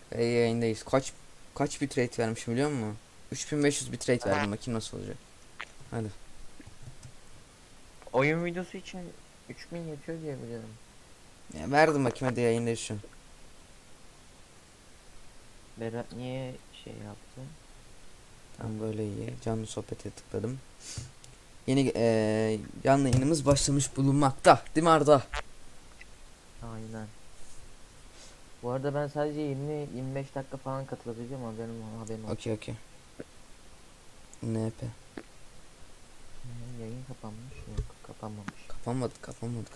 Yayındayız. Kaç bitrate vermişim biliyor musun? 3500 bitrate verdim. Bakayım nasıl olacak. Hadi. Oyun videosu için 3000 yetiyor diye biliyorum. Ya verdim bakayım, hadi yayındayız şu an. Berat niye şey yaptı? Tamam, böyle iyi. Canlı sohbete tıkladım. Yeni canlı yayınımız başlamış bulunmakta. Değil mi Arda? Aynen. Bu arada ben sadece 20-25 dakika falan katılabileceğim, haberim olsun. Okey. NP. Yayın kapanmış, yok kapanmamış. Kapanmadı.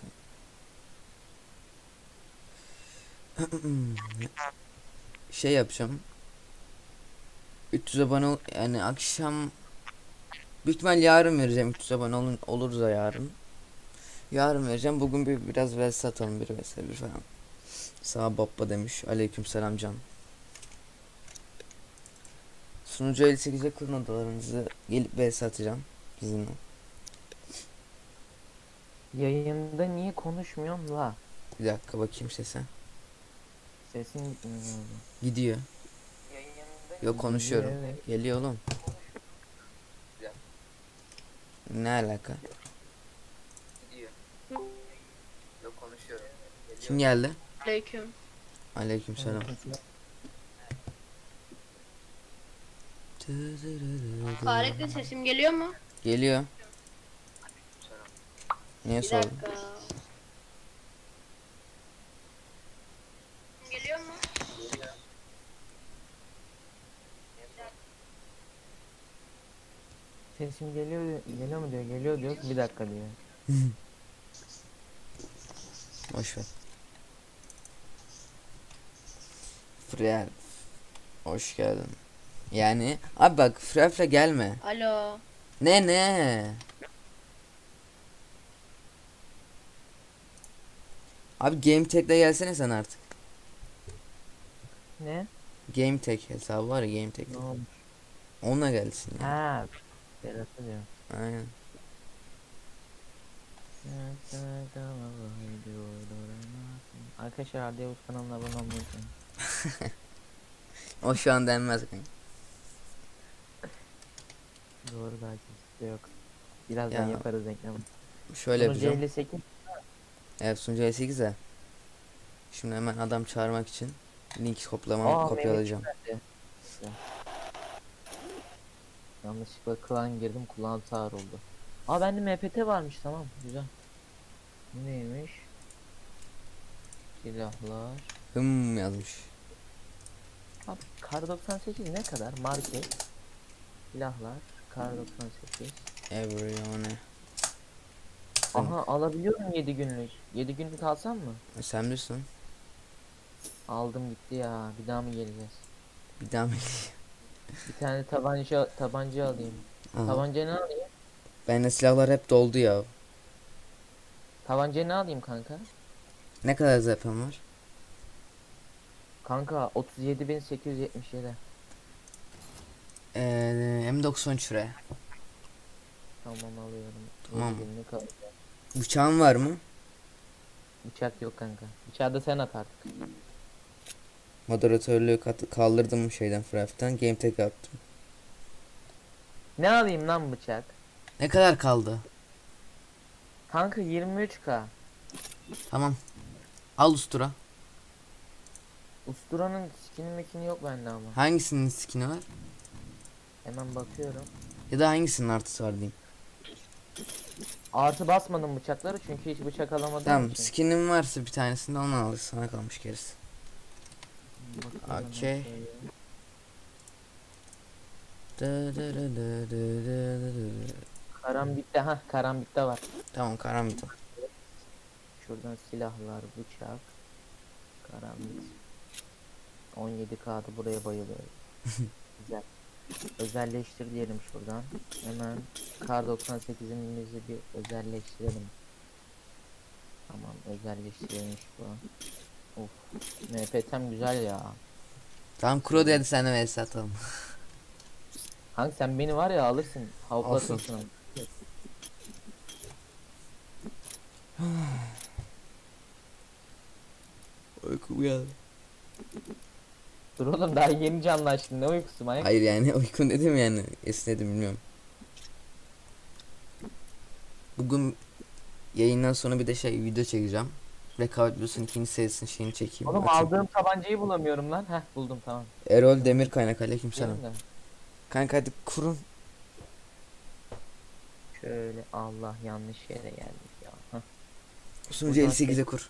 Şey yapacağım. 300 abone yani akşam büyük ihtimal yarın vereceğim. 300 abone olursa yarın. Yarın vereceğim. Bugün biraz vs atalım, bir vs bir falan. Sağ baba demiş. Aleykümselam can. Sunucu 58'e kurun odalarınızı, gelip vs atacağım sizinle. Yayında niye konuşmuyorsun la? Bir dakika bakayım sese. Sesin gitmiyor orada. Gidiyor. Yok, konuşuyorum. Evet. Geliyor oğlum. Ne alaka? Yok, konuşuyorum. Kim geldi? Aleyküm. Aleykümselam. Fahrettin, sesim geliyor mu? Geliyor. Niye Bir sordun? dakika. Geliyor mu? Sesim geliyor mu diyor, geliyor diyor, bir dakika diyor. Boş ver. Freyr, hoş geldin. Yani abi bak, Freyr gelme. Alo. Ne? Abi GameTech'le gelsene sen artık. Ne? GameTech hesabı var ya, GameTech. Ne olmuş? Onunla gelsin ya. Ha, Berat'ı diyor. Aynen. Arkadaşlar Arda Yavuz kanalına abone olmayı unutmayın. O şu an denmez kanka. Doğru, daha kimse yok. Birazdan Ya yaparız reklamı. şöyle Sunucu yapacağım. 58. Evet, sunucu 8'e. Şimdi hemen adam çağırmak için link Aa, kopyalayacağım. Mehmet geldi. Yanlışlıkla klan girdim, kulağım sağır oldu. Aa, bende MPT varmış, tamam güzel. Bu neymiş? Silahlar. Yazmış. Abi Kar 98 ne kadar? Market. Silahlar. Kar 98. Everyone. Aha, alabiliyorum 7 günlük. 7 günlük alsam mı? Sen misin? Aldım gitti ya. Bir daha mı geleceğiz? Bir daha mı? Bir tane tabanca alayım. Aha. Tabanca ne alayım? Bende silahlar hep doldu ya. Tabanca ne alayım kanka? Ne kadar zaten var? Kanka 37.877. M93 re. Tamam, alıyorum. Tamam. 7 günlük alacağım. Bıçağın var mı? Bıçak yok kanka. Bıçağı da sen at artık. Moderatörlüğü kaldırdım şeyden, Frap'ten. GameTech attım. Ne alayım lan bıçak? Ne kadar kaldı? Kanka 23k. Tamam. Al ustura. Ustura'nın skini yok bende ama. Hangisinin skin'i var? Hemen bakıyorum. Ya da hangisinin artısı var diyeyim. Artı basmadım bıçakları çünkü hiç bıçak alamadığım Tamam, için. skin'in varsa bir tanesini onu al. Sana kalmış gerisi. Bakıyorum Okey. Karambitte, karambitte var. Tamam, karambit. Şuradan silahlar, bıçak. Karambit. 17k'da buraya bayılıyorum. Güzel. Özelleştir diyelim şuradan. Hemen Kar 98'imizi bir özelleştirelim. Tamam, özelleştirilmiş bu. Of. MPT'm güzel ya. Tamam, Kuro dedi, sen de vs atalım. Hangi sen beni var ya alırsın. Olsun. Havlatırsın ama. Uykum geldi. Dur oğlum daha yeni canlaştın, ne uykusu manyak. Hayır yani uykum dedim yani esnedim bilmiyorum. Bugün yayından sonra bir de video çekeceğim. Rekabet Blues'un ikinci serisinin şeyini çekeyim. Oğlum atayım. aldığım tabancayı bulamıyorum lan. Heh buldum tamam. Erol Demirkaynak aleykümselam. Benim de. Kanka hadi kurun. Şöyle Allah yanlış yere geldik ya. Heh, Sunucu Buradan 58'e kur.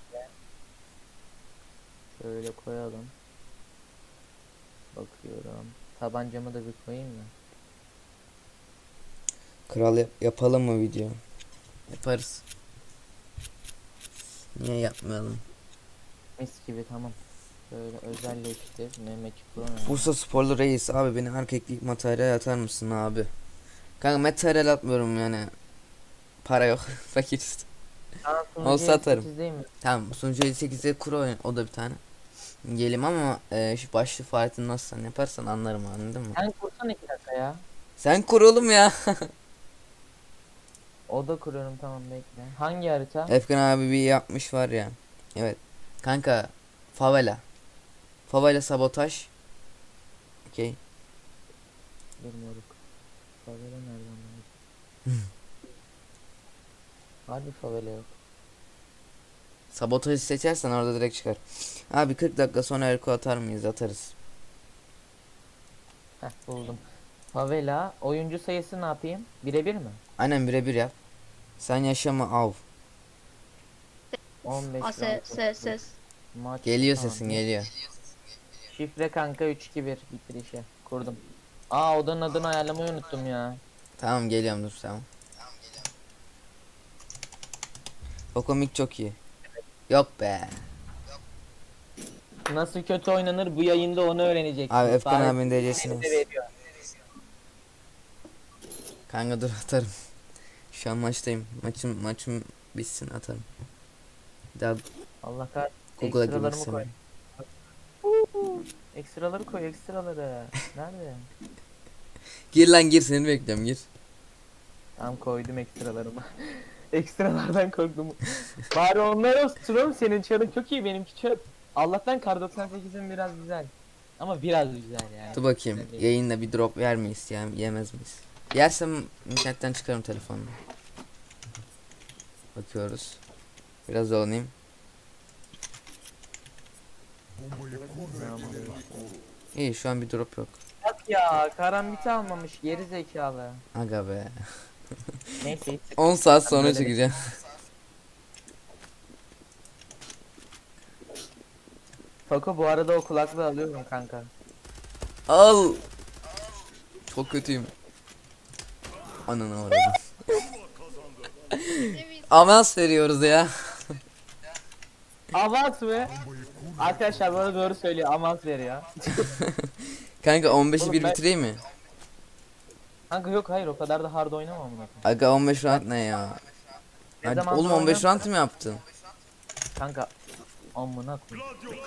şöyle koyalım. Bakıyorum. Tabancamı da bir koyayım mı? Kral yapalım mı video? Yaparız. Niye yapmayalım? Mis gibi tamam. Şöyle özelleştir. Mehmetçik Pro. Bursa Sporlu Reis abi beni arka ekleyip materyal atar mısın abi? Kanka materyal atmıyorum yani. Para yok. Fakiriz. Olsa atarım. Değil mi? Tamam sunucu 58'e kur o da bir tane. Gelim ama şu başlı faaliyetini nasıl sen yaparsan anlarım anladın mı? Sen kursan 2 dakika ya. Sen kur oğlum ya. Oda kuruyorum tamam bekle. Hangi harita? Efkan abi bir yapmış var ya. Evet. Kanka favela. Favela sabotaj. Okey. Dur moruk. Favela nereden buldun? Harbi favela yok. Sabotajı seçersen orada direkt çıkar. Abi 40 dakika sonra Erko atar mıyız? Atarız. Heh buldum. Favela oyuncu sayısı ne yapayım? Birebir mi? Aynen birebir yap. Sen yaşama av. 15 Ses. maç. Geliyor Tamam. sesin geliyor. Şifre kanka 321 bitirişe kurdum. Aa odanın adını ayarlamayı unuttum ya. Tamam geliyorum dur tamam. O komik çok iyi. Yok be. Nasıl kötü oynanır bu yayında onu öğreneceksin. Abi Efkan Bari abinin derecesini. bize veriyor. Kanka dur atarım. Şu an maçtayım. Maçım bitsin atarım. Bir daha Allah kahretsin. Google'a girmek Ekstralarımı koy. istemiyorum. Ekstraları koy ekstraları. Nerede? Gir lan gir seni bekliyorum gir. Tam koydum ekstralarımı. Ekstralardan korktum. Bari onlar olsun oğlum, senin çarın çok iyi benimki çöp. Allah'tan kar 98'in biraz güzel. Ama biraz güzel yani. Dur bakayım Güzel değil. yayında bir drop yer miyiz ya yemez miyiz? Yersem internetten çıkarım telefonla. Bakıyoruz. Biraz dolanayım. İyi şu an bir drop yok. Bak ya karambiti almamış geri zekalı. Aga be. Neyse. 10 saat sonra Böyle- çıkacağım. Fako bu arada o kulaklığı alıyorum kanka. Al. Çok kötüyüm. Ananı avradım. Avans veriyoruz ya. Avans mı? Arkadaşlar bana doğru söylüyor, avans veriyor. Kanka 15'i Oğlum bir ben- bitireyim mi? Kanka yok hayır o kadar da hard oynamam bunu. Aga 15 round ne ya? Ne Hadi, zaman oğlum sonra 15 round mı yaptın? Kanka amına koy.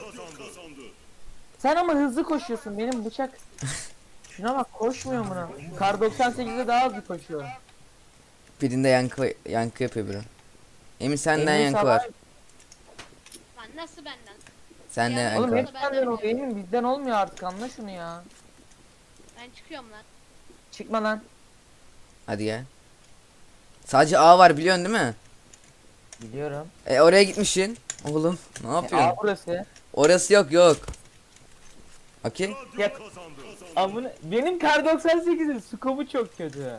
Sen ama hızlı koşuyorsun benim bıçak. Şuna bak koşmuyor buna. Kar 98'de daha hızlı koşuyorum. Birinde yankı yapıyor biri. Emin senden Emin yankı sana- var. Lan nasıl benden? Sende Ya, yankı Oğlum var. hep senden oluyor Emin, bizden olmuyor artık, anla şunu ya. Ben çıkıyorum lan. Çıkma lan. Hadi gel. Sadece A var biliyorsun değil mi? Biliyorum. Oraya gitmişsin. Oğlum ne Aa yapıyorsun? burası. Orası yok. Okey. Ya, amına benim kar 98'in skopu çok kötü.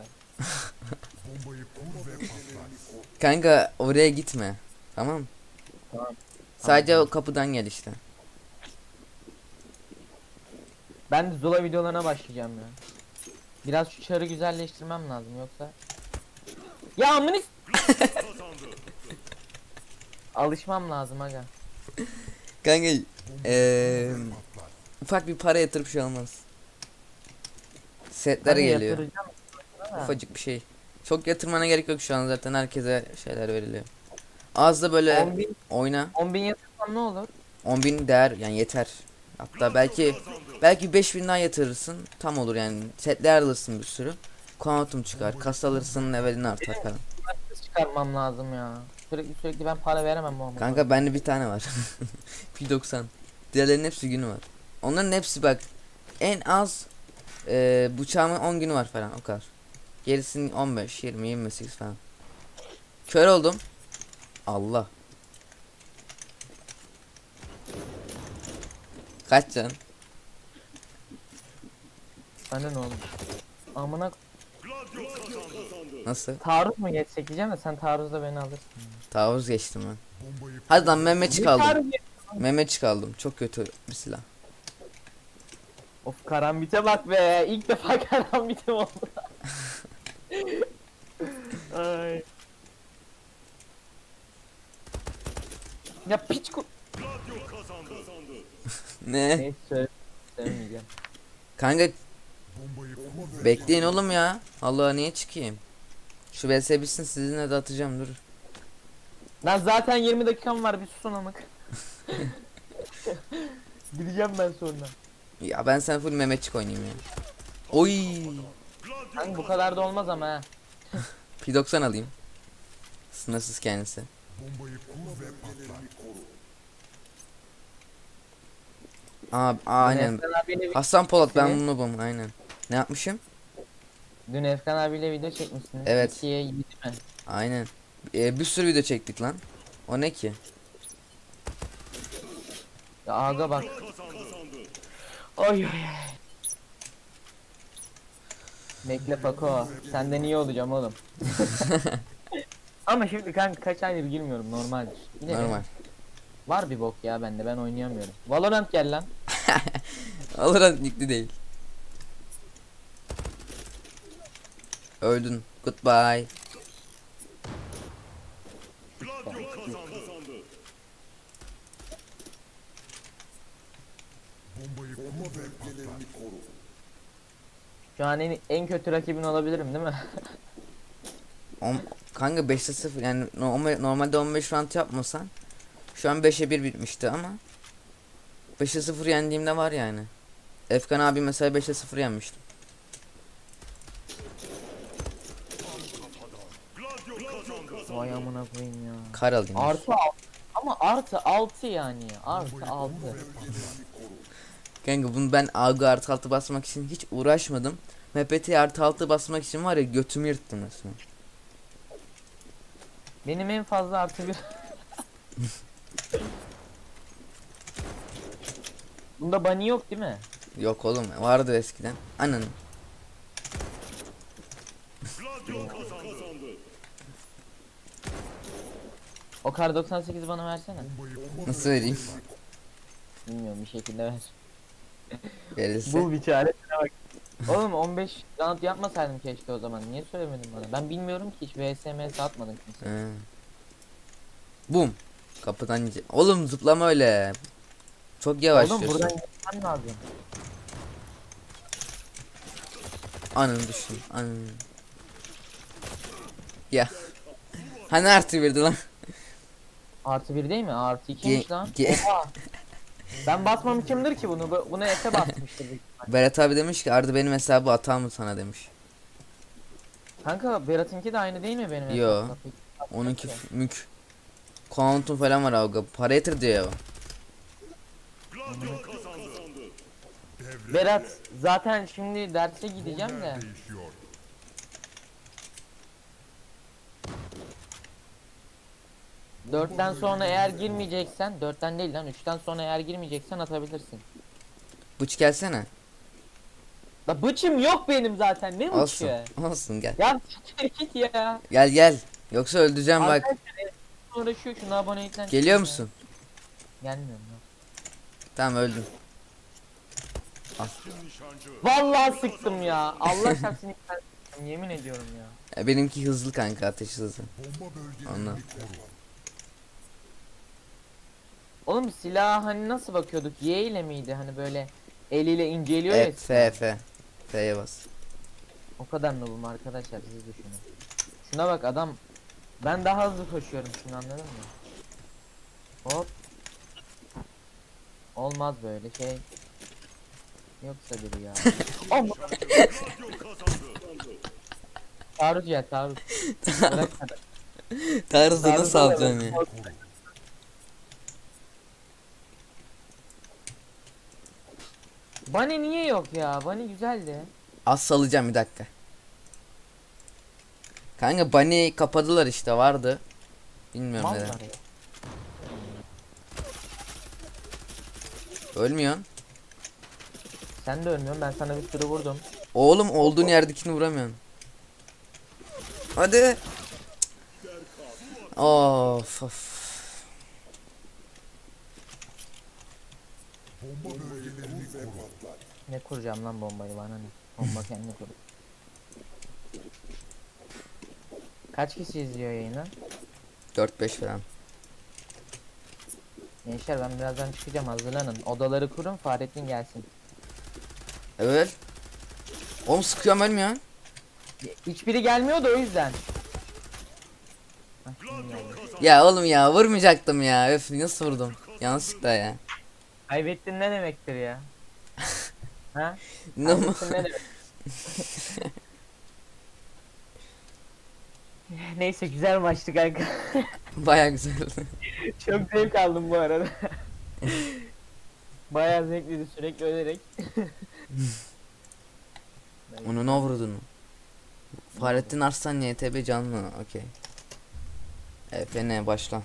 Kanka oraya gitme. Tamam. Tamam. Sadece Tamam. o kapıdan gel işte. Ben de Zula videolarına başlayacağım ya. Biraz şu çarı güzelleştirmem lazım yoksa. Ya amına alışmam lazım aga. Kanka ufak bir para yatırıp şey olmaz. Setler Hani geliyor. yatıracağım da. Ufacık bir şey. Çok yatırmana gerek yok şu an zaten herkese şeyler veriliyor. Az da böyle 10.000 oyna. 10.000 yatırsam ne olur? 10.000 değer yani yeter. Hatta belki 5.000 daha yatırırsın tam olur yani. Setler alırsın bir sürü. Kuantum çıkar. Kasa alırsın levelin artar falan. Kız çıkarmam lazım ya. Sürekli ben para veremem bu ama. Kanka bende bir tane var. P90. Diğerlerinin hepsi günü var. Onların hepsi bak en az bıçağımın 10 günü var falan o kadar. Gerisinin 15, 20, 28 falan. Kör oldum. Allah. Kaç can? Bana ne oldu? Amına Nasıl? taarruz mu geçsek diyeceğim de sen taarruzda beni alırsın. Taarruz geçtim ben. Hadi lan Mehmetçik Ne aldım. taarruz ya? Mehmetçik aldım. Çok kötü bir silah. Of karambite bak be. İlk defa karambitim oldu. Ay. Ya piç Ne? Neyse söylemeyeceğim. Kanka bekleyin oğlum ya. Allah niye çıkayım? Şu VS bitsin sizinle de atacağım dur. Lan zaten 20 dakikam var bir susun amık. Gideceğim ben sonra. Ya ben sen full Mehmetçik oynayayım ya. Oy. Hani bu kadar da olmaz ama ha. P90 alayım. Sınırsız kendisi. Aynen. Efkan abiyle, Hasan Polat ben Seni- bunu bum aynen. Ne yapmışım? dün Efkan abiyle video çekmişsin. Evet. 2'ye 7 mi? Aynen. Bir sürü video çektik lan. O ne ki? Ya aga bak. Oy oy. Bekle Pako. Senden iyi olacağım oğlum. Ama şimdi kanka kaç aydır girmiyorum normaldir. Yine de Normal. var bir bok ya bende ben oynayamıyorum. Valorant gel lan. Valorant yüklü değil. Öldün. Goodbye. Şu an en kötü rakibin olabilirim değil mi? Kanka 5'te 0 yani normalde 15 round yapmasan şu an 5'e 1 bitmişti ama 5'e 0 yendiğimde var yani. Efkan abi mesela 5'e 0 yenmişti. Vay amına koyayım ya. Kar alayım. Artı 6. Ama artı 6 yani. Artı 6. Kanka bunu ben AG artı 6 basmak için hiç uğraşmadım. MPT artı 6 basmak için var ya götümü yırttım resmen. Benim en fazla artı 1. Bunda bunny yok değil mi? Yok oğlum vardı eskiden. Ananı. O kar 98 bana versene. Nasıl vereyim? Bilmiyorum bir şekilde ver. Verilse. Bu bir çaresine bak. Oğlum 15 round yapmasaydım keşke o zaman. Niye söylemedin bana? Ben bilmiyorum ki hiç VSMS atmadım kimse. He. Bum. Kapıdan oğlum zıplama öyle. Çok yavaş Oğlum diyorsun. buradan gitmem lazım. Ananı düşün. Ananı. Ya. Hani artı birdi lan. Artı 1 değil mi? Artı 2'ymiş Ge- lan. ge- Oha. Ben basmamışımdır ki bunu. Bunu Efe basmıştır. büyük ihtimal. Berat abi demiş ki Arda benim hesabı atar mı sana demiş. Kanka Berat'ınki de aynı değil mi benim Yo. hesapla? Peki, Onunki mük. Kuantum falan var avga. Para yatır diyor ya. Berat zaten şimdi derse gideceğim de. Dörtten sonra eğer girmeyeceksen, dörtten değil lan, üçten sonra eğer girmeyeceksen atabilirsin. Bıç gelsene. La bıçım yok benim zaten, ne Olsun. bıçı? Olsun gel. Ya siktir git ya. Gel gel. Yoksa öldüreceğim bak. Arkadaşlar uğraşıyor, şuna abonelikten. Geliyor musun? Gelmiyorum ya. Tamam öldüm. Vallahi sıktım ya. Allah şahsını sıktım, yemin ediyorum ya. Benimki hızlı kanka ateş hızlı. Ondan. Oğlum silah hani nasıl bakıyorduk? Y ile miydi? Hani böyle eliyle inceliyor ya. Evet F. F'ye bas. O kadar noobum arkadaşlar, siz düşünün. Şuna bak adam. Ben daha hızlı koşuyorum şimdi, anladın mı? Hop. Olmaz böyle şey. Yoksa biri ya. Amma. Taarruz ya taarruz. Bırak hadi. Tarzı Taarruz nasıl da alacaksın evet. ya? Bunny niye yok ya? Bunny güzeldi. Az salacağım bir dakika. Kanka Bunny kapadılar işte, vardı. Bilmiyorum neden. Mallar ya. Ölmüyorsun. Sen de ölmüyorsun, ben sana bir sürü vurdum. Oğlum olduğun yerdekini vuramıyorsun. Hadi. Of of. Ne kuracağım lan bombayı, bana ne? Bomba kendi kur. Kaç kişi izliyor yayını? 4-5 falan. Gençler ben birazdan çıkacağım, hazırlanın. Odaları kurun, Fahrettin gelsin. Evet. Oğlum sıkıyorum, ölmüyorsun. Hiçbiri gelmiyor da o yüzden. Hah, şimdi geldi. Ya oğlum ya, vurmayacaktım ya. Öf, nasıl vurdum? Yanlışlıkla ya. Kaybettin ne demektir ya? Ha? İnanma. Kaybettin ne demek? Neyse, güzel maçtı kanka. Baya güzel. Çok zevk aldım bu arada. Bayağı zevkliydi, sürekli ölerek. Onu ne vurdun? Fahrettin Arslan YTB canlı. Okey. EFN başla.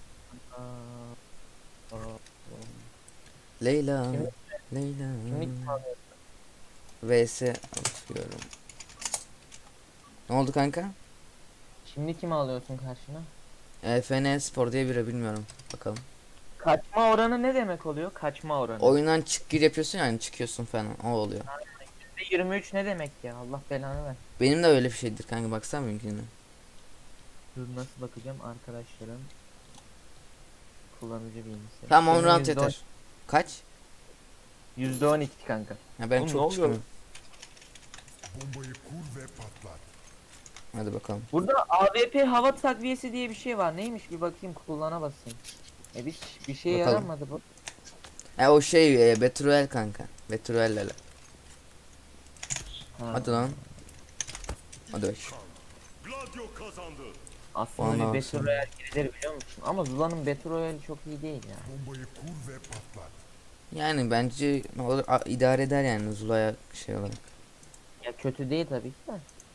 Leyla. Şimdi- Leyla. Şimdi kim alıyor? VS atıyorum. Ne oldu kanka? Şimdi kimi alıyorsun karşına? EFN Spor diye biri, bilmiyorum. Bakalım. Kaçma oranı ne demek oluyor? Kaçma oranı. Oyundan çık gir yapıyorsun yani, çıkıyorsun falan, o oluyor. 23 ne demek ya? Allah belanı ver. Benim de öyle bir şeydir kanka, baksana mümkün. Dur, nasıl bakacağım arkadaşlarım? Kullanıcı bilgisi. Tamam, 10 Benim round yeter. Kaç? %12 kanka. Ya ben Oğlum, ne çok oluyor? çıkmıyorum. Bombayı kur ve patlat. Hadi bakalım. Burada AWP hava takviyesi diye bir şey var. Neymiş bir bakayım, kullana basayım. Bir şey Bakalım. yaramadı bu. O şey Betruel kanka. Betruel'le. Ha. Hadi lan. Hadi bak. Gladio kazandı. Aslında Vallahi bir Battle Royale gelir biliyor musun? Ama Zula'nın Battle Royale çok iyi değil ya. Bombayı kur ve patlat. Yani bence olur, idare eder yani Zula'ya şey olarak. Ya kötü değil tabii ki de.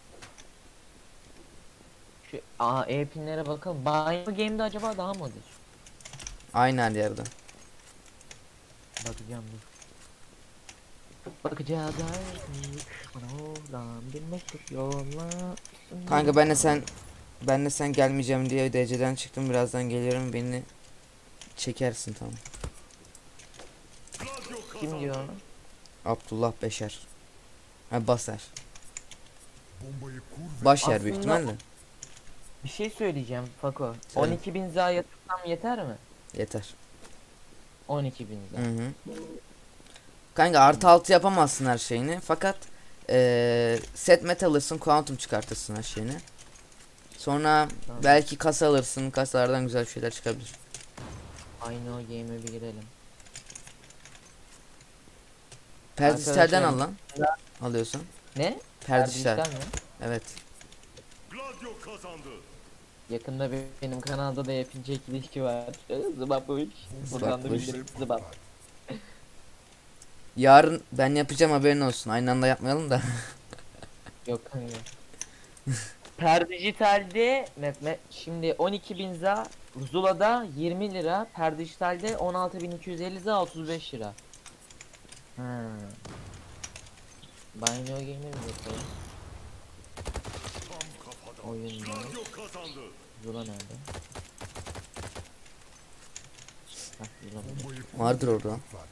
Şu E-pinlere bakalım. Banyo Game'de acaba daha mı ucuz? Aynı her yerde. Bakacağım dur. Bakacağız artık. Bana oradan bir mektup yolla. Kanka ben de sen gelmeyeceğim diye DC'den çıktım, birazdan gelirim, beni çekersin, tamam. Gladio Kim kazandı. diyor onu? Abdullah Beşer. Ha, Baser. Bombayı kur ve Başyer büyük Aslında- ihtimalle. Bir şey söyleyeceğim Fako. Söyle. 12.000 za yatırsam yeter mi? Yeter. 12.000 za. Hı hı. Kanka artı 6 yapamazsın her şeyini, fakat set metal alırsın, quantum çıkartırsın her şeyini. Sonra Tamam. belki kasa alırsın, kasalardan güzel şeyler çıkabilir. Aynı o game'e bir girelim. Perdişlerden al lan. Ya- Alıyorsun. Ne? Perdişler. Perdişler mi? Evet. Gladio kazandı. Yakında benim kanalda da yapın çekilişi var. Zıbapovic. Buradan da Zıbapovic. bildirim. Zıbap. Yarın ben yapacağım, haberin olsun. Aynı anda yapmayalım da. Yok kanka. Per dijitalde şimdi 12.000 za, Zula'da 20 lira, per dijitalde 16.250 za 35 lira. Ha. Binary Game'e bir bakalım. Tam kafadan. Oyunlar. Gladio kazandı. Zula nerede? Bak Zula burada. Bombayı kur Vardır ve orada. patlat.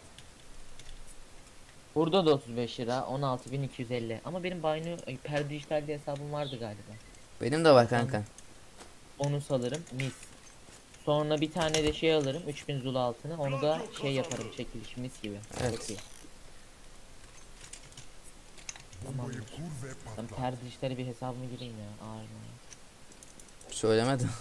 Burada da 35 lira, 16.250. Ama benim per dijitalde hesabım vardı galiba. Benim de var kanka. Onu alırım, mis. Sonra bir tane de şey alırım, 3000 Zula altını. Onu da şey yaparım, çekiliş mis gibi. Evet. Çok iyi. Tamam. Bombayı kur ve Ben patlat. per dijitale bir hesabıma gireyim ya. Ağır mı? Söylemedim.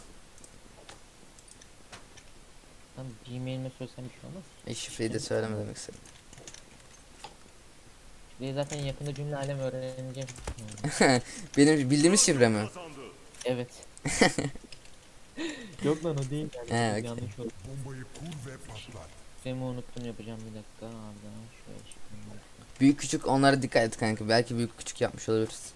Tamam, Gmail'ime söylesem bir şey olmaz. Şifreyi de söyleme demek istedim. Şurayı zaten yakında cümle alem öğreneceğim. Benim bildiğimiz şifre mi? Kazandı. Evet. Yok lan o değil. He, okey. Yanlış oldu. Bombayı kur ve patlat. Şifremi unuttum, yapacağım bir dakika. Ardından şöyle şifremi unuttum. Büyük küçük onlara dikkat et kanka. Belki büyük küçük yapmış olabiliriz.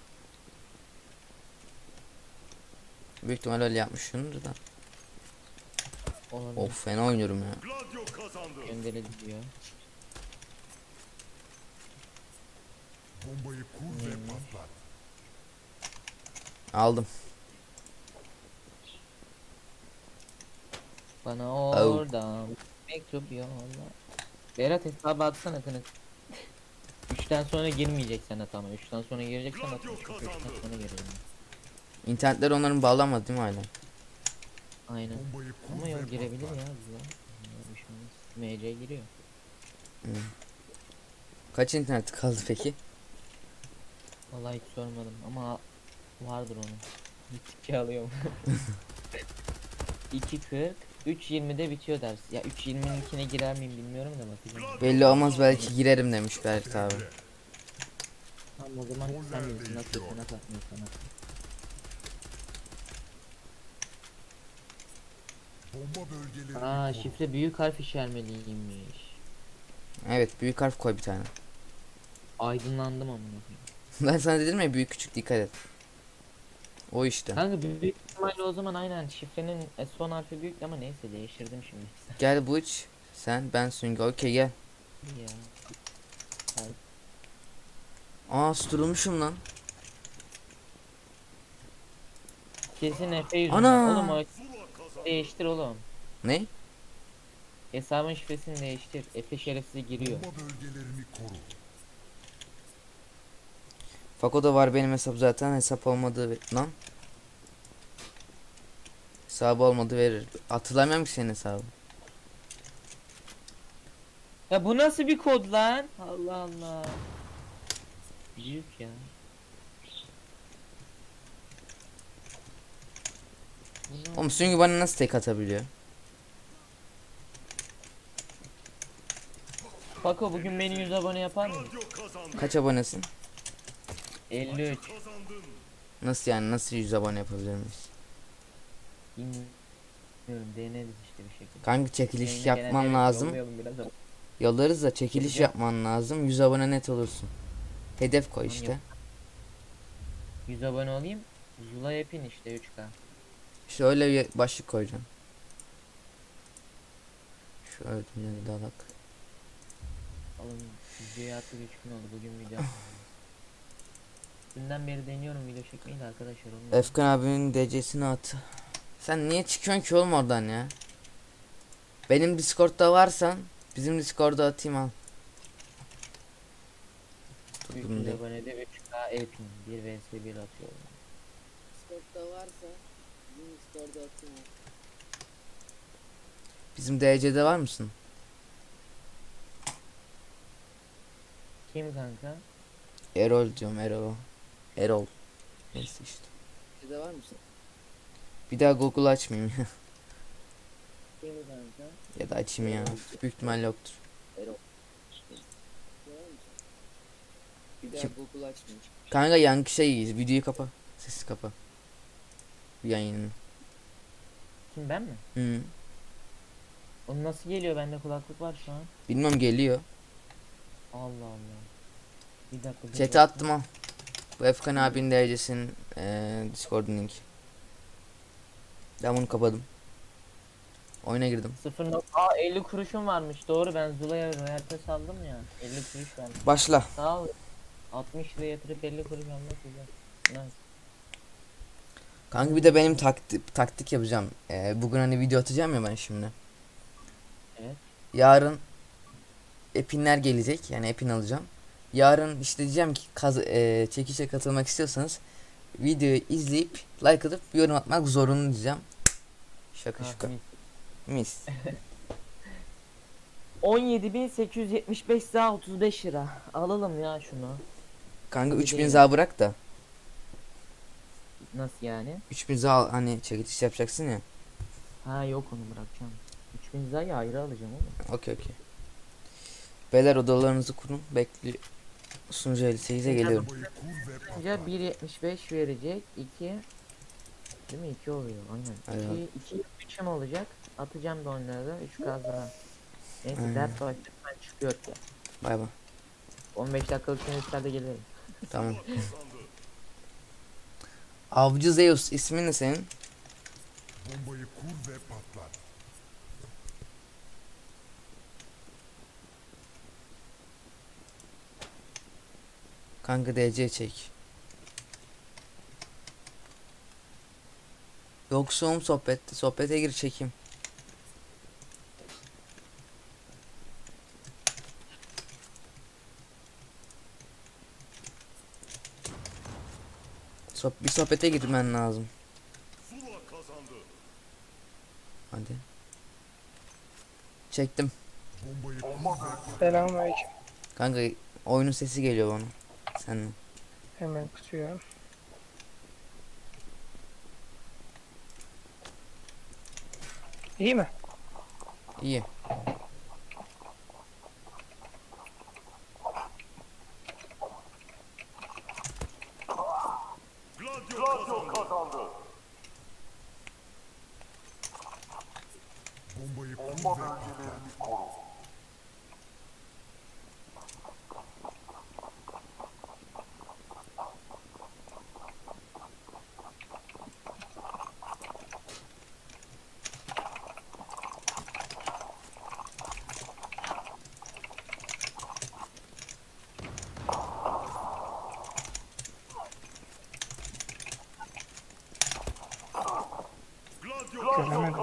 Büyük ihtimal öyle yapmışsındır da. Olabilir. Of fena oynuyorum ya. Gladio kazandı. Gönderildi diyor. Bombayı kur ve patlat. Aldım. Bana Oh. oradan mektup yolla. Berat hesabı atsana kınık. 3'ten sonra girmeyecek sana tamam. 3'ten sonra gireceksen at. 3'ten sonra girelim. İnternetler onların bağlanmadı değil mi hala? Aynen. Bombayı kur Ama ve yok girebilir patlat. ya bize. MC giriyor. Kaç internet kaldı peki? Vallahi hiç sormadım ama vardır onun. Gittikçe alıyorum. 2.40 3.20'de bitiyor ders. Ya 3.20'nin içine girer miyim bilmiyorum da bakacağım. Belli olmaz belki girerim demiş Berk abi. Tamam o zaman sen bilirsin nasıl sanat atmıyor sanat. Bomba bölgelerini Aa koru. şifre büyük harf işaretliymiş. Evet büyük harf koy bir tane. Aydınlandım amına koyayım. Ben sana dedim ya büyük küçük dikkat et. O işte. Kanka büyük ihtimalle o zaman aynen şifrenin son harfi büyük ama neyse değiştirdim şimdi. Gel Buç. Sen ben Süngü. Okey gel. Ya. Aa susturulmuşum lan. Kesin Efe yüzünden. Ana! Oğlum o Zula kazandı. değiştir oğlum. Ne? Hesabın şifresini değiştir. Efe şerefsiz giriyor. Bomba bölgelerini koru. Fako'da var benim hesap zaten hesap olmadı lan. Hesabı olmadı verir. Hatırlamıyorum ki senin hesabı. Ya bu nasıl bir kod lan? Allah Allah. Büyük ya. Bu ne? Oğlum Süngü bana nasıl tek atabiliyor? Fako bugün beni 100 abone yapar mı? Gladio kazandı. Kaç abonesin? 53. Kazandın. Nasıl yani nasıl 100 abone yapabilir miyiz? Bilmiyorum deneriz işte bir şekilde. Kanka çekiliş Yayına yapman gelenleri lazım. yollayalım biraz ama. Yollarız da çekiliş Yapacağım. yapman lazım. 100 abone net olursun. Hedef koy Tamam, işte. yap. 100 abone olayım. Zula yapın işte 3K. Şöyle bir başlık koyacağım. Şöyle bir dalak. Oğlum videoyu attık 3 gün oldu bugün video atmadım. Dünden beri deniyorum video çekmeyi de arkadaşlar olmuyor. Efkan abinin DC'sini at. Sen niye çıkıyorsun ki oğlum oradan ya? Benim Discord'da varsan bizim Discord'a atayım al. Dur, bunu 300 değil. abonede 3K epin 1 vs 1 atıyor. Discord'da varsa bizim Discord'a atayım al. Bizim DC'de var mısın? Kim kanka? Erol diyorum Erol. Erol. Neyse işte. Sizde var mısın? Bir daha Google açmayayım ya. Kim kanka? Ya da açayım ya. Büyük ihtimal yoktur. Bir daha Google açmış. Kanka yankı şey videoyu kapa. Sesi kapa. Yayını. Kim ben mi? Hı. Onun nasıl geliyor? Bende kulaklık var şu an. Bilmem geliyor. Allah Allah. Bir dakika. dur Chat'e bak. attım al. Bu Efkan abinin derecesinin Discord'un link. Ben bunu kapadım. Oyuna girdim. 50 kuruşum varmış. Doğru ben Zula'ya royalty saldım ya. 50 kuruş vermiş. Başla. Sağ ol. 60 lira yatırıp 50 kuruş almak güzel. Nice. Kanka bir de benim taktik yapacağım. Bugün hani video atacağım ya ben şimdi. Evet. Yarın epinler gelecek. Yani epin alacağım. Yarın işte diyeceğim ki çekişe katılmak istiyorsanız videoyu izleyip like atıp yorum atmak zorunlu diyeceğim. Şaka Ha, şaka. mis. Mis. 17.875 daha 35 lira. Alalım ya şunu. Kanka Tabii 3000 değil. za bırak da. Nasıl yani? 3000 za al hani çekiliş yapacaksın ya. Ha yok onu bırakacağım. 3000 lirayı ayrı alacağım oğlum. Okey. Beyler odalarınızı kurun. Bekli. Sunucu 58'e geliyorum. Bombayı kur ve patlat. Önce 1.75 verecek. 2 değil mi? 2 oluyor. Aynen. Evet. 2 3'üm olacak. Atacağım da onlara da 3 kazdıra. Neyse Aynen. ders başlayıp ben çıkıyor ya. Bay bay. 15 dakikalık teneffüslerde gelirim. Tamam. Avcı Zeus ismin ne senin? Bombayı kur ve patlat. Kanka DC çek. Yoksa sohbete gir çekeyim. Bir sohbete girmen lazım. Zula kazandı. Hadi. Çektim. Bombayı kur ve patlat. Selamünaleyküm. Kanka oyunun sesi geliyor bana. Senden. Hemen kutuyorum. İyi mi? İyi. Gladio kazandı. Bombayı kur ve patlat. Göremedim.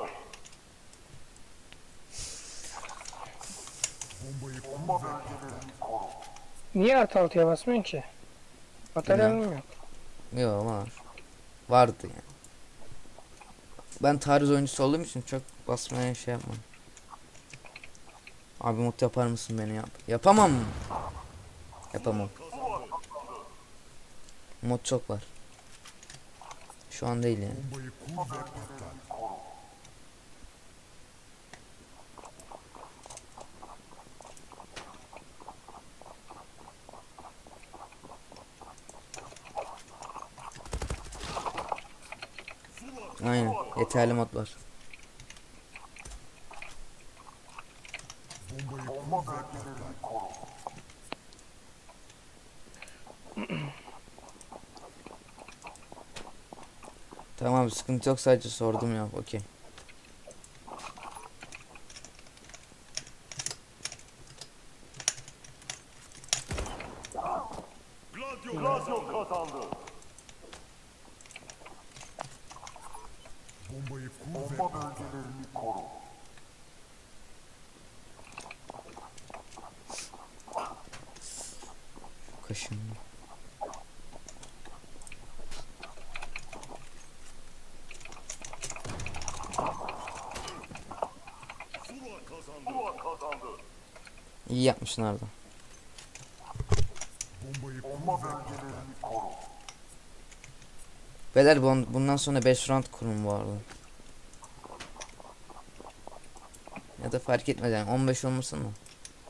Bombayı kur ve patlat. Niye artı altıya basmıyorsun ki? Materyalin yok. Yok var. Vardı yani. Ben taarruz oyuncusu olduğum için çok basmaya şey yapmam. Abi mod yapar mısın beni yap? Yapamam mı? Yapamam. Mod çok var. Şu an değil yani. Bombayı kur ve patlat. Aynen. Yeterli mod var. Bombayı kur ve patlat. Tamam sıkıntı yok sadece sordum ya. Okey. Gladio kazandı. Bombayı kur ve patlat. Kaşın. İyi yapmışsın Arda. Bombayı kur ve patlat. Beyler bundan sonra 5 round kurun bu arada. Ya da fark etmez yani 15 olmasın mı?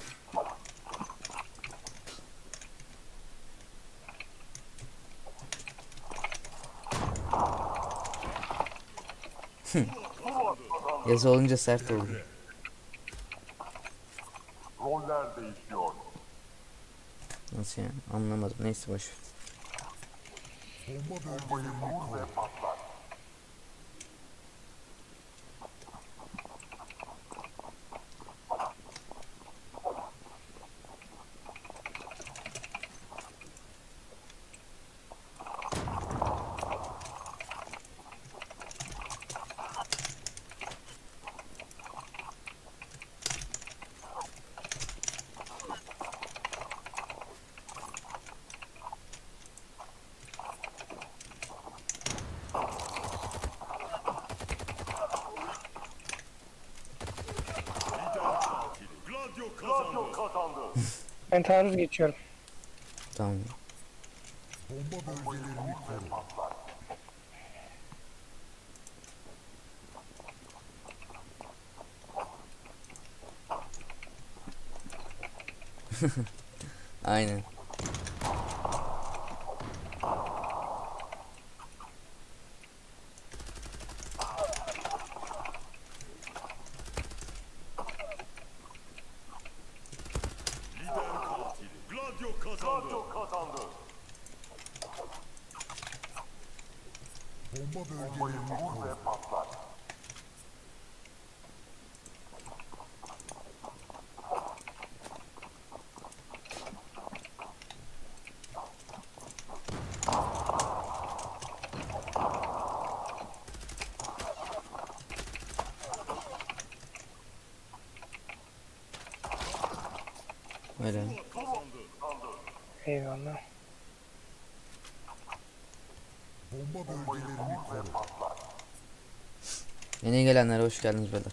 Yazı olunca sert oldu. Roller değişiyor. Nasıl yani? Anlamadım. Neyse boş ver. Bomba bölgelerini koru. Gladio kazandı. Ben taarruz geçiyorum. Tamam. Bomba bölgelerini koru. Aynen. kazandı. Bomba bölgelerini koru. Öyle. Eyvallah. Bomba bölgelerini koru. Yeni gelenlere hoş geldiniz beyler.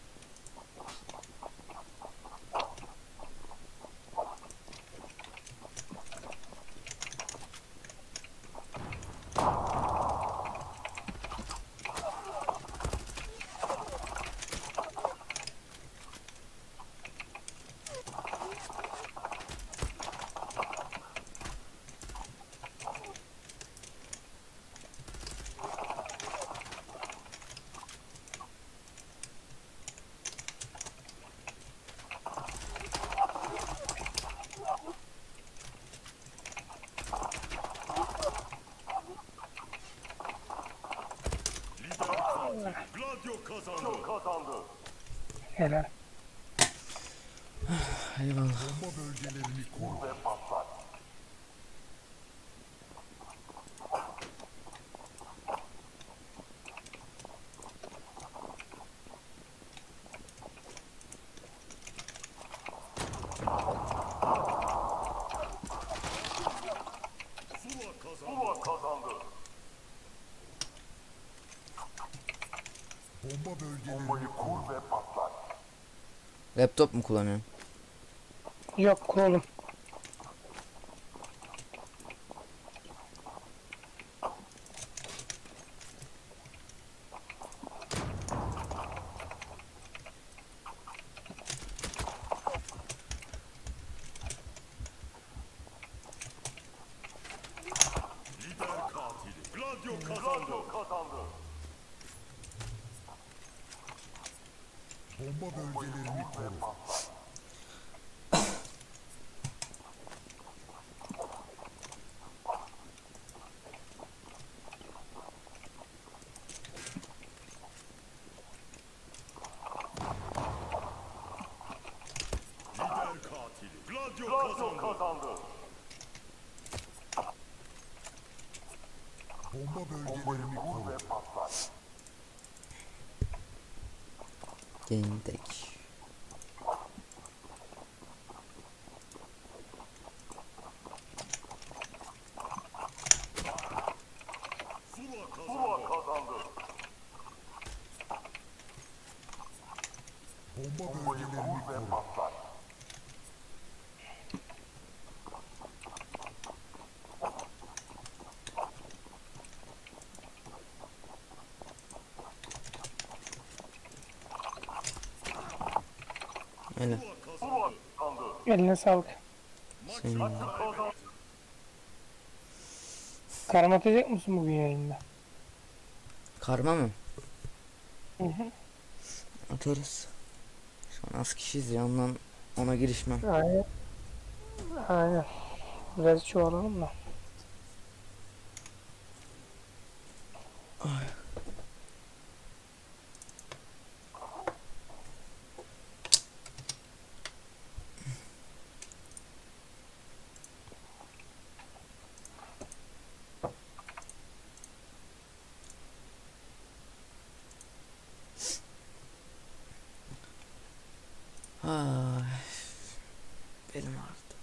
Gladio kazandı. Helal. Eyvallah. Bomba bölgelerini koru. Sula kazandı. Bomba bölgelerini koru ve patlat. Laptop mu kullanıyorsun? Yok kolum. Lider katili. Gladio kazandı. Bomba bölgelerini koru. Lider katili. Gladio kazandı. Bomba bölgelerini koru. Game Deck. Sula kazandı. Bomba bölgelerini koru. Öyle. Sula kazandı. Eline sağlık. Senin de. Karma atacak mısın bugün yayında? Karma mı? Hı hı. Atarız. Şu an az kişiyiz ya, ondan ona girişmem. Aynen. Aynen. Biraz çoğalalım da. Ay, belim ağrıdı.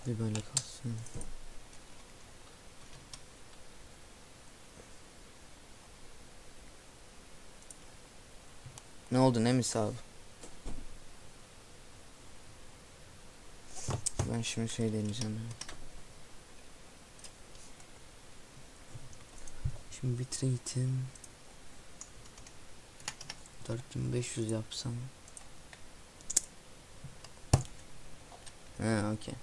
Bir böyle kalsın. Ne oldu, ne misal? Ben şimdi şey deneyeceğim. Şimdi bitrate'im 4500 yapsam. Okey.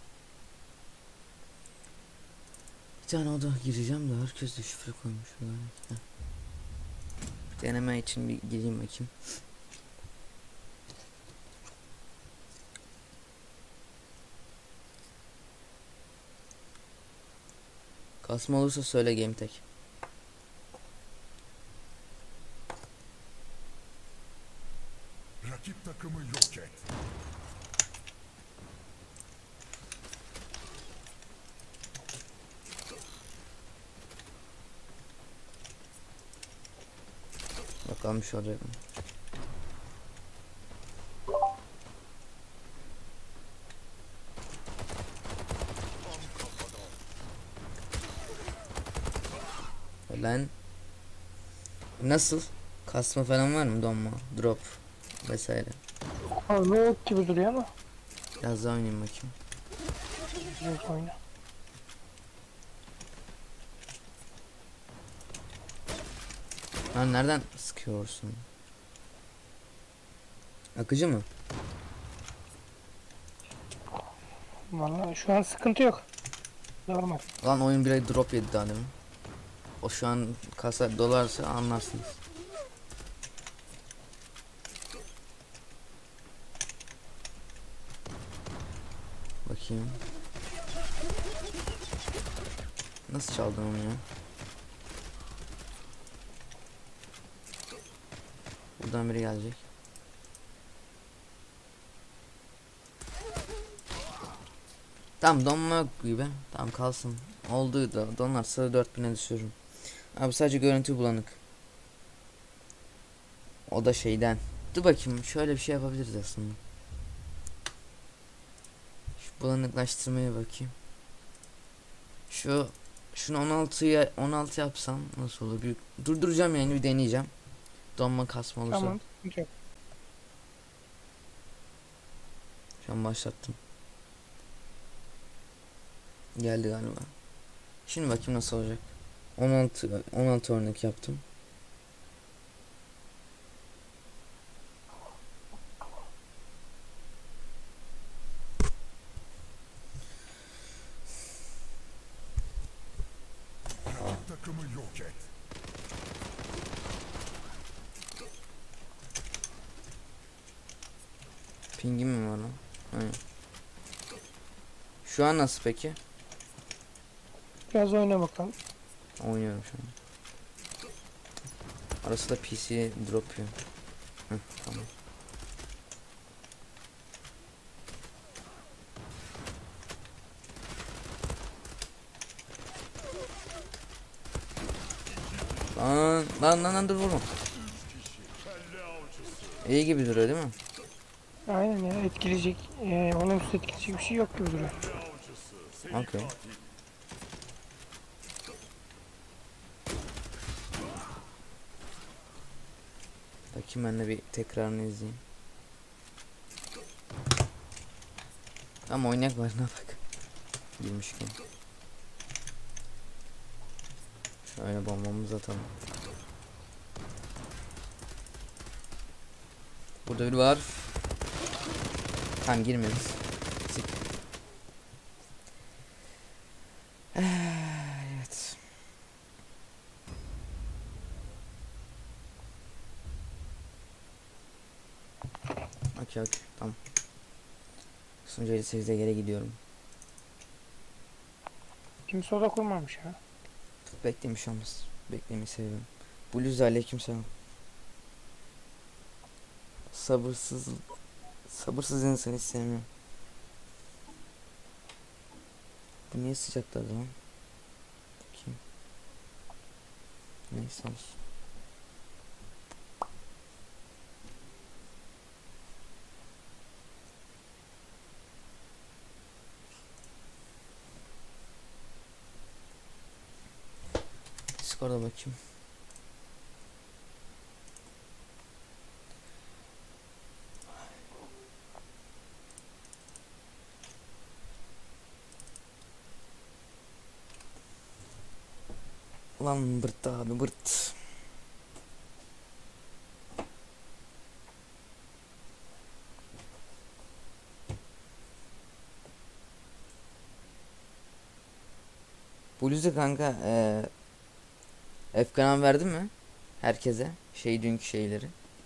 Bir tane oda gireceğim de herkes de şifre koymuş. Deneme için bir gireyim bakayım. Kasma olursa söyle GameTek. Rakip takımı yok et. Bakalım şu olacak mı? Lan nasıl? Kasma falan var mı? Donma, drop vesaire. Abi ne ok gibi duruyor ama. Biraz daha oynayayım bakayım. Güzel oyna. Lan nereden sıkıyorsun? Akıcı mı? Vallahi şu an sıkıntı yok. Normal. Lan oyun bir drop yedi daha demin. O şu an kasa dolarsa anlarsınız. Bakayım. Nasıl çaldın onu ya? Buradan biri gelecek. Tamam, donma yok gibi. Tamam, kalsın. Olduğu da donarsa 4000'e düşürürüm. Abi sadece görüntü bulanık. O da şeyden. Dur bakayım, şöyle bir şey yapabiliriz aslında. Şu bulanıklaştırmaya bakayım. Şunu 16 yapsam nasıl olur? Bir durduracağım yani, bir deneyeceğim. Donma kasma olursa. Tamam. Sıkıntı yok. Şu an başlattım. Geldi galiba. Şimdi bakayım nasıl olacak. 16 örnek yaptım. Rakip takımı yok et. Pingim mi var lan? Aynen. Şu an nasıl peki? Biraz oyna bakalım. Oynuyorum şu an. Arası da PC drop yiyor. Tamam. Lan dur, vurma. İyi gibi duruyor değil mi? Aynen ya, etkileyecek. Onun üstü etkileyecek bir şey yok gibi duruyor. Okey. Bakayım, ben de bir tekrarını izleyeyim. Ama oynayak var, ne bak. Girmişken. Şöyle bombamızı atalım. Burada biri var. Tam girmemiz. Sik. Evet. Okey, tamam. Sunucu 58'e geri gidiyorum. Kimse oda kurmamış ya. Beklemiş olmaz. Beklemeyi seviyorum. Blues, aleykümselam. Sabırsız insan hiç sevmiyorum. Bu niye sıcakladı lan? Bakayım. Neyse olsun. Discord'a bakayım. Lan bırt abi bırt. Blues'u kanka Efkan verdi mi? Herkese. Dünkü şeyleri.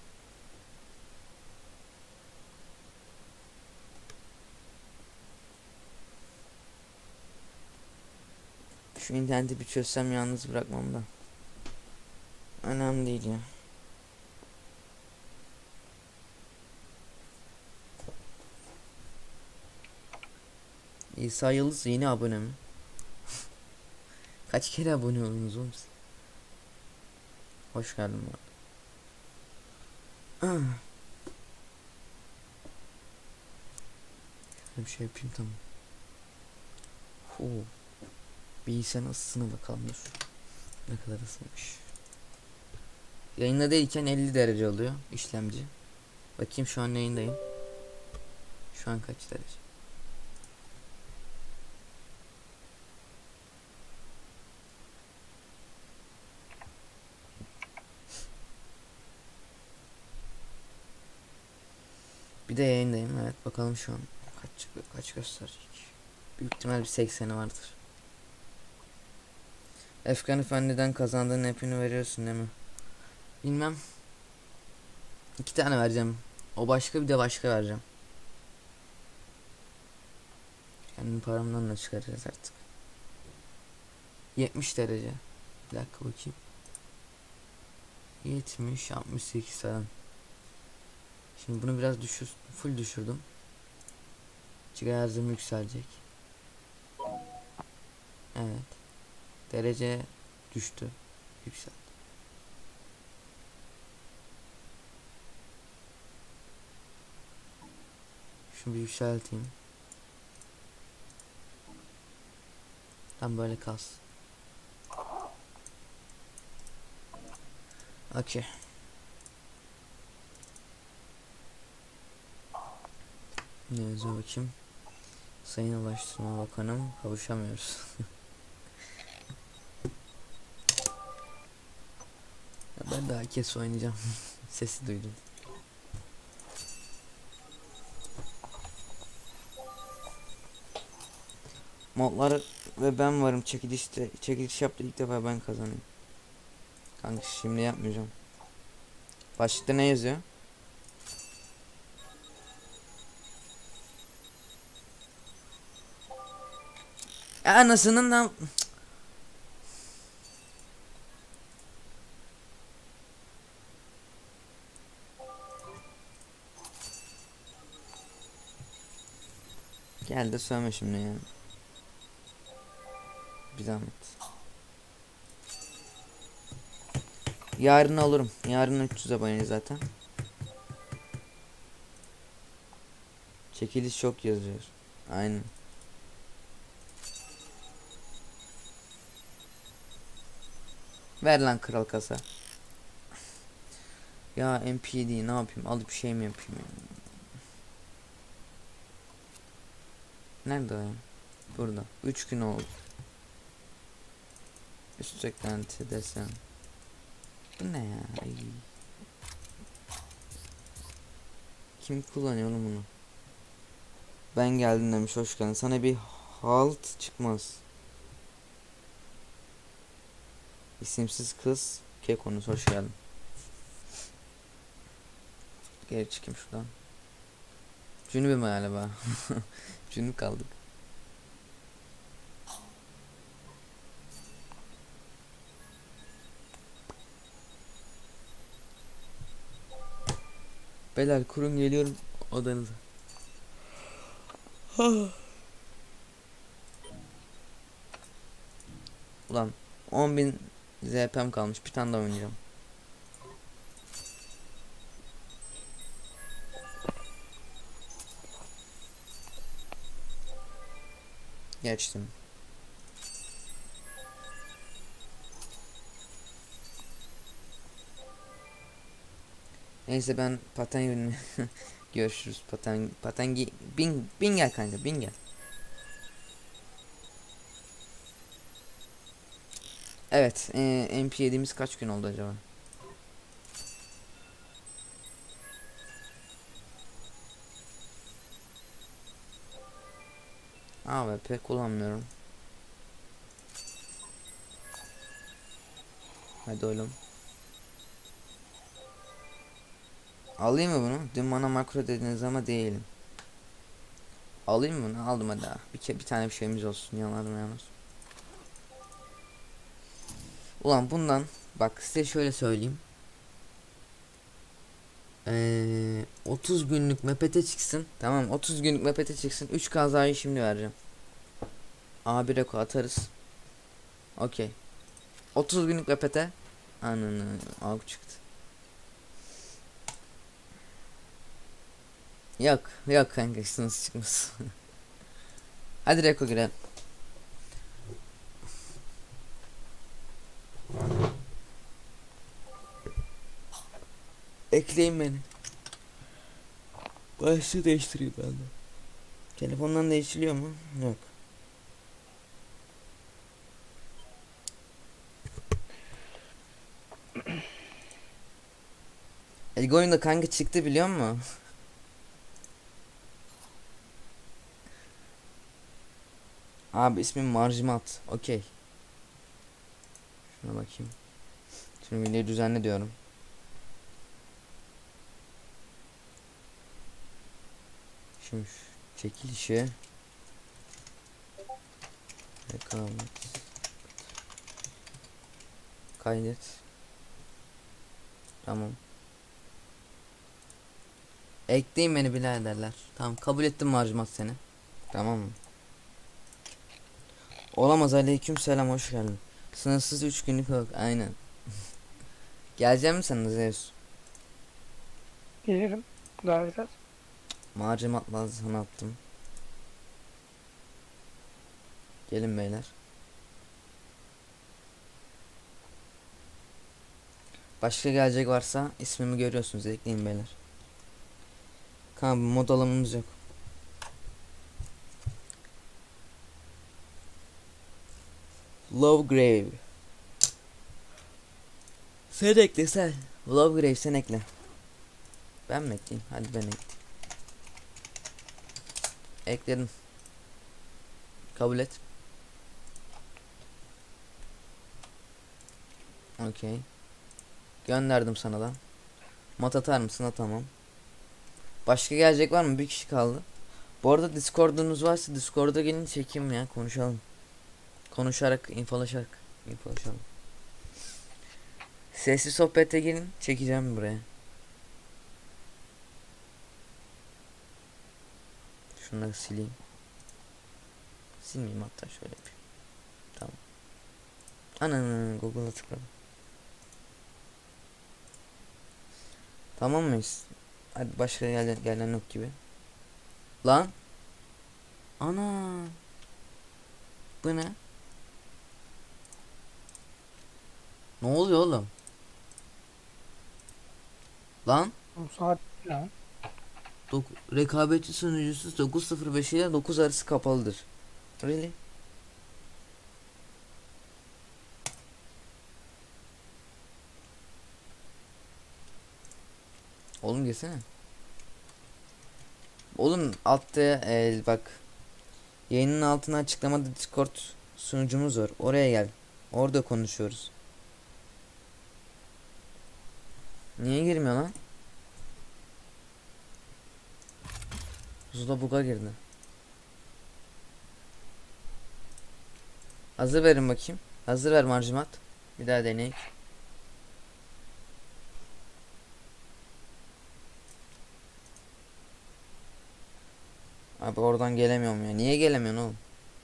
Şu interneti bir çözsem yalnız bırakmam da. Önemli değil ya. İsa Yıldız yeni abone mi? Kaç kere abone oldunuz oğlum siz? Hoş geldin bu arada. Bir şey yapayım tamam. Bilgisayarın ısısına bakalım dur. Ne kadar ısınmış. Yayında değilken 50 derece oluyor işlemci. Bakayım şu an yayındayım. Şu an kaç derece? Bir de yayındayım, evet, bakalım şu an kaç gösterecek. Büyük ihtimal bir 80'i vardır. Efkan Efendi'den kazandığın hepini veriyorsun değil mi? Bilmem. 2 tane vereceğim. O başka, bir de başka vereceğim. Kendi paramdan da çıkaracağız artık. 70 derece. Bir dakika bakayım. 70, 68 falan. Şimdi bunu biraz full düşürdüm. Cihazım yükselecek. Evet. Derece düştü. Yükseldi. Şunu bir yükselteyim. Tam böyle kalsın. Okey. Ne yazıyor bakayım? Sayın Ulaştırma Bakanım, kavuşamıyoruz. Ya ben daha kes oynayacağım. Sesi duydum. Modlar ve ben varım çekilişte. Çekiliş yaptı, ilk defa ben kazanayım. Kanka şimdi yapmayacağım. Başlıkta ne yazıyor? Ya anasının da... Gel de söyleme şimdi yani. Bir zahmet. Yarın alırım. Yarın 300 abone zaten. Çekiliş çok yazıyor. Aynen. Ver lan kral kasa. Ya MPD ne yapayım? Alıp şey mi yapayım ya? Nerede o ya? Burada. 3 gün oldu. Üst eklenti desem. Bu ne ya? Ay. Kim kullanıyor oğlum bunu? Ben geldim demiş, hoş geldin. Sana bir halt çıkmaz. İsimsiz kız Kekonuz, hoş geldin. Geri çıkayım şuradan. Cünübüm galiba. Cünüp kaldık. Beyler kurun, geliyorum odanıza. Ulan 10.000 ZP'm kalmış, bir tane daha oynayacağım. Geçtim. Neyse ben paten yönüne görüşürüz. Bin gel kanka, bin gel. Evet, MP yediğimiz kaç gün oldu acaba? AWP kullanmıyorum. Hadi oğlum. Alayım mı bunu? Dün bana makro dediniz ama değilim. Alayım mı bunu? Aldım hadi. Bir tane bir şeyimiz olsun. Yanarım yalnız. Ulan bundan bak size şöyle söyleyeyim. 30 günlük mepete çıksın. Tamam, 30 günlük mepete çıksın. 3 kazayı şimdi vereceğim. A1 eko atarız. Okey. 30 günlük mepete. Ananı av çıktı. Yok kanka, sınırsız çıkmaz. Hadi reko girelim. Ekleyin beni. Başlığı değiştireyim ben de. Telefondan değiştiriliyor mu? Yok. Elgoyun da kanka çıktı biliyor musun? Abi ismim Marjimat. Okey. Şuna bakayım. Şimdi videoyu düzenle diyorum. Şimdi çekilişi. Rekabet. Kaydet. Tamam. Ekleyin beni biraderler. Tamam, kabul ettim Marjimat seni. Tamam mı? Olamaz, aleyküm selam, hoş geldin. Sınırsız 3 günlük yok, aynen. Geleceğim mi sen Zeus? Gelirim. Davet et. Marjimat lazım, sana attım. Gelin beyler. Başka gelecek varsa ismimi görüyorsunuz, ekleyin beyler. Kanka mod alanımız yok. Lovegrave. Sen ekle sen. Lovegrave sen ekle. Ben mi ekleyeyim? Hadi ben ekleyeyim. Ekledim. Kabul et. Okey. Gönderdim sana da. Mat atar mısın? Tamam. Başka gelecek var mı? Bir kişi kaldı. Bu arada Discord'unuz varsa Discord'a gelin, çekeyim ya, konuşalım. Konuşarak, infolaşarak. İnfolaşalım. Sesli sohbete gelin, çekeceğim buraya. Şunları sileyim. Silmeyeyim hatta, şöyle yapayım. Tamam. Ana Google'a tıkladım. Tamam mıyız? Hadi başka gelen yok gibi. Lan. Ana. Bu ne? Ne oluyor oğlum? Lan. Bu saat lan. Rekabetçi sunucusu 9.05 ile 9 arası kapalıdır. Really? Oğlum gelsene. Oğlum altta bak. Yayının altına açıklamada Discord sunucumuz var. Oraya gel. Orada konuşuyoruz. Niye girmiyor lan? Zula buga girdi. Hazır verin bakayım. Hazır ver Marjimat. Bir daha deneyek. Abi oradan gelemiyorum ya. Niye gelemiyorsun oğlum?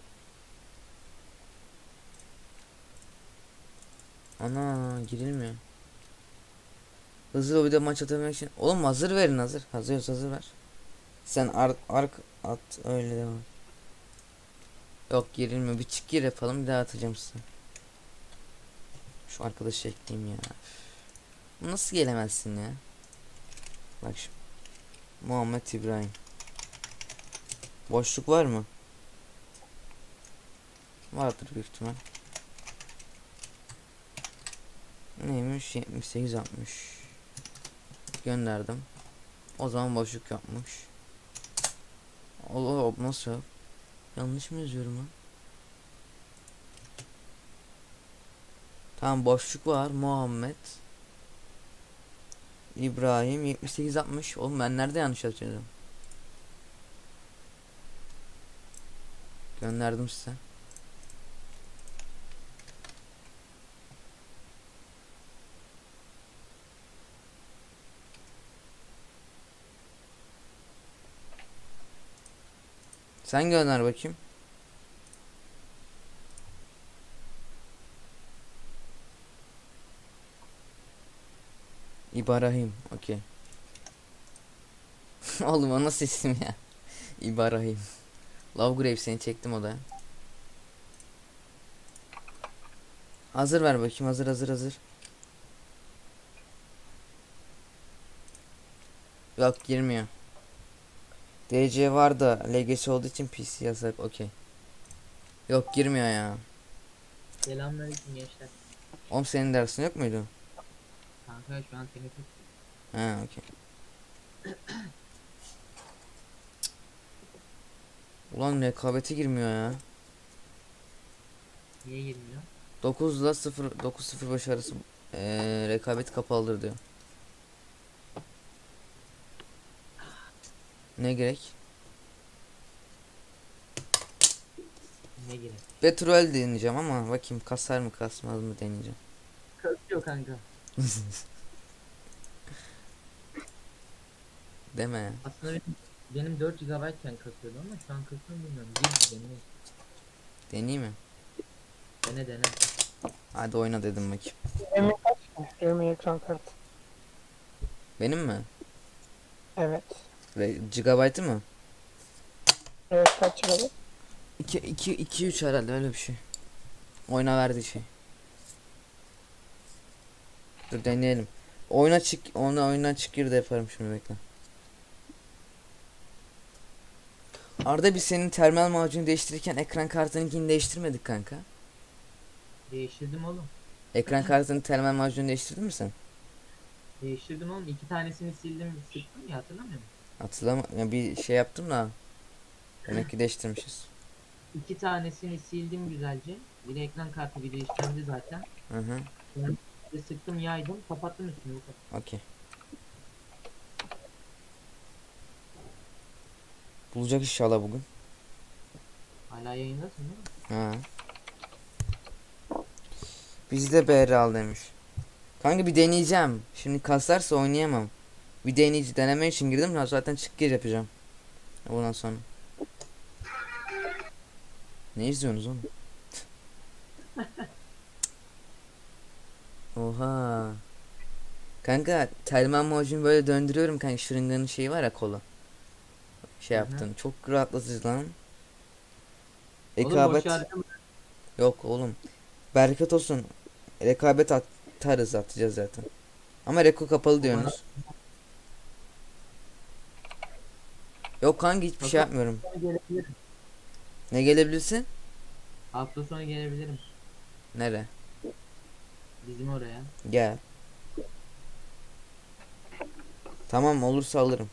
Ana girilmiyor. Hızlı lobide maç atabilmek için. Oğlum hazır verin, hazır. Hazır ver. Sen ark at, öyle devam. Yok girilmiyor. Bir çık gir yapalım, bir daha atacağım size. Şu arkadaşı ekleyeyim ya. Nasıl gelemezsin ya? Bak şimdi. Muhammed İbrahim. Boşluk var mı? Vardır büyük ihtimal. Neymiş? 78 60. Gönderdim. O zaman boşluk yapmış. Allah nasıl? Yanlış mı yazıyorum lan? Tamam boşluk var. Muhammed İbrahim 78 60. Oğlum ben nerede yanlış yazıyorum? Gönderdim size. Sen gönder bakayım. İbrahim. Okey. Oğlum o nasıl isim ya? İbrahim. Lovegrave seni çektim odaya. Hazır ver bakayım. Hazır hazır hazır. Yok girmiyor. DC var da LGS olduğu için PC yasak. Okey. Yok girmiyor ya. Selamünaleyküm gençler. Oğlum senin dersin yok muydu? Kanka şu an teneffüs. Ha okey. Ulan rekabete girmiyor ya. Niye girmiyor? 9 ile 0 905 arası rekabet kapalıdır diyor. Ne gerek? Ne gerek? Petrol deneyeceğim ama bakayım kasar mı kasmaz mı deneyeceğim. Kasıyor kanka. Deme ya. Aslında benim 4 GB iken kasıyordu ama şu an kasıyor mu bilmiyorum. Gir dene. Deneyeyim mi? Dene. Hadi oyna dedim bakayım. RAM'in kaç ki? RAM'in ekran kartı. Benim mi? Evet. Gigabyte'ı mı? Evet kaç GB? 2 3 herhalde öyle bir şey. Oyna verdi şey. Dur deneyelim. Oyundan çık gir de yaparım şimdi bekle. Arda biz senin termal macunu değiştirirken ekran kartınınkini değiştirmedik kanka. Değiştirdim oğlum. Ekran kartının termal macunu değiştirdin mi sen? Değiştirdim oğlum. 2 tanesini sildim sıktım ya, hatırlamıyor musun? Ya bir şey yaptım da. Demek ki değiştirmişiz. 2 tanesini sildim güzelce. Bir de ekran kartı bir değiştirdi zaten. Hı hı. Bir de sıktım, yaydım, kapattım üstünü, bu kadar. Okey. Bulacak inşallah bugün. Hala yayındasın değil mi? Ha. Bizde BR al demiş. Kanka bir deneyeceğim. Şimdi kasarsa oynayamam. Bir deneme için girdim ya, zaten çık gir yapacağım. Bundan sonra. Ne izliyorsunuz oğlum? Oha. Kanka termal macunu böyle döndürüyorum kanka, şırınganın şeyi var ya, kola. Şey Hı hı. yaptın. Çok rahatlatıcı lan. Oğlum Rekabet boş harcama. yok oğlum. Bereket olsun. Rekabet atacağız zaten. Ama reko kapalı diyorsunuz. Yok kanka hiçbir şey yapmıyorum. Gelebilirim. Ne gelebilirsin? Hafta sonu gelebilirim. Nere? Bizim oraya. Gel. Tamam olursa alırım.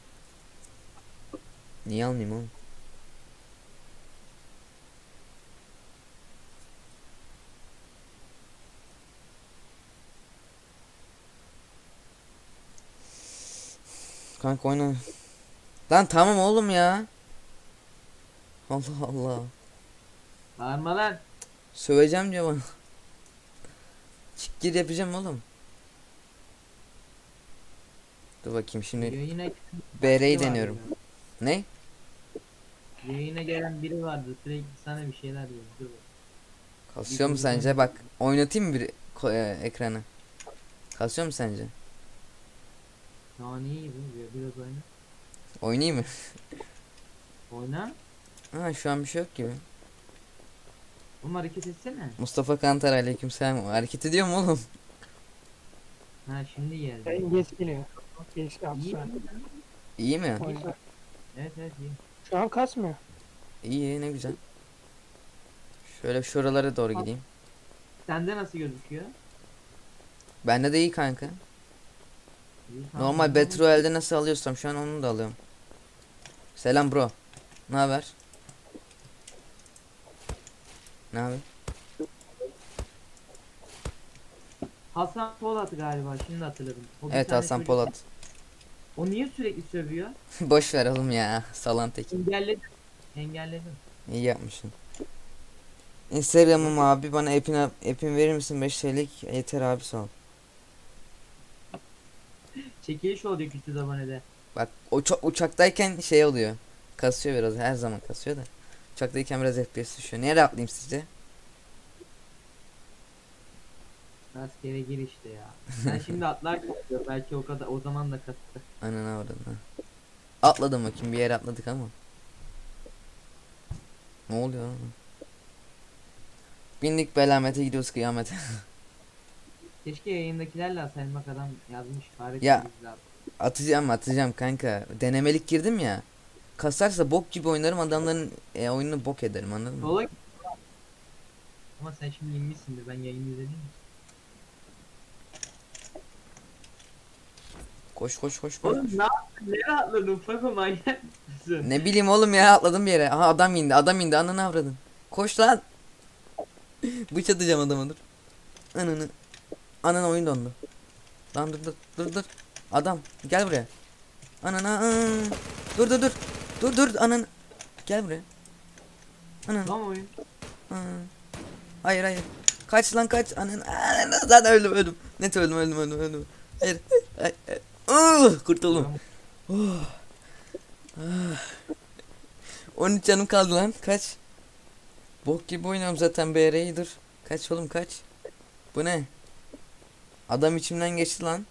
Niye almayayım oğlum? Kanka oyna. Lan tamam oğlum ya. Allah Allah. Bağırma lan. Söveceğim diyor bana. Çık gir yapacağım oğlum. Dur bakayım şimdi Yayına BR'yi biri deniyorum. vardı Ne? ya. Yayına gelen biri vardı, sürekli sana bir şeyler diyor. Dur bak. Kasıyor mu sence? Bak oynatayım mı bir ekranı? Kasıyor mu sence? Şu an iyi gibi. Biraz oyna. Oynayayım mı? Oyna. Ha şu an bir şey yok gibi. Oğlum hareket etsene. Mustafa Kantar aleykümselam. Hareket ediyor mu oğlum? Ha şimdi geldi. Yayın geç geliyor. Birisi İyi atsa. mi? İyi mi? O yüzden. Evet evet iyi. Şu an kasmıyor. İyi, ne güzel. Şöyle şuralara doğru gideyim. Sende nasıl gözüküyor? Bende de iyi kanka. İyi, tamam. Normal Battle Royale'de nasıl alıyorsam şu an onu da alıyorum. Selam bro. Ne haber? Ne haber? Hasan Polat galiba şimdi hatırladım. O bir Evet, tane Hasan çocuk- Polat. O niye sürekli sövüyor? Boş ver oğlum ya. Salan tek. Engelledim. Engelledim. İyi yapmışsın. Instagram'ım abi, bana app'in verir misin? 5 TL'lik yeter abi, sağ ol. Çekiliş oluyor 300 abonede. Bak uçaktayken şey oluyor. Kasıyor biraz, her zaman kasıyor da. Uçaktayken biraz FPS düşüyor. Nereye atlayayım sizce? Rastgele gir işte ya. Ben şimdi atlar kasıyor. Belki o kadar o zaman da kastı. Anana oradan ha. Atladım bakayım, bir yere atladık ama. Ne oluyor lan? Bindik belamete, gidiyoruz kıyamete. Keşke yayındakilerle atsaydım, bak adam yazmış. Fare Ya. çizgiler. Atacağım kanka. Denemelik girdim ya. Kasarsa bok gibi oynarım, adamların oyununu bok ederim, anladın mı? Sola. Ama sen şimdi inmişsindir, ben yayını izledim. Koş koş koş koş. Oğlum ne yaptın? Nereye atladın? Fako manyak mısın? Ne bileyim oğlum ya, atladım bir yere. Aha, adam indi ananı avradın. Koş lan. Bıç atacağım adama, dur. Ananı oyun dondu. Lan dur. Adam gel buraya. Anana dur ananı. Gel buraya. Ananı. Tamam oyun. Hayır. Kaç lan kaç. Ananı. Zaten öldüm. Net öldüm. Hayır. Kurtuldum. 13 canım kaldı lan. Kaç. Bok gibi oynuyorum zaten BR'yi, dur. Kaç oğlum kaç. Bu ne? Adam içimden geçti lan.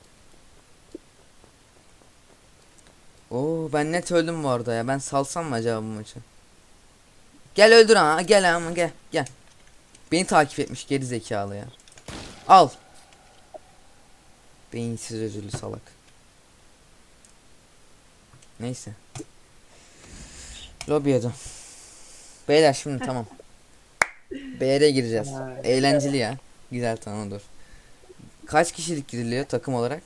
Oo, ben net öldüm bu arada ya. Ben salsam mı acaba bu maçı? Gel öldür ha. Gel ama gel. Beni takip etmiş geri zekalı ya. Al. Beyinsiz özürlü salak. Neyse. Lobiye dön. Beyler şimdi tamam. BR'ye gireceğiz. Eğlenceli ya. Güzel, tamam, dur. Kaç kişilik giriliyor takım olarak?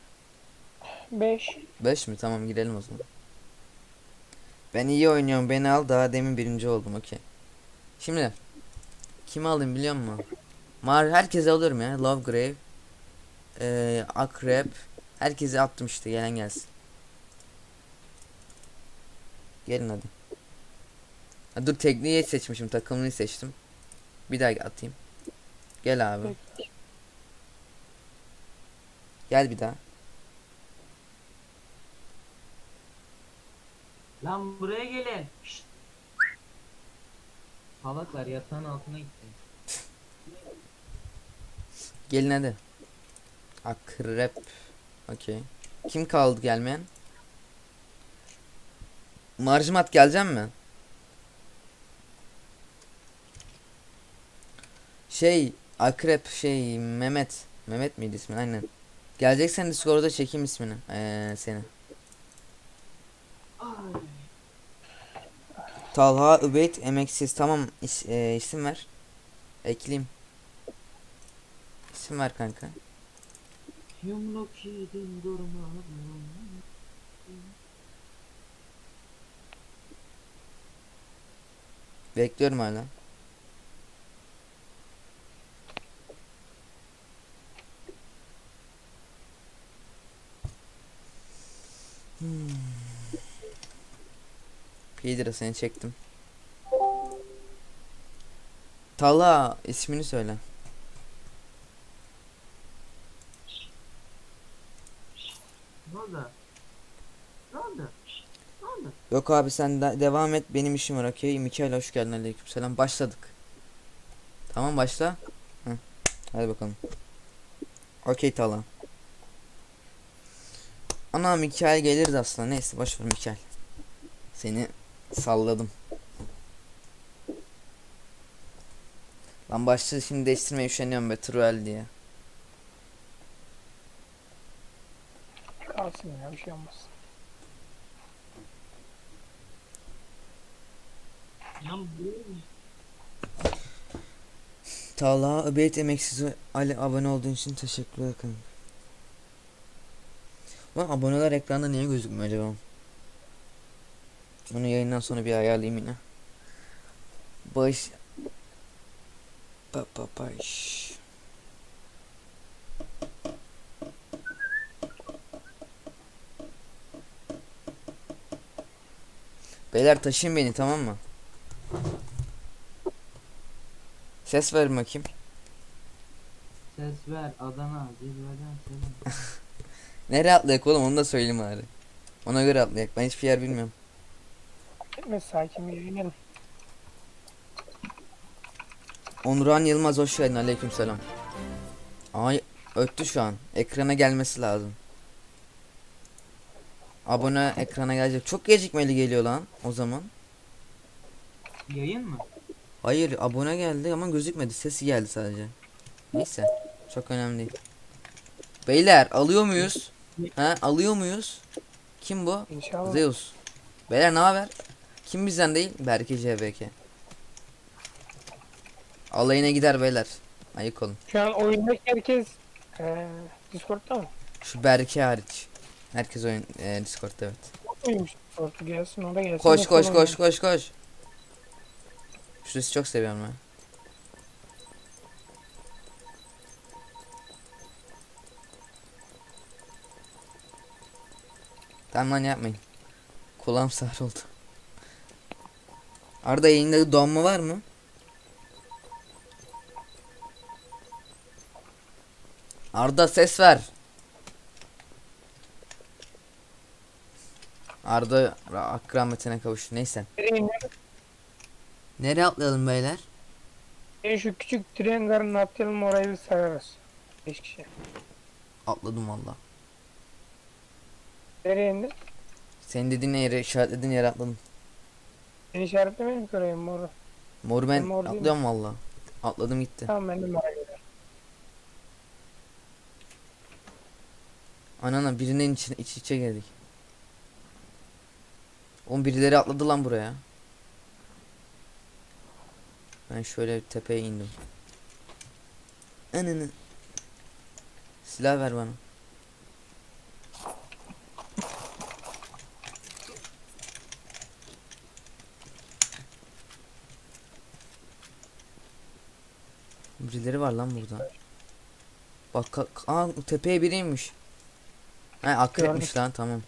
5. 5 mi? Tamam, girelim o zaman. Ben iyi oynuyorum, beni al, daha demin birinci oldum, okey. Şimdi kimi alayım biliyor musun? Herkese alıyorum ya. Lovegrave, Akrep, herkese attım işte, gelen gelsin. Gelin hadi. Ha, dur, tekniği seçmişim, takımını seçtim. Bir daha atayım. Gel abi. Gel bir daha. Lan buraya gelin. Şşt. Salaklar yatağın altına gitti. Gelin hadi. Akrep. Okey. Kim kaldı gelmeyen? Marjmat gelecek mi? Akrep Mehmet. Mehmet miydi ismi? Aynen. Geleceksen Discord'da çekeyim ismini. Seni. Ay. Talha Übeyt Emeksiz. Tamam, isim ver. Ekleyeyim. İsim ver kanka. Yumruk yedim durma. Bekliyorum hala. Peter'a seni çektim. Talha ismini söyle. Ne oldu? Ne oldu? Ne oldu? Yok abi, sen devam et, benim işim var, okey. Mikael hoş geldin, aleykümselam. Başladık. Tamam, başla. Hı. Hadi bakalım. Okey Talha. Ana, Mikael gelirdi aslında, neyse boşver Mikael. Seni salladım. Lan başladı, şimdi değiştirmeye üşeniyorum be, Truel diye. Kalsın. Gelsin ya, bir şey olmaz. Talha Öbeyt Emeksiz Ali abone olduğun için teşekkür ederim. Lan aboneler ekranda niye gözükmüyor acaba? Onu yayından sonra bir ayarlayayım yine. Baş. Baş. Beyler taşıyın beni, tamam mı? Ses verin bakayım. Ses ver Adana zirveden selam. Nereye atlayak oğlum, onu da söyleyeyim bari. Ona göre atlayak. Ben hiçbir yer bilmiyorum. Gitme, sakin bir yürüyelim. Onurhan Yılmaz hoş geldin, aleykümselam. Ay öttü şu an. Ekrana gelmesi lazım. Abone ekrana gelecek. Çok gecikmeli geliyor lan o zaman. Yayın mı? Hayır, abone geldi ama gözükmedi. Sesi geldi sadece. Neyse. Çok önemli değil. Beyler alıyor muyuz? Ha, alıyor muyuz? Kim bu? İnşallah. Zeus. Beyler ne haber? Kim bizden değil? Berke CBK. Alayına gider beyler. Ayık olun. Şu an oyundaki herkes Discord'da mı? Şu Berke hariç. Herkes oyun Discord'da, evet. Oymuş Discord'da, gelsin o da gelsin. Koş koş Bakalım. koş koş koş. Şurası çok seviyorum ben. Tamam lan, yapmayın. Kulağım sağır oldu. Arada yayında donma var mı? Arda ses ver. Arda hakkı rahmetine kavuştu. Neyse. Nereye atlayalım beyler? Şu küçük tren garını atlayalım, orayı bir sararız. 5 kişi. Atladım valla. Nereye indi? Senin dediğin yere, işaretlediğin yere atladım. Ben işaretlemedim ki orayı, moru. Mor ben Ben mor değilim. atlıyorum valla. Atladım gitti. Tamam, ben de merak ederim. Anana birinin içine iç içe geldik. Oğlum birileri atladı lan buraya. Ben şöyle bir tepeye indim. Ananı. Silah ver bana. Birileri var lan burada. Bak aa, tepeye biriymiş. Ha, akrepmiş Gördüm. lan, tamam.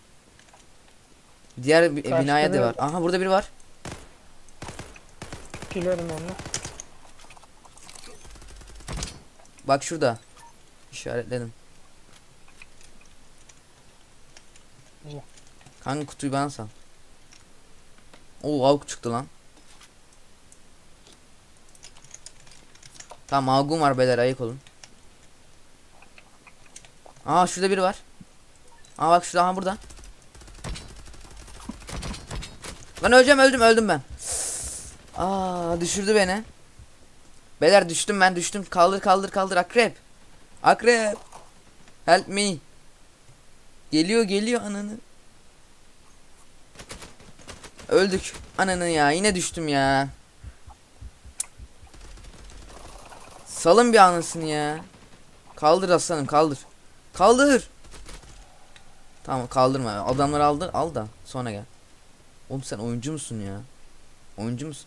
Diğer binaya da Karşıda var. Aha, burada biri var. Biliyorum onu. Bak şurada. İşaretledim. İyi. Kanka kutuyu bana sal. Oo, avuk çıktı lan. Tamam, avgum var beyler, ayık olun. Aa, şurada biri var. Aa bak şurada, aha burada. Ben öleceğim, öldüm ben. Aa, düşürdü beni. Beyler düştüm, ben düştüm. Kaldır akrep. Akrep. Help me. Geliyor ananı. Öldük. Ananı ya, yine düştüm ya. Salın bir anasını ya. Kaldır aslanım, kaldır. Tamam, kaldırma. Adamları al da sonra gel. Oğlum sen oyuncu musun ya? Oyuncu musun?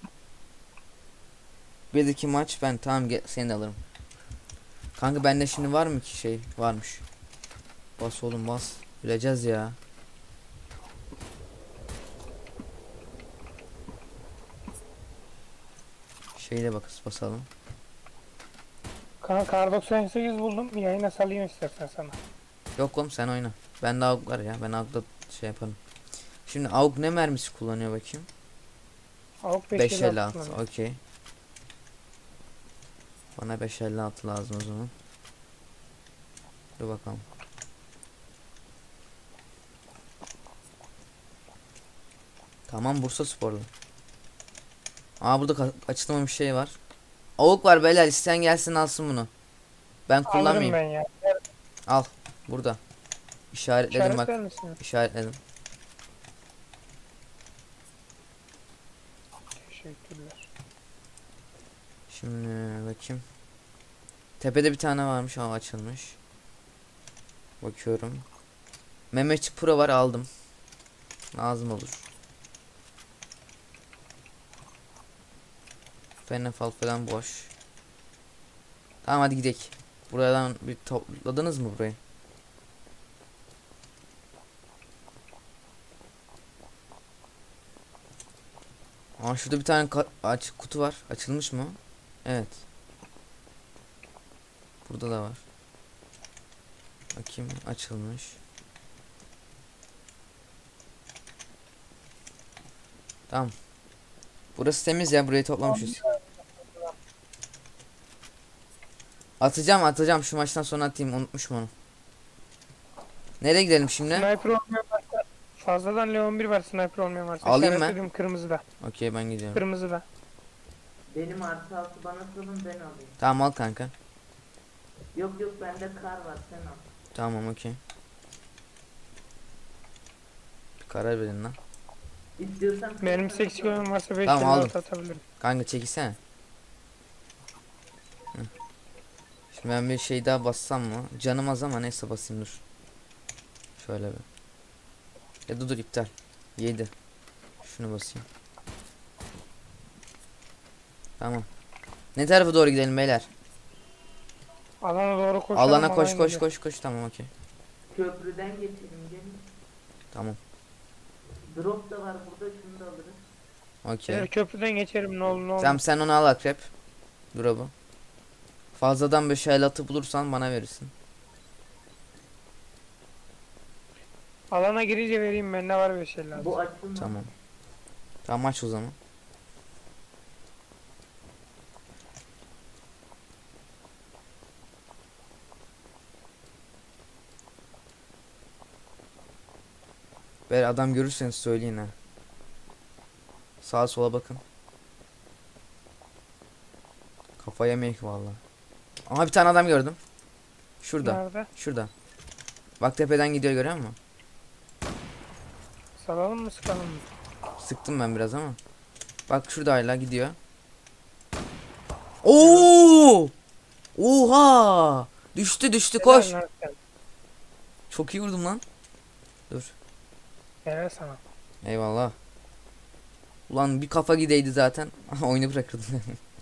Bir iki maç ben, tamam, seni de alırım. Kanka bende şimdi var mı ki şey? Varmış. Bas oğlum bas. Bileceğiz ya. Şeyle basalım. Kanka kar 98 buldum. Yayına salayım istersen sana. Yok oğlum, sen oyna. Bende AUG var ya. Ben AUG'da şey yaparım. Şimdi AUG ne mermisi kullanıyor bakayım? Avuk 556. Okey. Bana 556 lazım o zaman. Dur bakalım. Tamam, Bursa Sporlu. Aa, burada açılmamış şey var. AUG var beyler, isteyen gelsin alsın bunu. Ben Alırım kullanmayayım. ben ya. Al burada. İşaretledim bak. İşaretler misin? İşaretledim. Teşekkürler. Şimdi bakayım. Tepede bir tane varmış ama açılmış. Bakıyorum. Mehmetçik Pro var, aldım. Lazım olur. Fenefal falan boş. Tamam hadi gidelim. Buradan bir topladınız mı burayı? Aa şurada bir tane kutu var. Açılmış mı? Evet. Burada da var. Bakayım, açılmış. Tamam. Burası temiz ya, burayı toplamışız. Atacağım şu maçtan sonra atayım, unutmuşum onu. Nereye gidelim şimdi? Sniper olmayan varsa fazladan Leon 1 var, sniper olmayan varsa. Alayım ben. İşaretledim, kırmızıda. Okey, ben gidiyorum. Kırmızıda. Benim artı altı bana salın, ben alayım. Tamam al kanka. Yok yok, bende kar var, sen al. Tamam okey. Bir karar verin lan. İstiyorsan Benim 8 kilogram varsa 5 Tamam, aldım. atabilirim. Kanka çekilsene. Hı. Şimdi ben bir şey daha bassam mı? Canım az ama neyse basayım, dur. Şöyle bir. Ya dur iptal. 7. Şunu basayım. Tamam. Ne tarafa doğru gidelim beyler? Alana doğru koşalım. Alana koş alan koş gidiyor. koş koş, tamam okey. köprüden geçelim, gelin. Tamam. Drop da var burada, şunu da alırız. Okey. Eğer köprüden geçerim, ne olur ne olur. Tamam sen onu al akrep. Drop'u. Fazladan bir şey atı bulursan bana verirsin. Alana girince vereyim, bende var bir şey lazım. Bu açılma. Tamam. Tamam aç o zaman. Böyle adam görürseniz söyleyin ha. Sağa sola bakın. Kafa yemek vallahi. Aha bir tane adam gördüm. Şurada. Nerede? Şurada. Bak tepeden gidiyor, görüyor musun? Salalım mı, sıkalım mı? Sıktım ben biraz ama. Bak şurada hala gidiyor. Oo! Oha! Düştü koş. Helal lan sen. Çok iyi vurdum lan. Dur. Helal sana. Eyvallah. Ulan bir kafa gideydi zaten. Oyunu bırakırdım.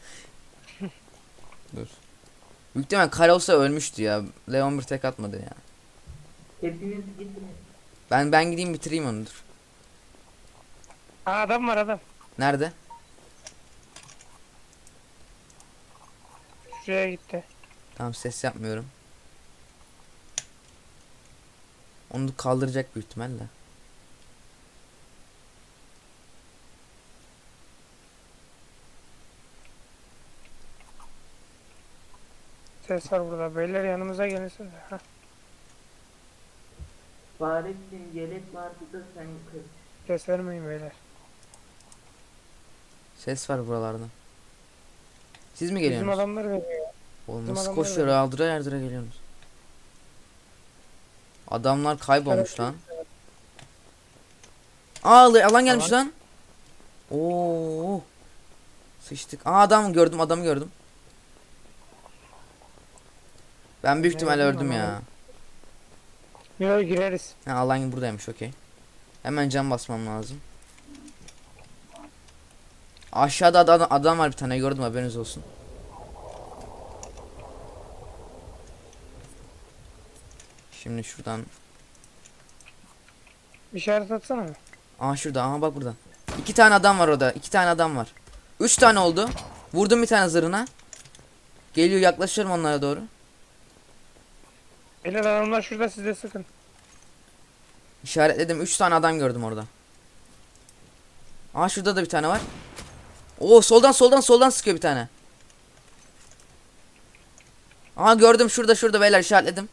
Dur. Büyük ihtimal kare olsa ölmüştü ya. Leon bir tek atmadı ya. Hepiniz gidin. Ben gideyim bitireyim onu, dur. Aa, adam var adam. Nerede? Şuraya gitti. Tamam ses yapmıyorum. Onu kaldıracak büyük ihtimalle. Ses var burada. Beyler yanımıza gelirsiniz. Heh. Fahrettin, yelek vardı da sen kır. Ses vermeyin beyler. Ses var buralarda. Siz mi Bizim geliyorsunuz? adamlar veriyor. Oğlum bizim nasıl adamlar koşuyor, öyle. aldıra yardıra geliyorsunuz. Adamlar kaybolmuş lan. Aa alan gelmiş lan. Oo. Sıçtık. Aa adamı gördüm. Ben büyük ihtimalle Nereden öldüm ya. alalım? Yok, gireriz. Ha, alan buradaymış, okey. Hemen can basmam lazım. Aşağıda adam var bir tane, gördüm, haberiniz olsun. Şimdi şuradan. İşaret atsana mı? Aa şurada, aha bak burada. 2 tane adam var orada. 2 tane adam var. 3 tane oldu. Vurdum bir tane zırhına. Geliyor, yaklaşıyorum onlara doğru. Beyler adamlar şurada, siz de sıkın. İşaretledim. 3 tane adam gördüm orada. Aa şurada da bir tane var. Oo soldan sıkıyor bir tane. Aa gördüm, şurada beyler, işaretledim.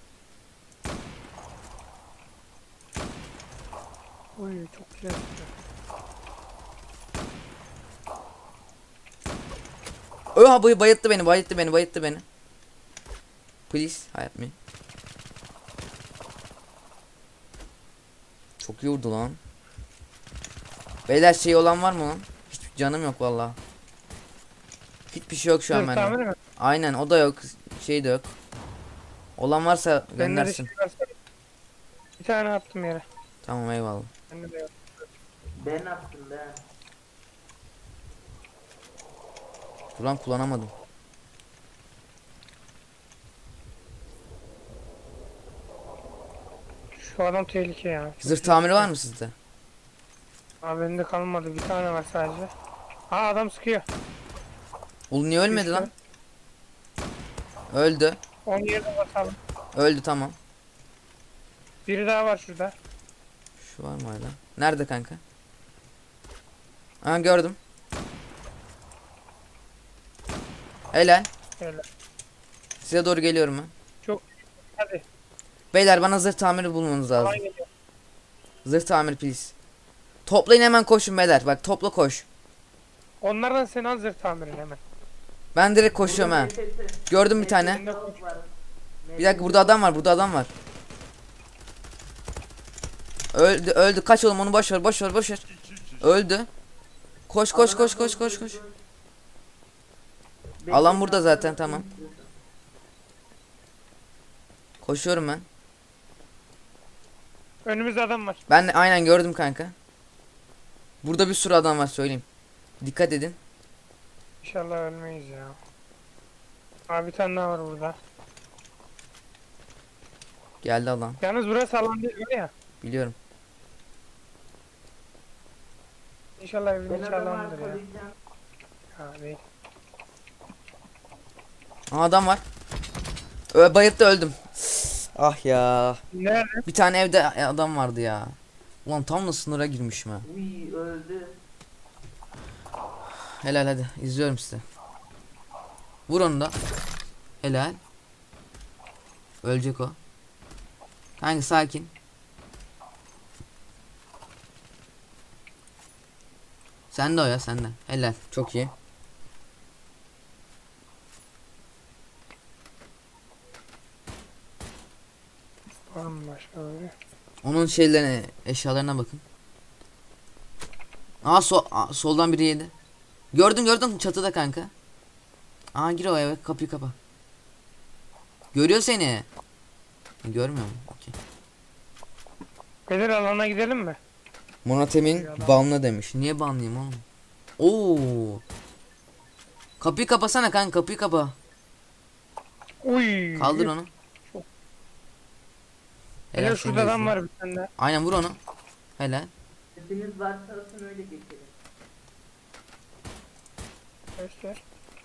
Uy, çok güzel. Oha bayılttı beni. Please help me. Çok iyi vurdu lan. Beyler şey olan var mı lan? Hiç canım yok vallahi. Hiçbir şey yok şu an Dur, bende. tamir mi? Aynen o da yok. Şey de yok. Olan varsa Bende de göndersin. şey var. Bir tane attım yere. Tamam eyvallah. Bende de yok. Ben attım ben. Ulan kullanamadım. Şu adam tehlike ya. Zırh tamiri var mı sizde? Abi bende kalmadı. Bir tane var sadece. Ha adam sıkıyor. Oğlum niye ölmedi Düştü. lan? Öldü. 10 yerde basalım. Öldü tamam. Biri daha var şurada. Şu var mı hala? Nerede kanka? Aa gördüm. Helal. Şöyle. Size doğru geliyorum ben. Hadi. Beyler bana zırh tamiri bulmanız lazım. Alan geliyor. Zırh tamiri please. Toplayın hemen koşun beyler. Bak topla koş. Onlardan sen al zırh tamirini hemen. Ben direkt koşuyorum ha. Gördüm bir tane. Bende koş. Bir dakika burada adam var. Burada adam var. Öldü öldü. Kaç oğlum onu boş ver boş ver boş ver. Öldü. Koş koş koş koş koş koş. Alan burada zaten tamam. Koşuyorum ben. Önümüzde adam var. Ben de aynen gördüm kanka. Burada bir sürü adam var söyleyeyim. Dikkat edin. İnşallah ölmeyiz ya. Abi bir tane daha var burada. Geldi alan. Yalnız burası alan değil öyle ya. Biliyorum. İnşallah evin Ben içi adamı alandır ya. arkalayacağım. Ha değil. Aa, adam var. Bayılttı öldüm. Ah ya. Nerede? Bir tane evde adam vardı ya. Ulan tam da sınıra girmişim ha. Uy öldü. Helal hadi izliyorum sizi. Vur onu da. Helal. Ölecek o. Kanka sakin. Sen de o ya sen de. Helal. Çok iyi. Var mı başka böyle? Onun şeylerine, eşyalarına bakın. Soldan biri yedi. Gördüm gördüm çatıda kanka. Aa gir o eve kapıyı kapa. Görüyor seni. Görmüyor mu? Okey. Beyler alana gidelim mi? Monotemin banla demiş. Niye banlayayım oğlum? Oo. Kapıyı kapasana kanka kapıyı kapa. Uy. Kaldır onu. Hele Helal, şurada seni adam izle. var bir tane daha. Aynen vur onu. Helal. Hepiniz varsa atın öyle geçelim. Göster.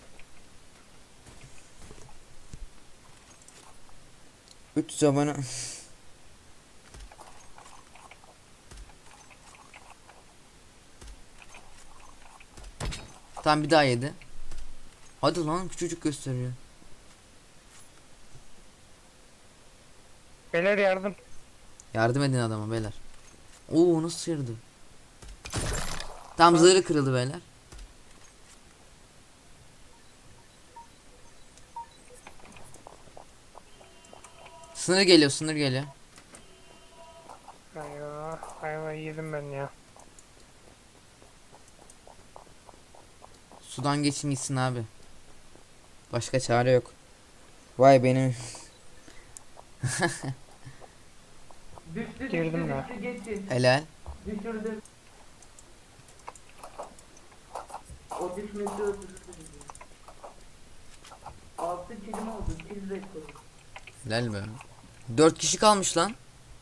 Üç zabana. Tamam bir daha yedi. Hadi lan küçücük gösteriyor. Beyler yardım. Yardım edin adama beyler. Oo nasıl sıyırdı? Tam zırhı kırıldı beyler. Sınır geliyor sınır geliyor. Eyvah. Ayva yedim ben ya. Sudan geçin gitsin abi. Başka çare yok. Vay benim. Düştü Girdim düştü ya. düştü geçin. Helal. Düşürdüm. O düşmesi öldürürdü bizi. 6 kilim oldu. Kill rekoru. Helal be. 4 kişi kalmış lan.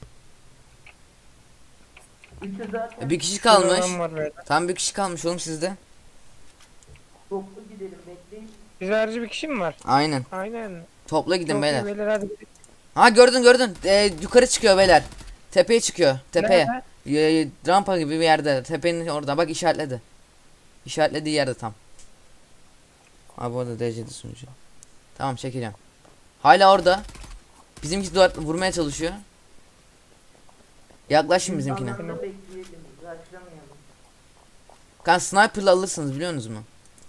3'ü zaten Bir kişi Şurada kalmış. adam var beyler. Tam bir kişi kalmış oğlum sizde. toplu gidelim bekleyin. Bize harici bir kişi mi var? Aynen. Aynen. Topla gidin Çok iyi beyler. beyler hadi. Ha gördün gördün. Yukarı çıkıyor beyler. Tepeye çıkıyor. Tepeye. Nerede? Rampa gibi bir yerde. Tepenin orada. Bak işaretledi. İşaretlediği yerde tam. Abi orada dereceli sunucu. Tamam çekeceğim. Hala orada. Bizimki duvar vurmaya çalışıyor. Yaklaşın bizimkine. Alanda bekleyelim. Rushlamayalım. Kan sniper'la alırsınız biliyorsunuz mu?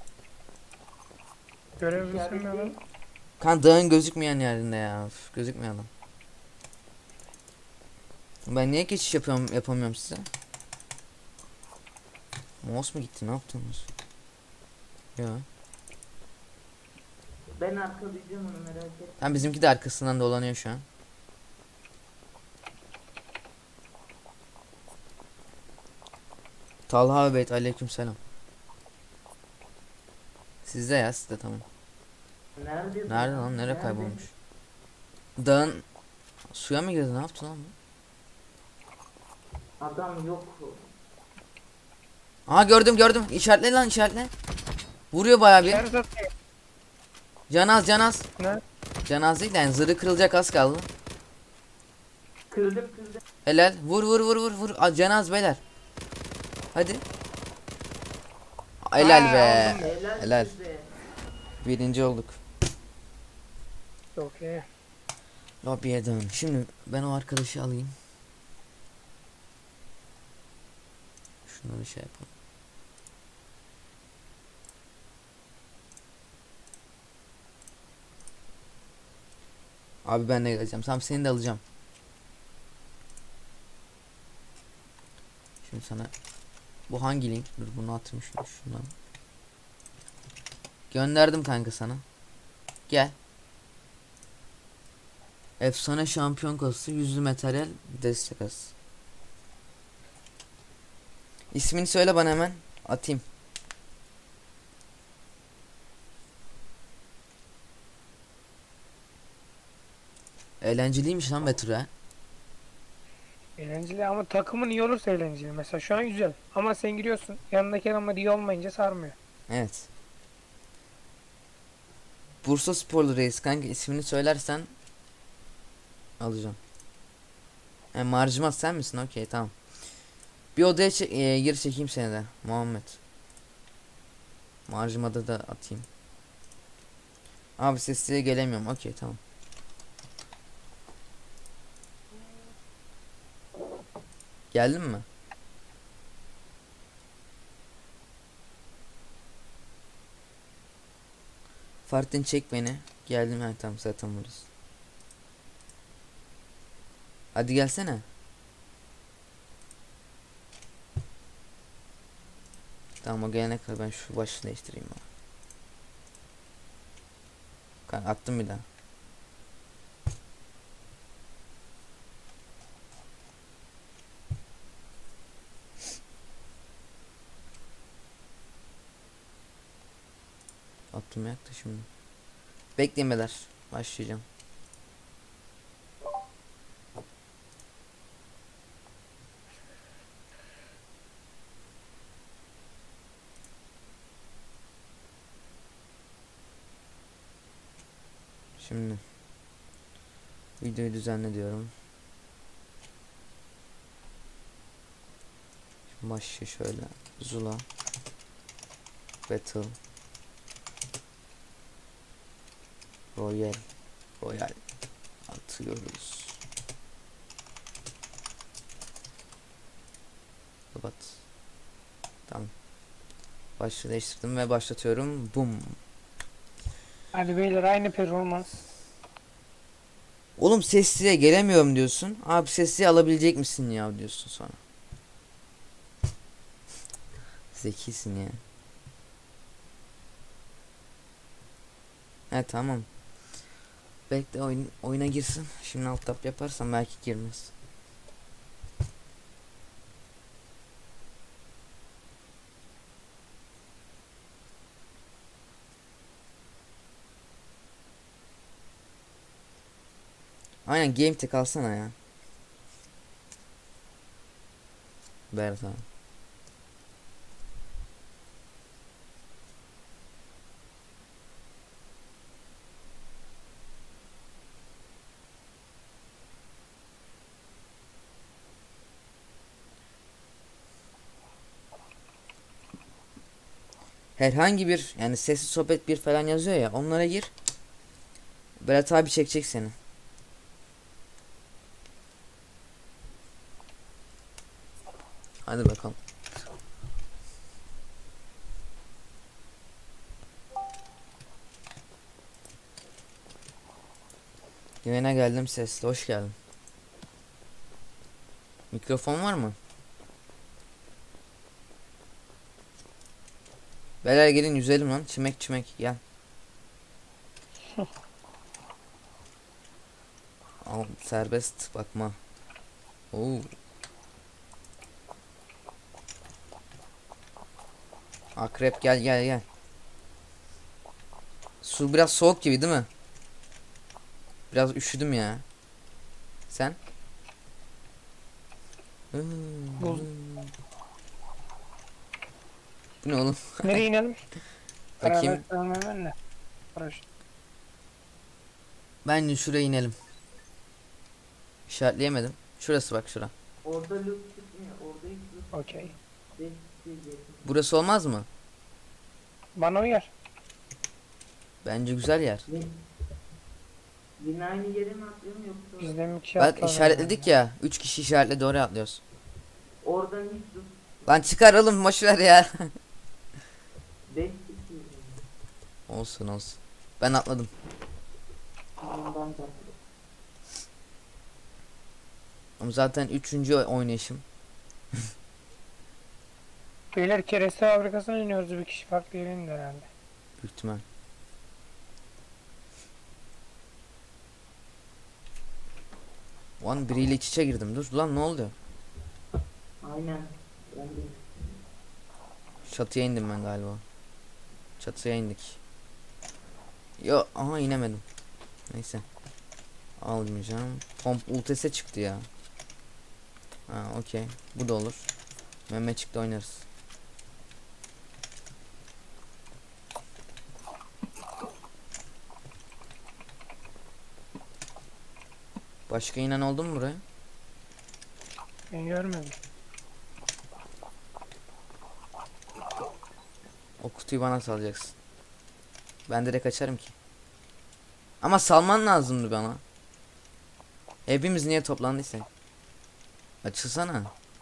Görebilirsin mi adam? Kan dağın gözükmeyen yerinde ya. Üf, gözükmüyor adam. Ben niye geçiş yapamıyorum size? Mouse mu gitti, ne yaptınız? Ya. Ben arkalayacağım onu, merak etme. Hem bizimki de arkasından dolanıyor şu an. Talha Bey, aleykümselam. Sizde ya, sizde tamam. Nerede? Nerede lan, nereye kaybolmuş? Dağın suya mı girdi, ne yaptı lan bu? Adam yok. Aha, gördüm, işaretle lan, işaretle. Vuruyor bayağı bir. İşaret atıyor. Canaz. Ne? Canaz değil yani, zırhı kırılacak, az kaldı. Kırdım. Helal, vur. Canaz beyler. Hadi. Helal be. aldım. Helal. size. Birinci olduk. Çok iyi. Lobiye dön. Şimdi ben o arkadaşı alayım. Şunları şey yapalım. Abi ben de geleceğim. Tamam, seni de alacağım. Şimdi sana bu hangi link? Dur, bunu atayım şundan. Gönderdim kanka sana. Gel. Efsane şampiyon kasası, yüzlü materyal, destek kasası. İsmini söyle bana, hemen atayım. Eğlenceliymiş lan Betül ha. Eğlenceli ama takımın iyi olursa eğlenceli. Mesela şu an güzel. Ama sen giriyorsun. Yanındaki adamlar iyi olmayınca sarmıyor. Evet. Bursa Sporlu Reis kanka, ismini söylersen alacağım. Marjımat sen misin? Okey, tamam. Bir odaya gir çekeyim seni de Muhammed. Marjımada da atayım. Abi sesliye gelemiyorum. Okey, tamam. Geldin mi? Fartin çek beni. Geldim, ha tamam, zaten burası. Hadi gelsene. Tamam, o gelene kadar ben şu başını değiştireyim abi. Kanka attım bir daha. Attım yaktı şimdi. Bekleyin beyler. Başlayacağım. Şimdi videoyu düzenle diyorum. Şimdi başlığı şöyle. Zula Battle Royal atıyoruz. Kapat. Tamam. Başlığı değiştirdim ve başlatıyorum. Boom. Hadi beyler, aynı performans. Oğlum sesliye gelemiyorum diyorsun. Abi sesliye alabilecek misin ya diyorsun sonra. Zekisin ya. He tamam. Bekle, oyuna girsin. Şimdi alt tab yaparsam belki girmez. Aynen, game tek alsana ya. Ver tamam. Herhangi bir, yani sesli sohbet bir falan yazıyor ya, onlara gir. Berat abi çekecek seni. Hadi bakalım. Yayına geldim, sesli, hoş geldin. Mikrofon var mı? Beyler gelin yüzelim lan. Çimek çimek gel. Al serbest bakma. Oo. Akrep gel gel gel. Su biraz soğuk gibi değil mi? Biraz üşüdüm ya. Sen? Buz. Bu ne oğlum? Nereye inelim? Bakayım. Beraber ölmem ne? Paraşüt. Bence şuraya inelim. İşaretleyemedim. Şurası bak şura. Orada loot çıkmıyor. Orada hiç loot Okey. değil. Burası olmaz mı? Bana uyar. Bence güzel yer. Yine aynı yere mi atlıyorum yoksa Bizden bir kişi Bak atladı. işaretledik ya. 3 kişi işaretledi oraya atlıyoruz. oradan hiç loot Lan çıkar oğlum boş ver ya. 5 kişi Olsun olsun. Ben atladım. ondan da. Ama zaten 3. oynayışım. Beyler kereste fabrikasına iniyoruz, bir kişi farklı yere indi herhalde. Büyük ihtimal. Lan biriyle iç içe girdim. Dur lan ne oldu? Aynen. Ben de Çatıya indim ben galiba. Çatıya indik. Yo aha inemedim. Neyse. Almayacağım. Pomp ultese çıktı ya. Ha okey. Bu da olur. Mehmet çıktı oynarız. Başka inen oldu mu buraya? Ben görmedim. O kutuyu bana salacaksın. Ben direkt açarım ki. Ama salman lazımdı bana. Hepimiz niye toplandıysak? Açılsana.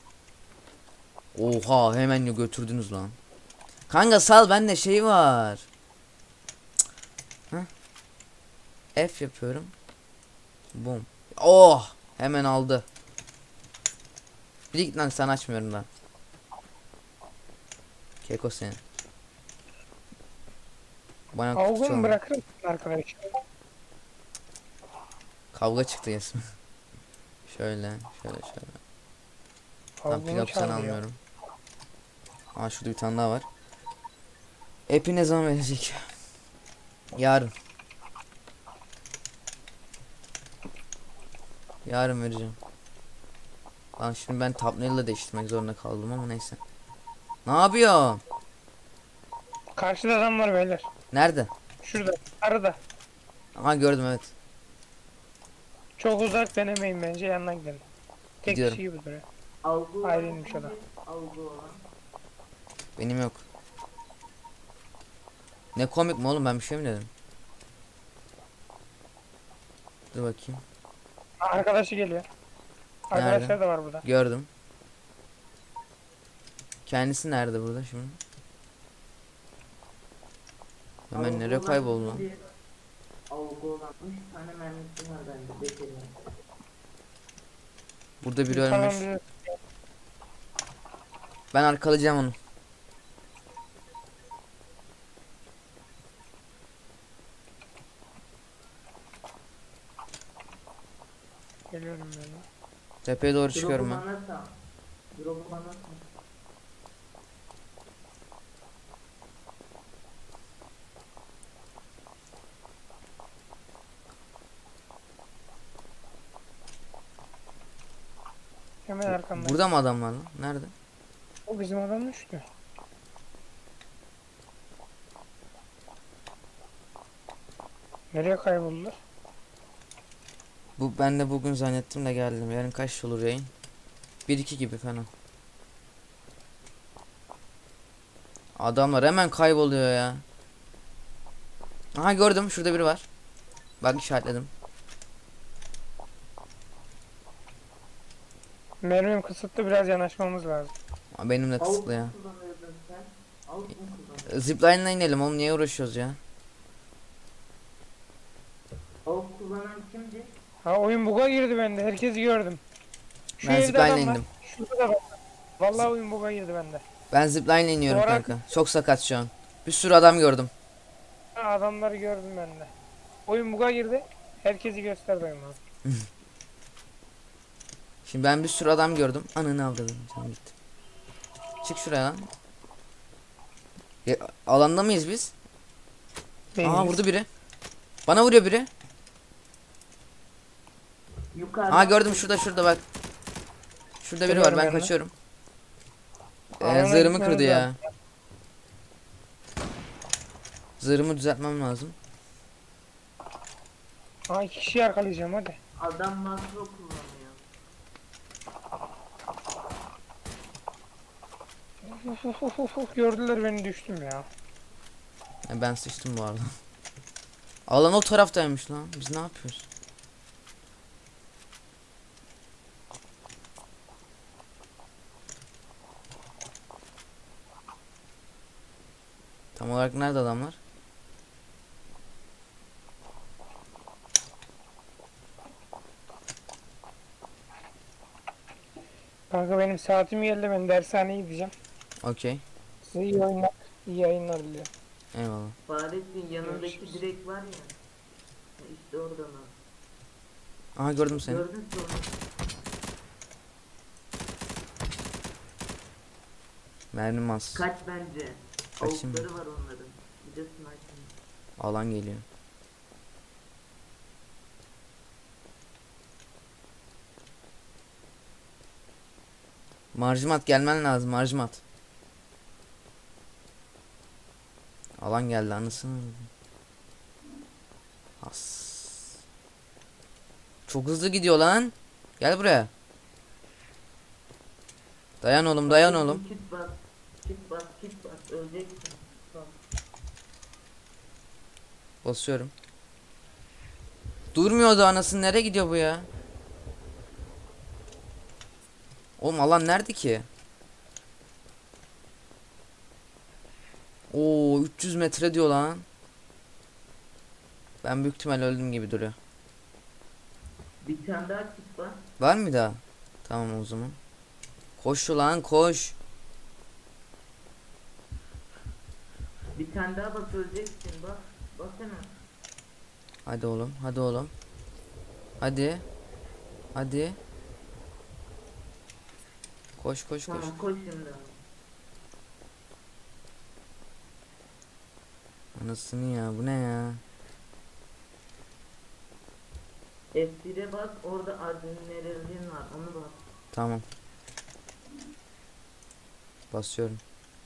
Oha hemen götürdünüz lan. Kanka sal bende şey var. Heh. F yapıyorum. Bum. Oh hemen aldı. Bir git lan sen açmıyorum lan. Keko seni. Bana kutu Avgu mu çalın. bırakırım arkadaş? Kavga çıktı Yasmin. Şöyle. Tam Avgumu pilot sen çağırıyor. almıyorum. Aa şurada bir tane daha var. Epi ne zaman verecek? Yarın. Yarın vereceğim. Lan şimdi ben thumbnail'la değiştirmek zorunda kaldım ama neyse. Ne yapıyor? Karşıda adam var beyler. Nerede? Şurada. Arada. Aha gördüm evet. Çok uzak denemeyin bence, yanına gidelim. Tek Gidiyorum. kişi gibi duruyor. algı olan Ayrıymış o da. algı olan. Benim yok. Ne komik mi oğlum ben bir şey mi dedim? Dur bakayım. Arkadaşı geliyor. Arkadaşlar da var burada. Gördüm. Kendisi nerede burada şimdi? Hemen Algı nereye olan kayboldu lan? bir Algı olan 3 tane mermisi var bende. Bekleyin. Burada biri Tamam, ölmüş. bir- Ben arkalayacağım onu. Geliyorum ben. Tepeye doğru çıkıyorum ben. Drop'u bana sal. Drop'u bana sal. Hemen arkamda. Burada mı adam var lan? Nerede? O bizim adam düştü. Nereye kayboldular? Bu ben de bugün zannettim de geldim. Yarın kaç olur yayın? 1-2 gibi falan. Adamlar hemen kayboluyor ya. Aha gördüm şurada biri var. Bak işaretledim. Mermim kısıtlı, biraz yanaşmamız lazım. Aa, benim de Avuk kısıtlı ya. mu kullanıyordun sen? Avuk mu kullanıyordun? Zipline'la inelim oğlum niye uğraşıyoruz ya? Avuk kullanan kimdi? Ha, oyun bug'a girdi bende. Herkesi gördüm. Şu Ben evde zipline'la adam var. indim. Şurada da var. Vallahi oyun buga girdi bende. Ben zipline'la iniyorum Bu ara- kanka. Çok sakat şu an. Bir sürü adam gördüm. Ha, adamları gördüm ben de. Oyun buga girdi. Herkesi gösterdi oyun bana. Şimdi ben bir sürü adam gördüm. Ananı avradım. Canım gitti. Çık şuraya lan. Ya, alanda mıyız biz? Aa Değiliz. vurdu biri. Bana vuruyor biri. Yukarıda. Aa gördüm şurada bak. Şurada biri var, Görüyorum ben ben de. kaçıyorum. Alana Zırhımı gitmemiz kırdı ya. lazım. Zırhımı düzeltmem lazım. Aa 2 kişi yakalayacağım hadi. Adam makro kullanıyor. Gördüler beni, düştüm ya. Ya ben sıçtım bu arada. Alan o taraftaymış lan. Biz ne yapıyoruz? Tam olarak nerede adamlar? Kanka benim saatim geldi, ben dershaneye gideceğim. Okey. Size iyi oyunlar, iyi yayınlar diliyorum. Eyvallah. Fahrettin yanındaki Görüşürüz. direk var ya. İşte oradan al. Aha gördüm seni. Gördün mü onu? Mermim az. Kaç bence. Kaçayım mı? Avukları var onların. Bir de sniper. Alan geliyor. Marjimat gelmen lazım, Marjimat. Alan geldi anasını. As. Çok hızlı gidiyor lan. Gel buraya. Dayan oğlum, dayan oğlum. Kit bas. Kit bas. Kit bas. Öleceksin. Bak. Basıyorum. Durmuyordu anasını, nereye gidiyor bu ya? Oğlum alan nerede ki? Oo 300 metre diyor lan. Ben büyük ihtimal öldüm gibi duruyor. Bir tane daha kit bas. Var mı daha? Tamam o zaman. Koş ulan koş. Bir tane daha bas öleceksin. Bak. Bak hemen. Hadi oğlum, hadi oğlum. Hadi. Hadi. Koş koş koş. Tamam koş şimdi abi. Anasını ya, bu ne ya? F1'e bas. Orada adrenalin var. Onu bas. Tamam. Basıyorum.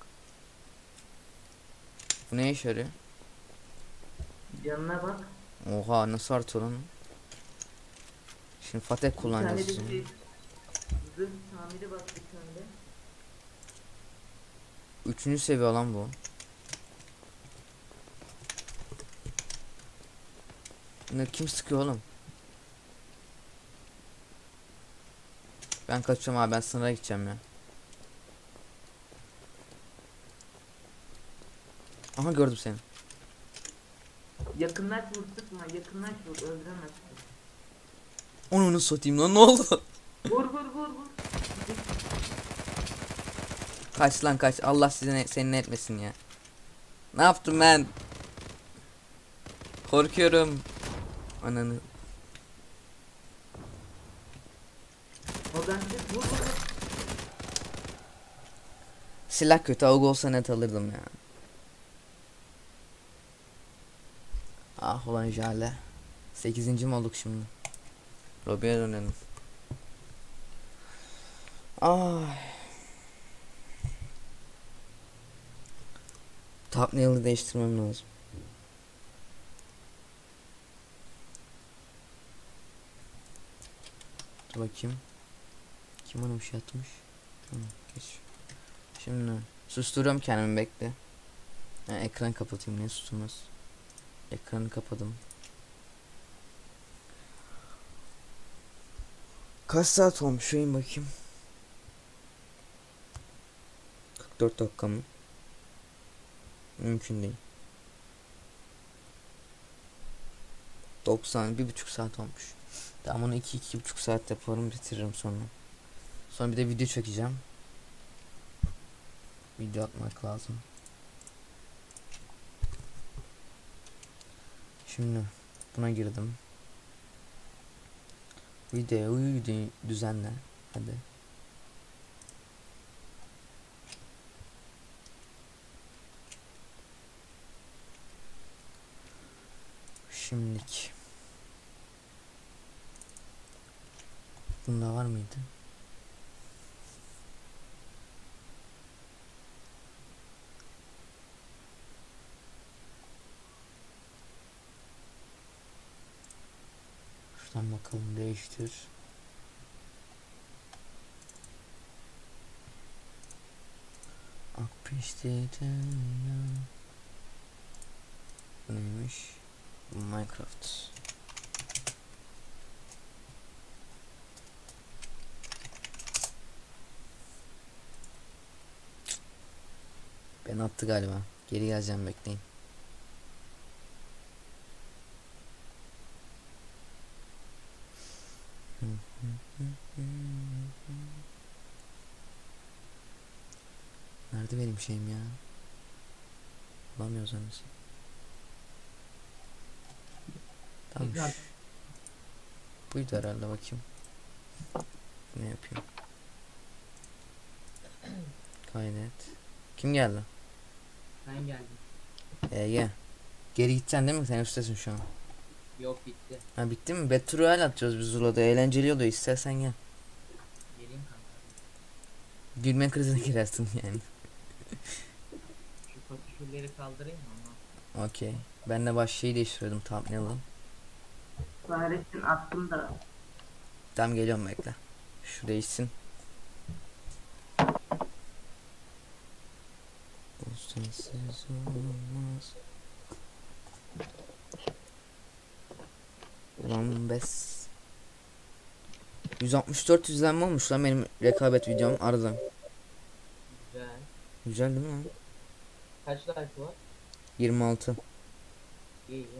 Bu ne işe yarıyor? Canına bak. Oha nasıl artıyor lan? Şimdi Fatih Bir tane kullanacağız. de şimdi. şey. Zırh tamiri bak bir tane de. Üçüncü seviye lan bu. Ne kim sıkıyor oğlum? Ben kaçıyorum abi, ben sınıra gideceğim ya. Aha gördüm seni. Yakınlaş vur sıkma. Yakınlaş vur. Öldüremezsin. Onu satayım lan, ne oldu? Vur vur vur vur. Kaç lan kaç, Allah seni ne etmesin ya. Ne yaptım ben? Korkuyorum. Ananı. O bende vur vur vur. Silah kötü, avuk olsa net alırdım ya. Ah ulan Jale. 8. mi olduk şimdi? Lobiye dönelim. Ay. Thumbnail'ı değiştirmem lazım. Dur bakayım. Kim bana bir şey atmış? Tamam, geç. Şimdi susturuyorum kendimi, bekle. Ekran kapatayım, niye susturmaz? Ekranı kapadım. Kaç saat olmuş şuraya bakayım. 44 dakika mı? Mümkün değil. 90, 1,5 saat olmuş. Tamam, onu 2,5 saat yaparım, bitiririm sonra. Sonra bir de video çekeceğim. Video atmak lazım. Şimdi buna girdim. Videoyu düzenle. Hadi. Şimdilik. Bunda var mıydı? Şuradan bakalım, değiştir. Appreciated. Bu neymiş? Minecraft. Ben attı galiba. Geri geleceğim, bekleyin. Nerede benim şeyim ya? Bulamıyoruz anasını. Tamam. Tekrar. Buydu herhalde, bakayım. Ne yapayım? Kaydet. Kim geldi? Ben geldim. Gel. Geri gideceksin değil mi? Sen üsttesin şu an. Yok bitti. Ha, bitti mi? Battle Royale atacağız biz Zula'da. Eğlenceli oluyor. İstersen gel. Geleyim kanka. Gülme krizine girersin yani. Şu patişürleri kaldırayım mı ama? Okey. Ben de baş şeyi değiştiriyordum. Thumbnail'ı. Fahrettin attım da. Tamam, geliyorum, bekle. Şu değişsin. Bu sensiz olmaz. Ulan bes. 164 izlenme olmuş lan benim rekabet videom aradan. Güzel. Güzel değil mi lan? Kaç like var? 26. İyi iyi.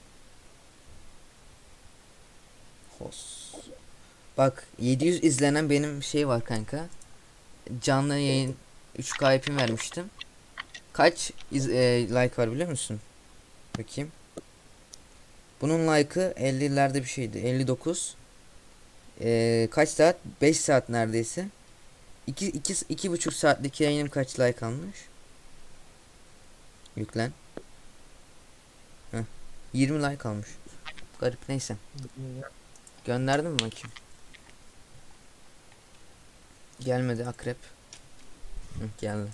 Hos. Bak 700 izlenen benim şey var kanka. Canlı yayın 3K ipim vermiştim. Kaç like var biliyor musun? Bakayım. Bunun like'ı 50'lerde bir şeydi. 59. Kaç saat? 5 saat neredeyse. 2,5 saatlik yayınım kaç like almış? Yüklen. Heh. 20 like almış. Garip, neyse. Gönderdim mi bakayım? Gelmedi akrep. Hı, geldi.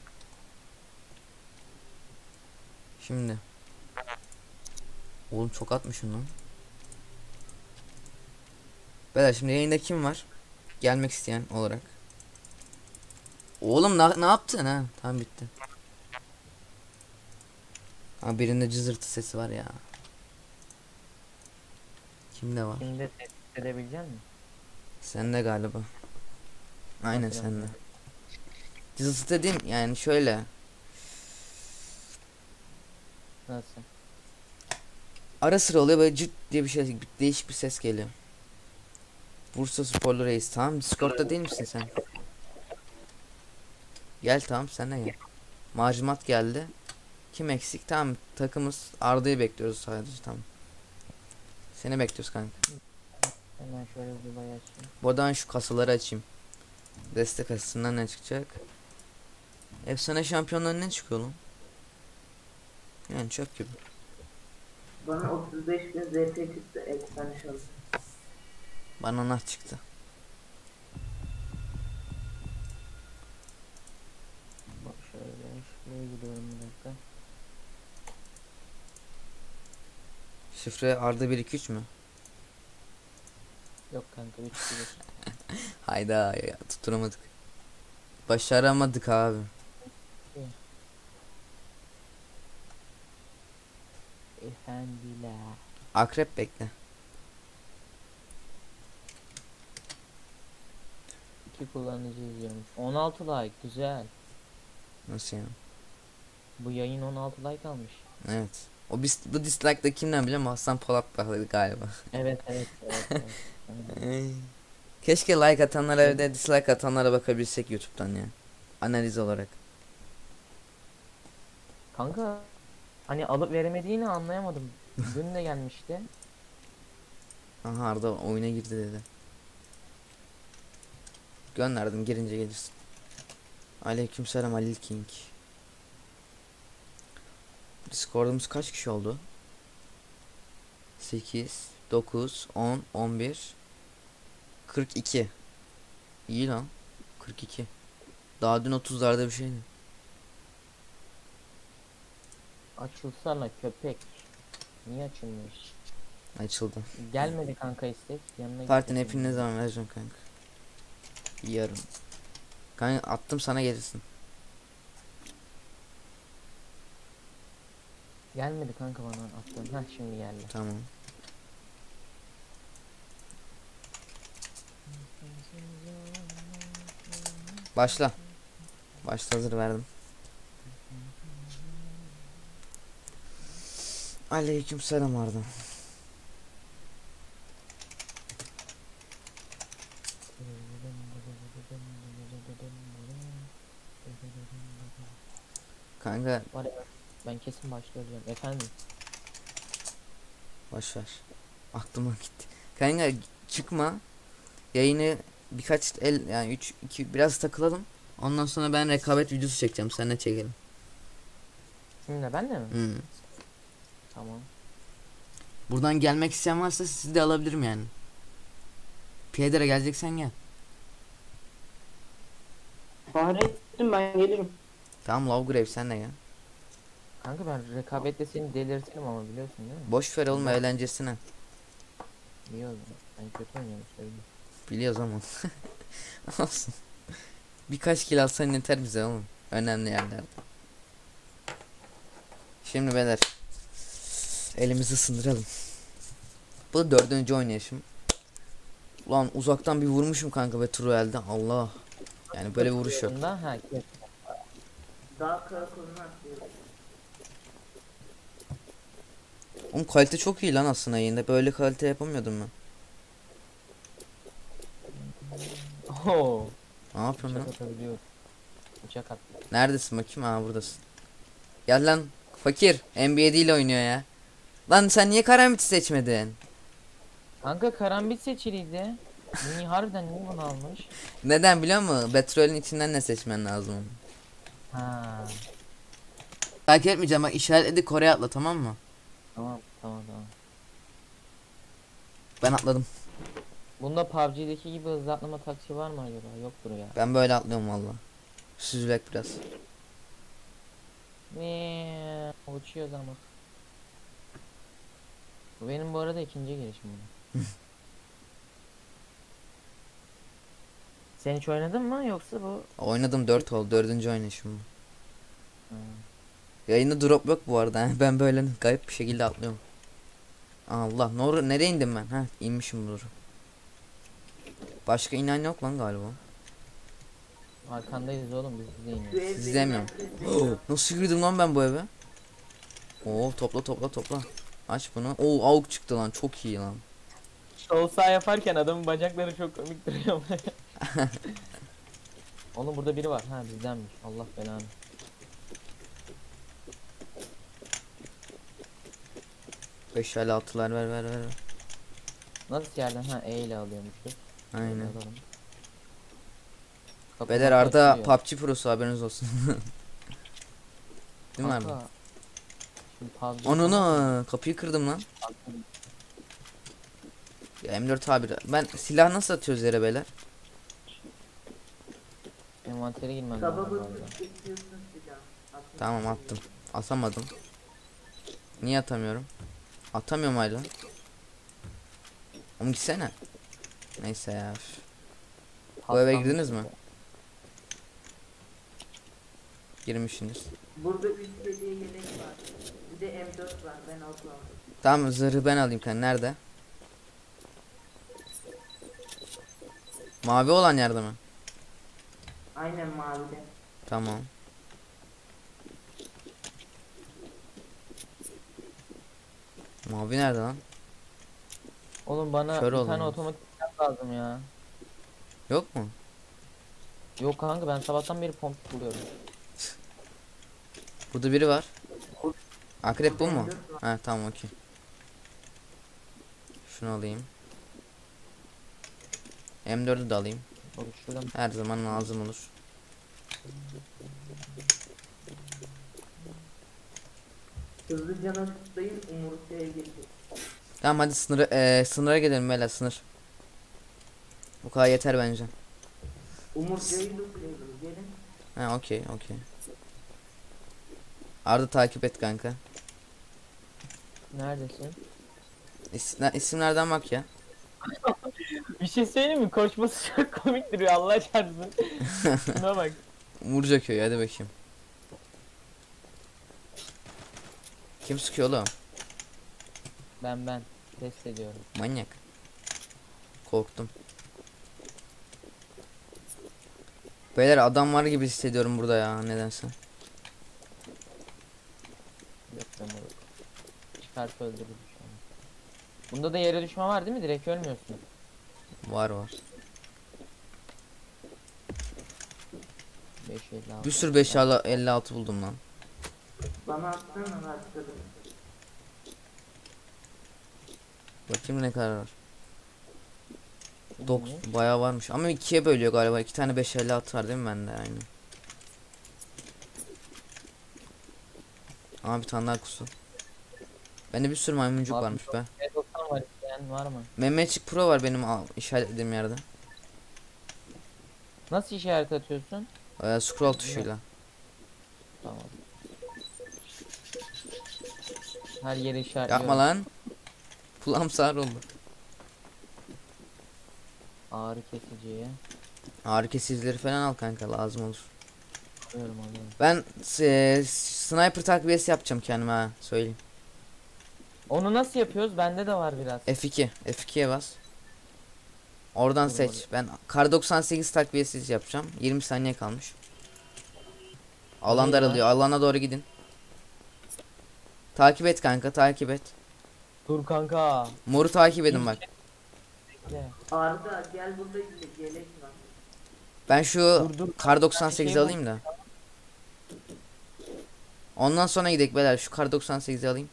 Şimdi. Oğlum çok atmışım lan. Beyler şimdi yayında kim var? Gelmek isteyen olarak. Oğlum ne yaptın ha? Tamam, bitti. Ha, birinde cızırtı sesi var ya. Kimde var? Şimdi tespit edebilecek misin? Sende galiba. Aynen Nasıl sende. yani? Cızırtı dediğim yani şöyle. Nasıl? Ara sıra oluyor böyle cırt diye bir şey, değişik bir ses geliyor. Bursa Sporlu Reis, tamam. Discord'da değil misin sen? Gel, tamam, sen de gel. Macimat geldi. Kim eksik? Tamam, takımız Arda'yı bekliyoruz sadece, tamam. Seni bekliyoruz kanka. Hemen şöyle bir açayım. Buradan şu kasaları açayım. Destek kasasından ne çıkacak? Efsane şampiyonlar ne çıkıyor lan? Yani çöp gibi. Bana 35.000 ZP çıktı. Efsane şans. Bana nah çıktı. Bak şuraya gidiyorum bir dakika. Şifre Arda 123 mü? Yok kanka 3 gibi. Hayda ya, tutturamadık. Başaramadık abi. Efendiler. Akrep bekle. 2 kullanıcı izliyormuş. 16 like güzel. Nasıl ya? Bu yayın 16 like almış. Evet. Bu dislike da kimden biliyor musun? Hasan Polat galiba. Evet evet evet. Evet. Aynen. Keşke like atanlara ve de dislike atanlara bakabilsek YouTube'dan ya. Analiz olarak. Kanka hani alıp veremediğini anlayamadım. Dün de gelmişti. Aha Arda oyuna girdi dedi. Gönderdim, girince gelirsin. Aleykümselam Halil King. Discord'umuz kaç kişi oldu? 8, 9, 10, 11, 42. İyi lan. 42. Daha dün 30'larda bir şeydi. Açılsana köpek. Niye açılmıyor? Açıldı. Gelmedi kanka istek. Yanına Partinin gidecektim. hepini ne zaman vereceğim kanka? Yarın. Kanka attım, sana gelirsin. Gelmedi kanka bana attın. Heh şimdi geldi. Tamam. Başla. Başla, hazır verdim. Aleykümselam Arda. Kanka Var ya ben kesin başlayacağım. Efendim. boşver. Aklıma gitti. Kanka çıkma. Yayını birkaç el, yani 3 2 biraz takılalım. Ondan sonra ben rekabet videosu çekeceğim. Seninle çekelim. Kimle ben de mi? Hı. Tamam. Buradan gelmek isteyen varsa sizi de alabilirim yani. Piedra geleceksen gel. Fahrettin ben gelirim. Tamam Lovgrave, sen de gel. Kanka ben rekabette seni delirtirim ama biliyorsun değil mi? Boş ver oğlum, eğlencesine. İyi o zaman. Ben kötü oynuyorum söyleyeyim. Biliyoruz ama. Olsun. Birkaç kill alsan yeter bize oğlum. Önemli yerlerde. Şimdi beyler. Elimizi ısındıralım. Bu da 4. oynayışım. Ulan uzaktan bir vurmuşum kanka ve Truel'de. Allah. Yani böyle bir vuruş yok. Bunda ha kes. Daha karakoluna atlıyorum. Oğlum kalite çok iyi lan aslında yayında. Böyle kalite yapamıyordum ben. Oo. Ne yapıyorsun Uçak lan? atabiliyor. Uçak at. Neredesin bakayım? Aa buradasın. Gel lan. Fakir. NBA ile oynuyor ya. Lan sen niye karambiti seçmedin? Kanka karambit seçiliydi. Niye harbiden niye bunu almış? Neden biliyor musun? Petrolün içinden ne seçmen lazım? Ha. Takip etmeyeceğim, bak işaretledi, Kore'ye atla, tamam mı? Tamam tamam. Ben atladım. Bunda PUBG'deki gibi hızlı atlama taksi var mı acaba? Yoktur ya. Ben böyle atlıyorum valla. Süzülek biraz. Uçuyoruz ama. Bu benim bu arada ikinci girişim bu. Sen hiç oynadın mı yoksa bu? Oynadım, 4 oldu, 4. oynayışım bu. Ha. Yayında drop yok bu arada. Ben böyle garip bir şekilde atlıyorum. Allah, nereye indim ben? Ha, inmişim doğru. Başka inen yok lan galiba. Arkandayız oğlum biz de Şu iniyoruz. ev Siz benim demiyorum. merkezim. Nasıl girdim lan ben bu eve? Oo, topla. Aç bunu. Oo, avuk çıktı lan, çok iyi lan. Sol sağ yaparken adamın bacakları çok komik duruyor. Oğlum burada biri var. Ha bizdenmiş. Allah belanı. Beş el altılar ver. Nasıl yerden? Ha E ile alıyormuşuz. Aynen. Alalım. Kapı Beyler kapı Arda açılıyor. PUBG Pro'su, haberiniz olsun. Değil mi Arda? Kanka, şimdi PUBG Onunu kapıyı kırdım lan. Ya M4 abi. Ben silah nasıl atıyoruz yere beyler? envantere girmem Sabah lazım galiba. basıp çekiyorsun silah. Atın Tamam, silah. attım. Atamadım. Niye atamıyorum? Atamıyorum hala. Oğlum gitsene. Neyse ya. üf. Bu eve Paslanmış girdiniz mi? burada. Girmişsiniz. Burada 3 seviye yelek var. Bir de M4 var. Ben alt aldım. Tamam, zırhı ben alayım kanka. Nerede? Mavi olan yerde mi? Aynen mavide. Tamam. Mavi nerede lan? Oğlum bana Kör bir oldum tane ya. otomatik silah lazım ya. Yok mu? Yok kanka ben sabahtan beri pomp buluyorum. Burada biri var. Akrep bu mu? Ha tamam okey. Şunu alayım. M4'ü de alayım. Bak şuradan Her zaman lazım olur. Hızlıca nasıl tutayım umurtaya geçir. Tamam hadi sınıra gidelim beyler, sınır. Bu kadar yeter bence. Umurtayı tutlayalım gelin. Ha okey. Arda takip et kanka. neredesin? İsimlerden bak ya. Bir şey söyleyeyim mi? Koşması çok komik duruyor Allah çarpsın. Şuna bak. Umurca köyü, hadi bakayım. Kim sıkıyor oğlum? Ben test ediyorum. Manyak. Korktum. Beyler adam var gibi hissediyorum burada ya nedense. Yok ben moruk. Çıkarsa öldürürüm şu an. Bunda da yere düşme var değil mi? Direkt ölmüyorsun. Var. 556. Bir sürü 556 buldum lan. Bana atsana harçları. Bakayım ne kadar var. Bayağı varmış ama ikiye bölüyor galiba. 2 tane 556 var değil mi bende aynı. Ama bir tane daha kusu. Bende bir sürü maymuncuk Abi, varmış be. E90 var isteyen var mı? Mehmetçik Pro var benim işaretlediğim yerde. Nasıl işaret atıyorsun? Scroll tuşuyla. Tamam. Her yere işaretliyorum. Yapma lan. Kulağım sağır oldu. Ağrı kesiciye. Ağrı kesicileri falan al kanka, lazım olur. Alıyorum. Ben sniper takviyesi yapacağım kendime ha, söyleyeyim. Onu nasıl yapıyoruz? Bende de var biraz. F2'ye bas. Oradan Dur, seç. Ben kar 98 takviyesi yapacağım. 20 saniye kalmış. Alan Neydi daralıyor. Alana doğru gidin. Takip et kanka, takip et. Dur kanka. Moru takip edin bak. Bekle. Arda gel burada işte gelek var. Ben şu Dur. kar 98 şey alayım da. Ondan sonra gidelim beyler. Şu kar 98'i alayım.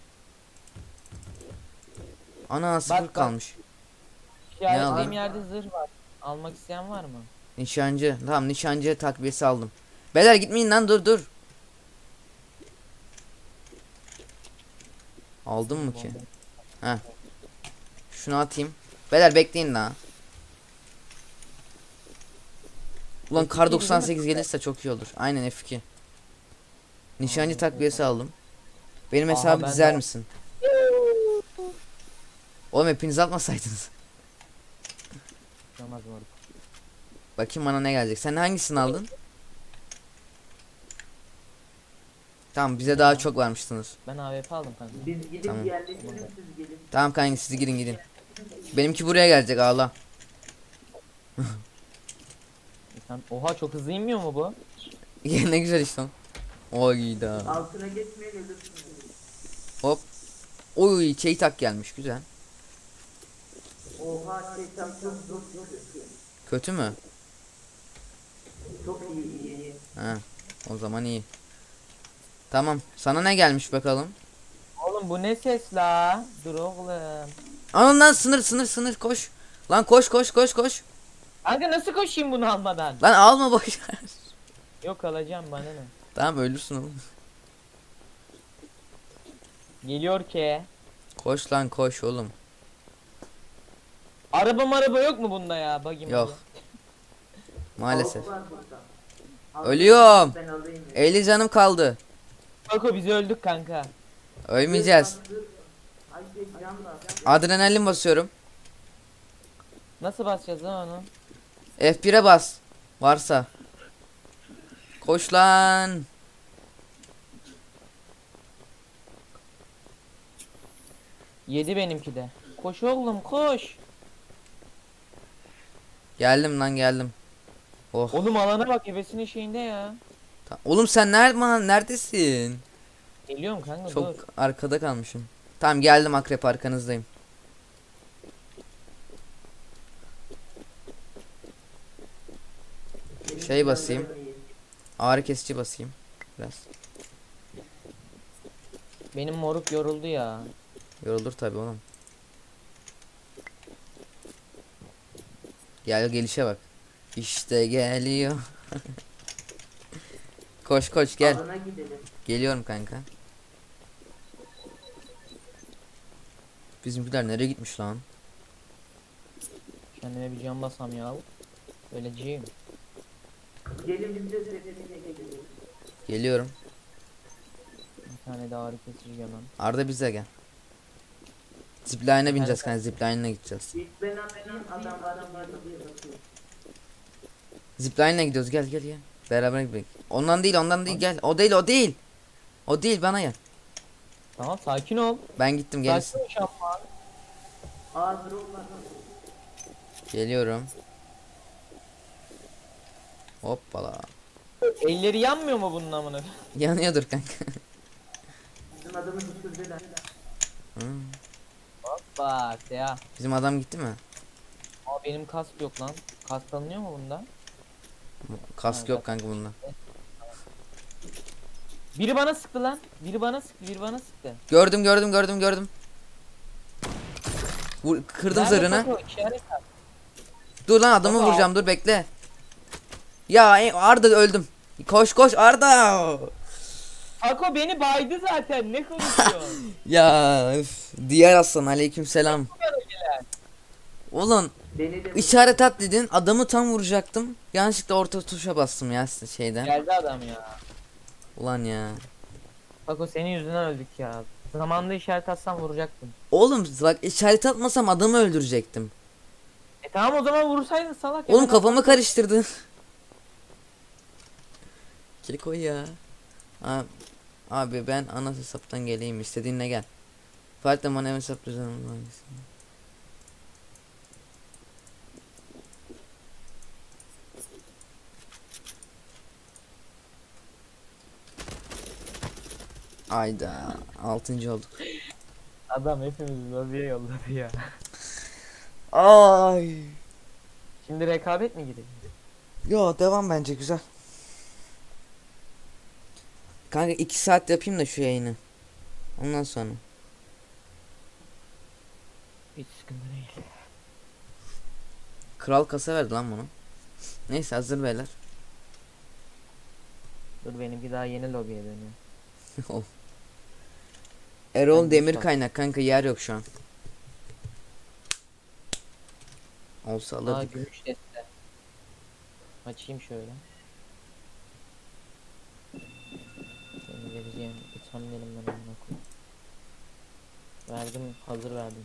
Ana sıfır bak. kalmış. İşaretlediğim alayım? yerde zırh var. Almak isteyen var mı? Nişancı. Tamam, nişancı takviyesi aldım. Beyler gitmeyin lan, dur. Aldın mı ki? Heh. Şunu atayım. Beyler bekleyin lan. Ulan kar F2 değil mi? 98 gelirse çok iyi olur. Aynen F2. Nişancı takviyesi aldım. Benim Aha, hesabı ben dizer de- misin? Oğlum hepiniz atmasaydınız. Yapamaz moruk. Bakayım bana ne gelecek. Sen hangisini aldın? Tamam, bize daha çok varmıştınız. Ben AWP aldım kanka. Biz gidip Tamam. yerleşelim siz gelin. Tamam kanka, siz gidin. Benimki buraya gelecek, ağla. Oha çok hızlı inmiyor mu bu? Ne güzel işte. Oy da. Altına geçmeye gelirsin. Hop. Oy, tak gelmiş, güzel. Oha şeytan çok zor Kötü mü? çok iyi. Ha, o zaman iyi. Tamam, sana ne gelmiş bakalım? Oğlum bu ne ses la? Dur oğlum. Lan sınır koş. Lan koş. Kanka nasıl koşayım bunu almadan? Lan alma, boş ver. Yok alacağım bana ne? Tamam, ölürsün oğlum. Geliyor ki. Koş lan, koş oğlum. Araba yok mu bunda ya? Buggy Yok. Maalesef. Var burada. Al, Ölüyorum. Ben alayım. 50 canım kaldı. Bako biz öldük kanka. Ölmeyeceğiz. Ay şey can var. Adrenalin basıyorum. Nasıl basacağız lan onu? F1'e bas. Varsa. Koş lan. Yedi benimki de. Koş oğlum koş. Geldim lan, geldim. Oh. Oğlum alana bak ebesinin şeyinde ya. Oğlum sen neredesin? Geliyorum kanka Çok dur. arkada kalmışım. Tamam, geldim akrep, arkanızdayım. Şey basayım. Ağrı kesici basayım. Biraz. Benim moruk yoruldu ya. Yorulur tabi oğlum. Gel gelişe bak. İşte geliyor. Koş koş gel. Alana gidelim. Geliyorum kanka. Bizimkiler nereye gitmiş lan? Kendime bir can basam ya. Öleceğim. Gelin biz de sepetine gidelim. Geliyorum. Bir tane daha ağrı kesici gömem. Arda bize gel. Zipline'e bineceğiz kanka. Zipline'e gideceğiz. İlk ben atlayayım adam var diye bakıyor. Zipline'e gidiyoruz. Gel gel gel. Beraber gidelim. Ondan değil gel. O değil o değil. O değil bana gel. Tamam sakin ol. Ben gittim gelirsin. Sakin ol şampuan. Aa drone var lan. Geliyorum. Hoppala. Elleri yanmıyor mu bunun amına? Yanıyordur kanka. Bizim adamı düşürdüler. Hı. Bak ya. Bizim adam gitti mi? Aa benim kask yok lan. Kask alınıyor mu bunda? Kask yok kanka bunda. Biri bana sıktı lan. Biri bana sıktı. Gördüm. Kırdım Nerede zırhını. Fako? İşaret at. Dur lan adamı Baba. vuracağım dur bekle. Ya Arda öldüm. Koş Arda. Fako beni baydı zaten. Ne konuşuyorsun? Ya üf. Diğer aslan aleykümselam. Ulan Beni de işaret at dedin adamı tam vuracaktım. Yanlışlıkla orta tuşa bastım ya şeyden. Geldi adam ya. Ulan ya. Fako senin yüzünden öldük ya. Zamanında işaret atsam vuracaktım. Oğlum bak işaret atmasam adamı öldürecektim. Tamam o zaman vursaydın salak. Oğlum hemen kafamı karıştırdın. Keko ya. Abi ben ana hesaptan geleyim istediğinle gel. Farklı bana hesap düzenimi hangisi? Ayda 6. olduk. Adam hepimizi lobiye yolladı ya. Ay. Şimdi rekabet mi gidelim? Yo devam bence güzel. Kanka 2 saat yapayım da şu yayını. Ondan sonra. Hiç sıkıntı değil. Kral kasa verdi lan bunu. Neyse hazır beyler. Dur benimki daha yeni lobiye dönüyor. Erol Ben demir Mustafa. kaynak kanka yer yok şu an. Olsa Aa alırdık. gümüş deste. Açayım şöyle. Senin vereceğim utanmayalım ben amına koyayım. Verdim, hazır verdim.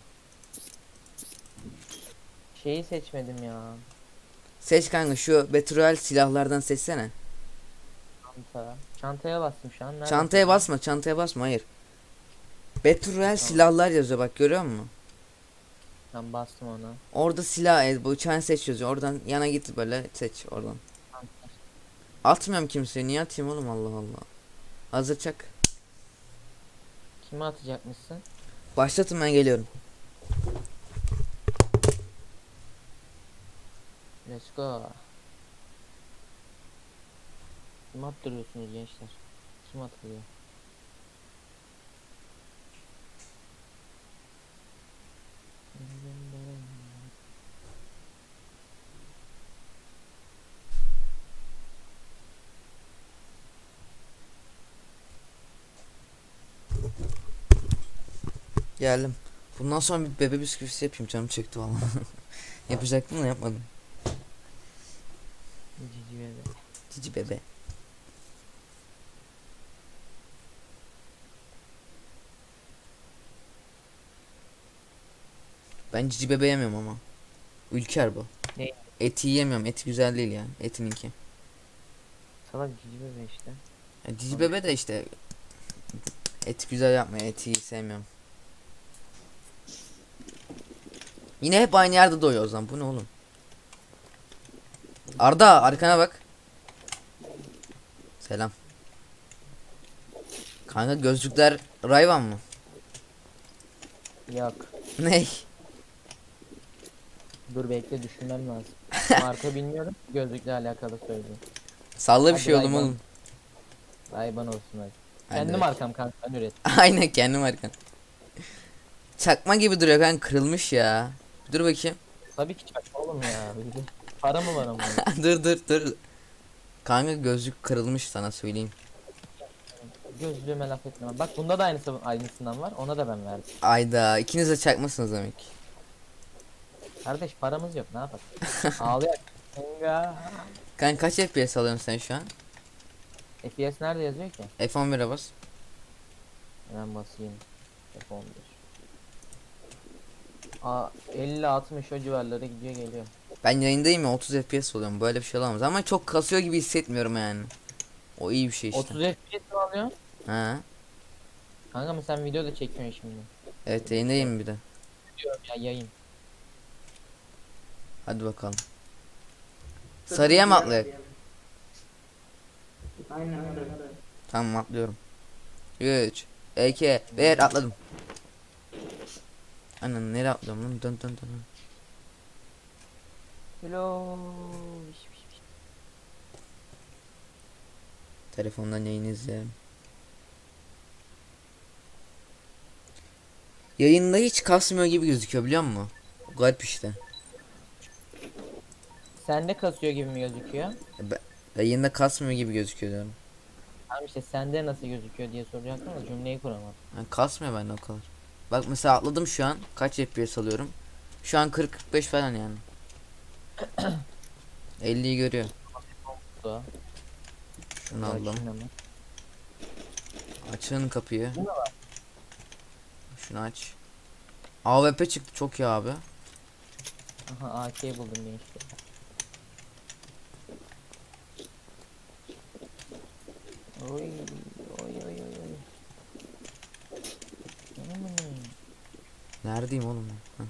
Şeyi seçmedim ya. Seç kanka şu Betrayal silahlardan seçsene. Çanta. Çantaya bastım şu an. Nerede? Çantaya basma hayır. Betrayal silahlar yazıyor bak görüyor musun? Ben bastım ona. Orada silah bıçağını seç yazıyor. Oradan yana git böyle seç oradan. Atmıyorum kimseye niye atayım oğlum Allah Allah. Hazır çak. Kime atacakmışsın? Başlatın ben geliyorum. Let's go. Kim attırıyorsunuz gençler? Kim atılıyor? Geldim. Bundan sonra bir bebe bisküvisi yapayım canım çekti valla. Yapacaktım da yapmadım. Cici bebe. Cici bebe. Ben cici bebe yemiyorum ama. Ülker bu. Ne? Eti yemiyorum. Eti güzel değil ya. Etininki. Salak cici bebe işte. Ya cici bebe de işte eti güzel yapmıyor. Eti sevmiyorum. Yine hep aynı yerde doyuyor o zaman. Bu ne oğlum? Arda arkana bak. Selam. Kanka gözlükler Rayvan mı? Yok. Ney? Dur bekle düşünmem lazım. Marka bilmiyorum. Gözlükle alakalı söyleyeyim. Salla bir Hadi şey bay oğlum bay. oğlum. Ayban olsun hadi. Hadi Kendim bak. arkam kanka ben üret. Aynen kendim arkan. Çakma gibi duruyor kanka, kırılmış ya. Dur bakayım. Tabii ki çakma oğlum ya. Para mı var ama? Dur. Kanka gözlük kırılmış, sana söyleyeyim. Gözlüğüme laf etme. Bak bunda da aynısından var. Ona da ben verdim. Ayda ikiniz de çakmasınız demek. Kardeş paramız yok ne yapalım? Ağlıyor. Kanka. Kanka kaç FPS alıyorsun sen şu an? FPS nerede yazıyor ki? F11'e bas. Hemen basayım. F11. Aa 50-60 o civarlara gidiyor geliyor. Ben yayındayım ya, 30 FPS oluyorum, böyle bir şey olamaz ama çok kasıyor gibi hissetmiyorum yani. O iyi bir şey işte. 30 FPS mi alıyor? Ha. Kanka mı sen video da çekiyorsun şimdi? Evet, yayındayım bir de. Diyorum ya yayın. Hadi bakalım. Sarıya mı atlayak? Aynen öyle. Tamam, atlıyorum. 3 2 1 atladım. Anan nereye atlıyorum lan? Dön. Hello. Telefondan yayın izleyelim. Yayında hiç kasmıyor gibi gözüküyor, biliyor musun? Garip işte. Sende kasıyor gibi mi gözüküyor? Yayında kasmıyor gibi gözüküyor diyorum. Tamam işte sende nasıl gözüküyor diye soracaktım da cümleyi kuramadım. Yani kasmıyor bende o kadar. Bak mesela atladım şu an. Kaç FPS alıyorum? Şu an 40-45 falan yani. 50'yi görüyor. Da. Şunu aldım. Açayım hemen. Açın kapıyı. Şunu aç. AWP çıktı, çok iyi abi. Aha AK buldum ben işte. Oy oy. Neredeyim oğlum ben? Heh.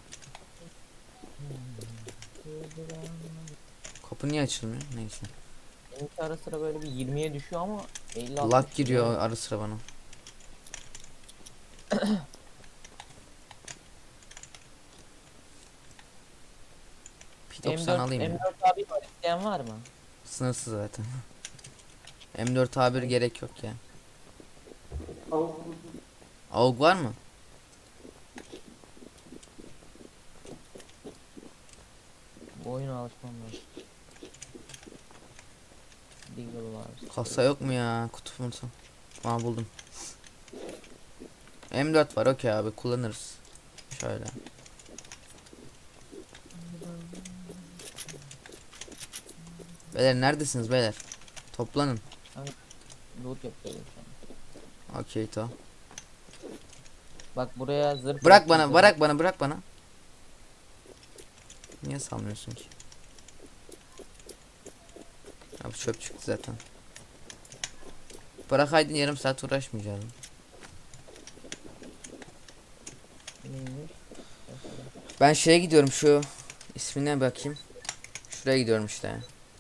Kapı niye açılmıyor? Neyse. Benimki ara sıra böyle bir 20'ye düşüyor ama 50 Lag giriyor ara sıra bana. P90 alayım ya. M4 abi var. İsteyen var mı? Sınırsız zaten. M4 A1 gerek yok ya. AUG var mı? Bu oyuna alışmam lazım. Deagle var. Kasa yok mu ya? Kutu musun? Aa, buldum. M4 var, okey abi, kullanırız. Şöyle. Beyler neredesiniz beyler? Toplanın. Loot yapıyorum şu an. Okey to. Bak buraya zırh Bırak bıraktım. bırak bana. Niye salmıyorsun ki? Ya bu çöp çıktı zaten. Bırakaydın yarım saat uğraşmayacağım. Neymiş? Ben şeye gidiyorum, şu ismine bakayım. Şuraya gidiyorum işte.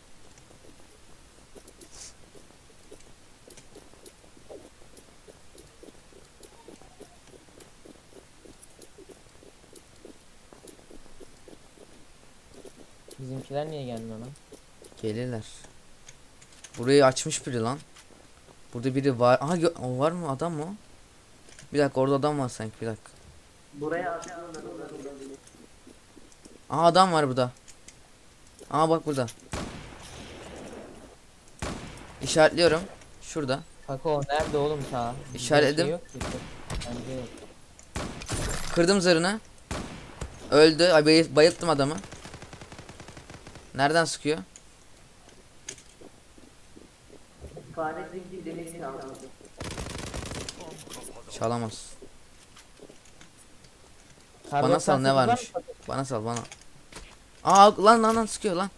Bizimkiler niye gelmiyor lan? Gelirler. Burayı açmış biri lan. Burada biri var. Aha, o var mı, adam mı o? Bir dakika, orada adam var sanki, bir dakika. Buraya atıyorlar. Aha, adam var burada. Aha bak burada. İşaretliyorum. Şurada. Kako nerede oğlum ta? Bizde İşaretledim. şey yok ki. Bence yok. Kırdım zırhını. Öldü. Ay, bayılttım adamı. Nereden sıkıyor? Fare zinci deniz çaldı. Çalamaz. Kar Bana sal, ne 98 var varmış? mı? Bana sal bana. Aa, lan sıkıyor lan.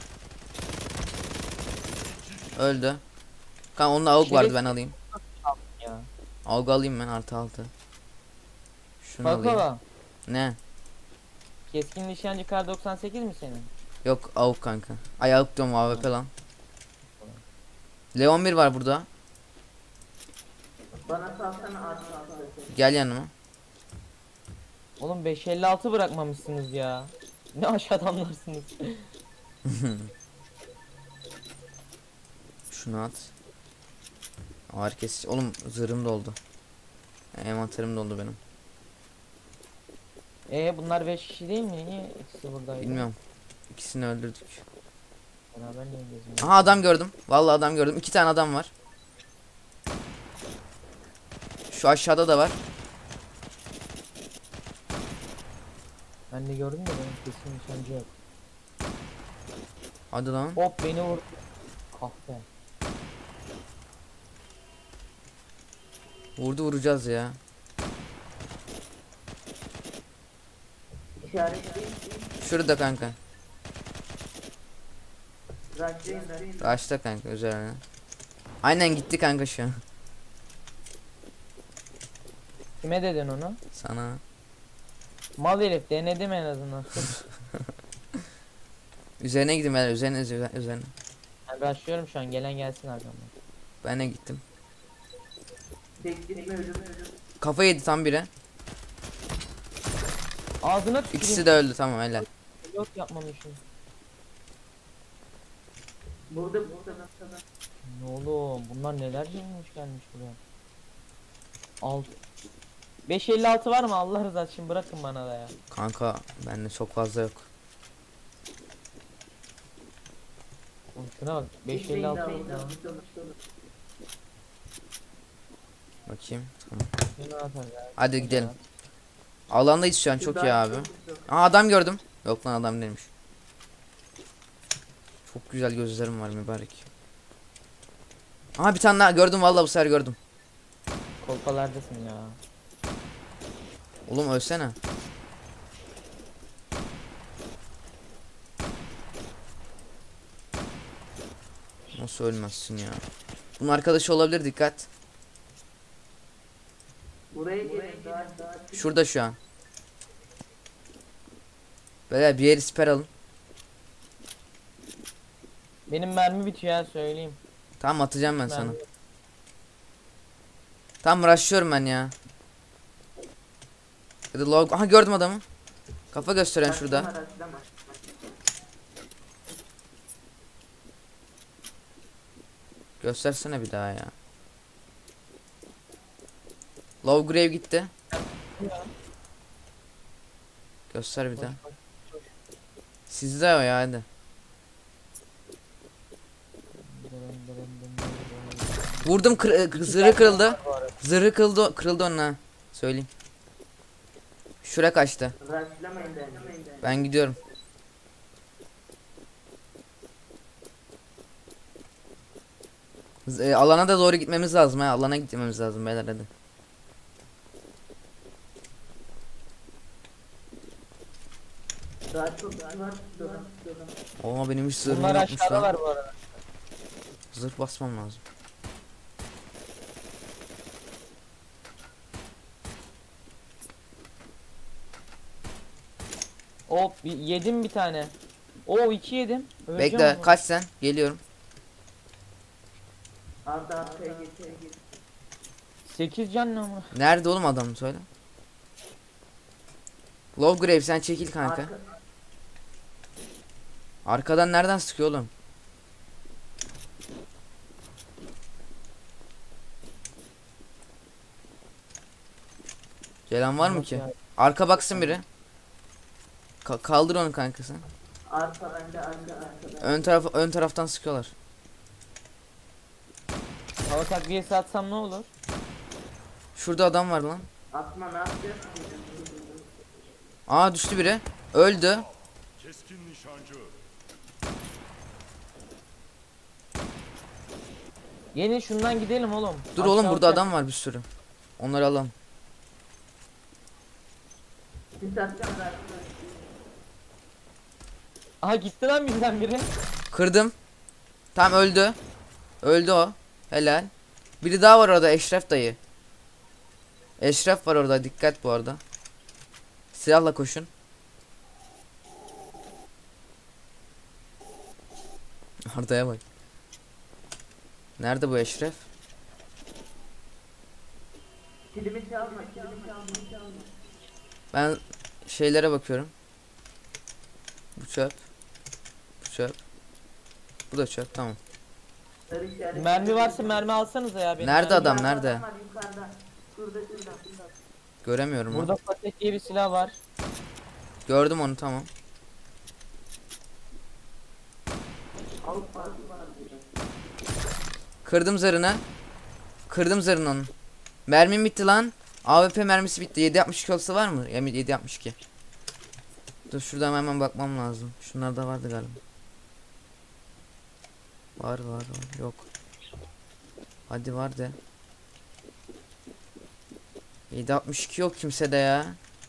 Öldü. Kan onda AUG vardı, ben alayım. Ya. AUG alayım ben, +6. Şunu alayım. Kako. Ne? Keskin nişancı kar 98 mi senin? Yok, AUG kanka. Ay, AUG diyorum, AWP lan. Leon 1 var burada. Bana salsana ağaç altı. Gel yanıma. Oğlum 556 bırakmamışsınız ya. Ne aş adamlarsınız. Şunu at. Ağır kesici. Oğlum zırhım doldu. Envanterim doldu benim. Bunlar 5 kişi değil mi? Niye ikisi buradaydı? Bilmiyorum. İkisini öldürdük. Beraber niye geziyoruz? Aha adam gördüm. Vallahi adam gördüm. 2 tane adam var. Şu aşağıda da var. Ben de gördüm de benim kesin nişancı yok. Hadi lan. Hop beni vurdu. Kahpe. Vuracağız ya. İşaretleyin. Şurada kanka. Rushlayın. Açta kanka üzerine. Aynen gitti kanka şu an. Kime dedin onu? Sana. Mal herif denedim en azından. Üzerine gidin ben üzerine. Ben rushlıyorum şu an, gelen gelsin arkamdan. Ben de gittim. Tek gitme ölüm. Kafa yedi tam biri. Ağzına tüküreyim. İkisi de öldü tamam helal. Yok yapmamışım. Burada. Ne oğlum bunlar neler yemiş gelmiş buraya. 556 var mı Allah rızası için bırakın bana da ya. Kanka bende çok fazla yok. Oğlum şuna bak 556 var. Bakayım. Tamam. Şuna atar ya. Hadi gidelim. Alandayız şu an çok iyi abi. Aa adam gördüm. Yok lan adam değilmiş. Çok güzel gözlerim var mübarek. Aha bir tane daha gördüm vallahi bu sefer gördüm. Kolpalardasın ya. Oğlum ölsene. Nasıl ölmezsin ya? Bunun arkadaşı olabilir dikkat. Buraya gelin. Daha. Şurada şu an. Böyle bir yeri siper alın. Benim mermi bitiyor ya söyleyeyim. Tamam atacağım ben sana. Mermi- Tamam rushlıyorum ben ya. Hadi log. Aha gördüm adamı. Kafa gösteren şurada. Rushlama. Göstersene bir daha ya. Low grave gitti. Göster bir daha. Sizde o ya hadi. Vurdum zırhı kırıldı. Zırhı kırıldı onun ha. Söyleyeyim. Şuraya kaçtı. Rushlamayın da. Ben gidiyorum. Alana da doğru gitmemiz lazım ha. Alana gitmemiz lazım beyler hadi. Daha çok var. Oo benim hiç zırhım Bunlar yokmuş aşağıda lan. var bu arada. Zırh basmam lazım. Hop yedim bir tane. Oo 2 yedim. Öleceğim Bekle ama. kaç sen. Geliyorum. Arda arkaya geç. 8 can ne ama. Nerede oğlum adam söyle. Low grave sen çekil kanka. Arkadan nereden sıkıyor oğlum? Gelen var mı ki? Ya. Arka baksın biri. Kaldır onu kanka sen. Arka bende Ön taraftan sıkıyorlar. Hava takviyesi atsam ne olur? Şurada adam var lan. Atma ne yapacağız? Aa düştü biri. Öldü. Keskin nişancı. Gelin şundan gidelim oğlum. Dur oğlum Aşağı burada uçak. adam var bir sürü. Onları alalım. Siz atacağım da. Aha gitti lan bizden biri. Kırdım. Tam öldü. Öldü o. Helal. Biri daha var orada Eşref dayı. Eşref var orada dikkat bu arada. Silahla koşun. Arda'ya bak. Nerede bu Eşref? Kilimi çalma. Ben şeylere bakıyorum. Bu çöp. Bu çöp. Bu da çöp tamam. Sarı işaret. Mermi varsa mermi alsanıza ya. Benim Nerede mermi- adam nerede? Var yukarıda. Şurada. Göremiyorum Burada lan. paket diye bir silah var. Gördüm onu, tamam. Avuk var. Kırdım zırhını. Kırdım zırhını onun. Mermim bitti lan. AWP mermisi bitti. 7.62 olsa var mı? Yani 7.62. Dur şuradan hemen bakmam lazım. Şunlarda vardı galiba. Var. Yok. Hadi var de. 7.62 yok kimsede ya.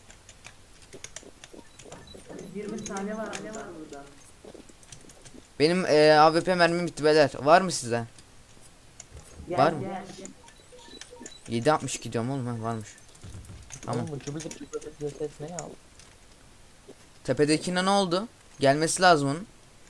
20 saniye var burada. Benim AWP mermim bitti beyler. Var mı size? Var mı? 7.62 diyorum oğlum, ha varmış. Tamam. Oğlum bu cıbıl cıbıl ses ne ya? Tepedekine ne oldu? Gelmesi lazım onun.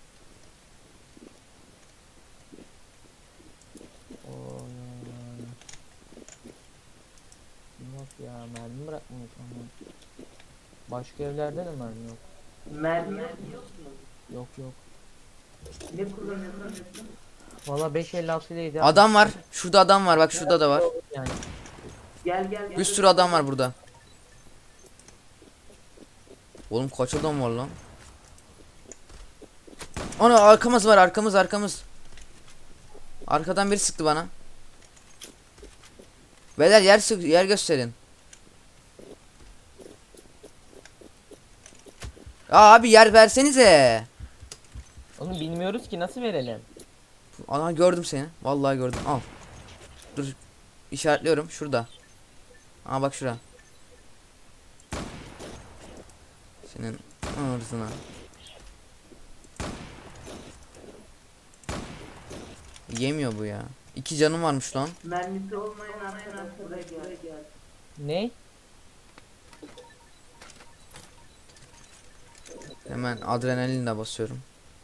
Yok ya, mermi bırakmış ama. Başka evlerde de mermi yok. Mermi yok mu? Yok. Ne kullanıyorsun? Valla 5.56 ile Adam var. Şurada adam var. Bak şurada da var. yani. Gel. Bir sürü adam var burada. Oğlum kaç adam var lan? Ana arkamız var, arkamız. Arkadan biri sıktı bana. Beyler yer gösterin. Abi yer versenize. Onu bilmiyoruz ki, nasıl verelim? Ana gördüm seni. Vallahi gördüm. Al. Dur. İşaretliyorum şurada. Aa bak şura. Senin ağrısına. Yemiyor bu ya. 2 canım varmış lan. Mermisi olmayan arkadaş buraya gel. Ne? Hemen adrenalinle basıyorum.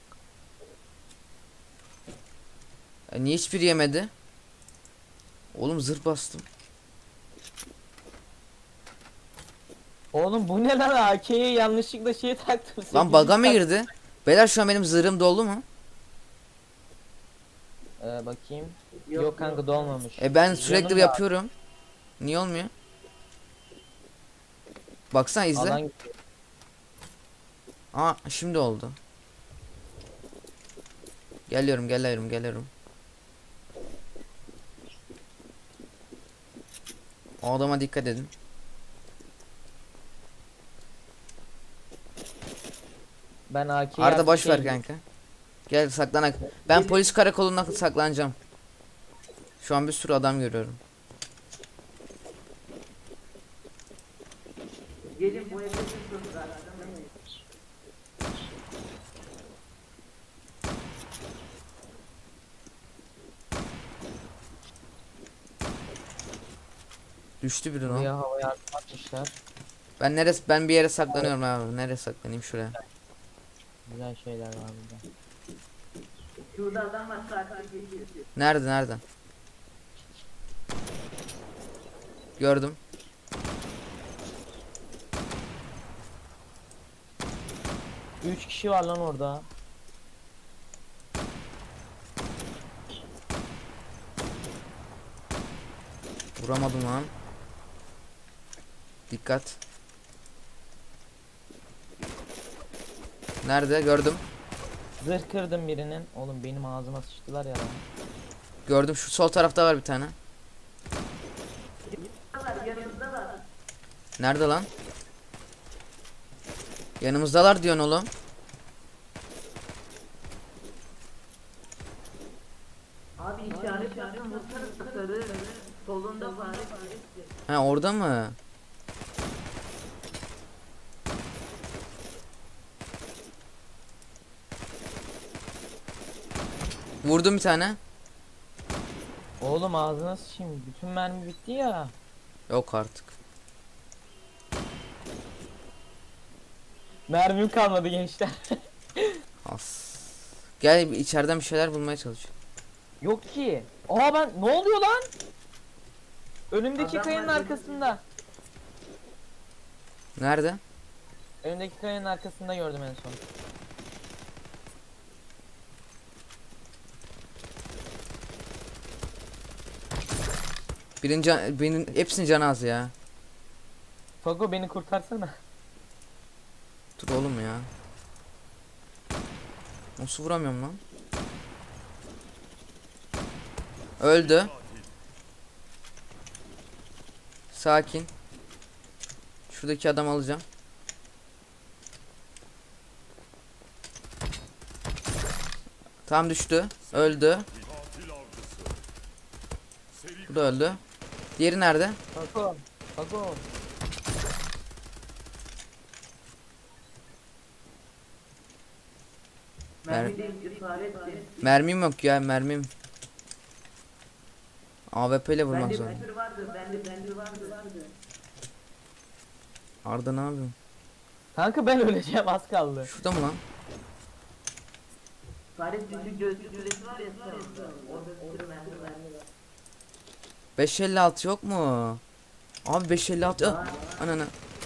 Niye hiçbir yemedi? Oğlum zırh bastım. Oğlum bu ne lan, AK'ye yanlışlıkla şey taktım. Lan bug'a mı girdi? Beyler şu an benim zırhım doldu mu? Bakayım. Yok kanka, dolmamış. Ben sürekli Canım yapıyorum. Niye olmuyor? Baksana izle. Alan Aa şimdi oldu. Geliyorum. O adama dikkat edin. ben AK'ye Arda boş ver kanka. Gel saklanak. Ben polis karakoluna saklanacağım. Şu an bir sürü adam görüyorum. Gelin bu evde tutun zaten. Düştü biri lan. Buraya havaya atmışlar. Ben bir yere saklanıyorum abi. Nereye saklanayım şuraya? Güzel şeyler var burada. Şurada adam var takip ediyor. Nerede? Gördüm. Üç kişi var lan orada. Vuramadım lan. Dikkat. Nerede? Gördüm. Zırh kırdım birinin. Oğlum benim ağzıma sıçtılar ya lan. Gördüm. Şu sol tarafta var bir tane. Yanımızdalar. Nerede lan? Yanımızdalar diyorsun oğlum. Abi işaret yaptım vursana sarı. Solunda fare. Ha orada mı? Vurdum bir tane. Oğlum ağzına sıçayım. Bütün mermi bitti ya. Yok artık. Mermim kalmadı gençler. As. Gel içeriden bir şeyler bulmaya çalış. Yok ki. Aa ben, ne oluyor lan? Önümdeki Adam kayanın var, arkasında. Nerede? Önümdeki kayanın arkasında gördüm en son. Birinin hepsinin canı az ya. Fago beni kurtarsana. Dur oğlum ya. Nasıl vuramıyorum lan? Öldü. Sakin. Şuradaki adam alacağım. Tam düştü. Öldü. Katil avcısı. Seri Bu da öldü. Diğeri nerede? Fago. Fago. Mermi değil faretti. Mermim yok ya, mermim. AWP ile vurmak Bende zorunda. bir vardı. Bende vardı. Arda ne yapıyorsun? Kanka ben öleceğim, az kaldı. Şurada mı lan? Fare düzlük göğsü var ya sağında. Orada bir mermi var. 556 yok mu? Abi 556. Ah, ananı.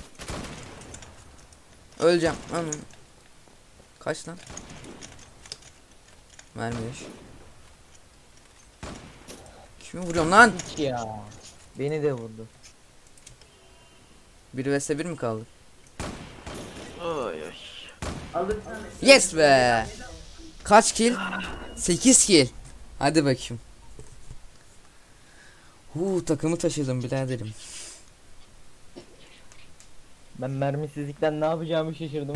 Öleceğim. Ananı. Kaç lan? Mermi 5. Kimi vuruyorum lan? Hiç ya. Beni de vurdu. 1 vs 1 mi kaldı? Alırsan Yes be. Kaç kill? 8 kill. Hadi bakayım. Takımı taşıdım biraderim. Ben mermisizlikten ne yapacağımı şaşırdım.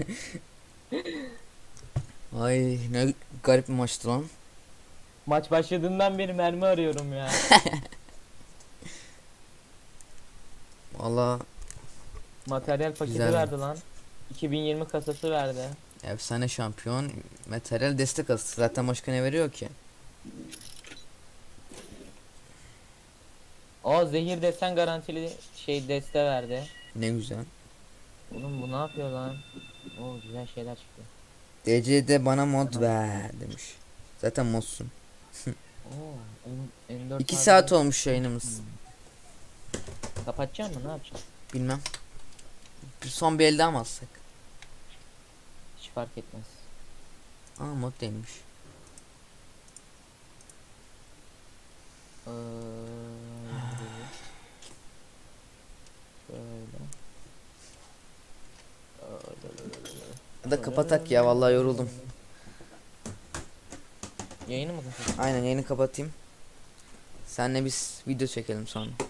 Ay ne garip bir maçtı lan. Maç başladığından beri mermi arıyorum ya. Valla Materyal paketi Güzel. verdi lan. 2020 kasası verdi. efsane şampiyon. Materyal destek asısı. Zaten başka ne veriyor ki? O zehir desen garantili şey deste verdi. Ne güzel. Oğlum bu ne yapıyor lan? Oo güzel şeyler çıktı. DC'de bana mod ver demiş. Zaten modsun. Oo M4 2 saat olmuş yayınımız. Kapatacak mı, ne yapacaksın? Bilmem. Son bir elde mi alsak? Hiç fark etmez. Aa mod değilmiş. Ya da kapatak ya, vallahi yoruldum. Yayını mı kapatıyorsun? Aynen, yayını kapatayım. Senle biz video çekelim sonra.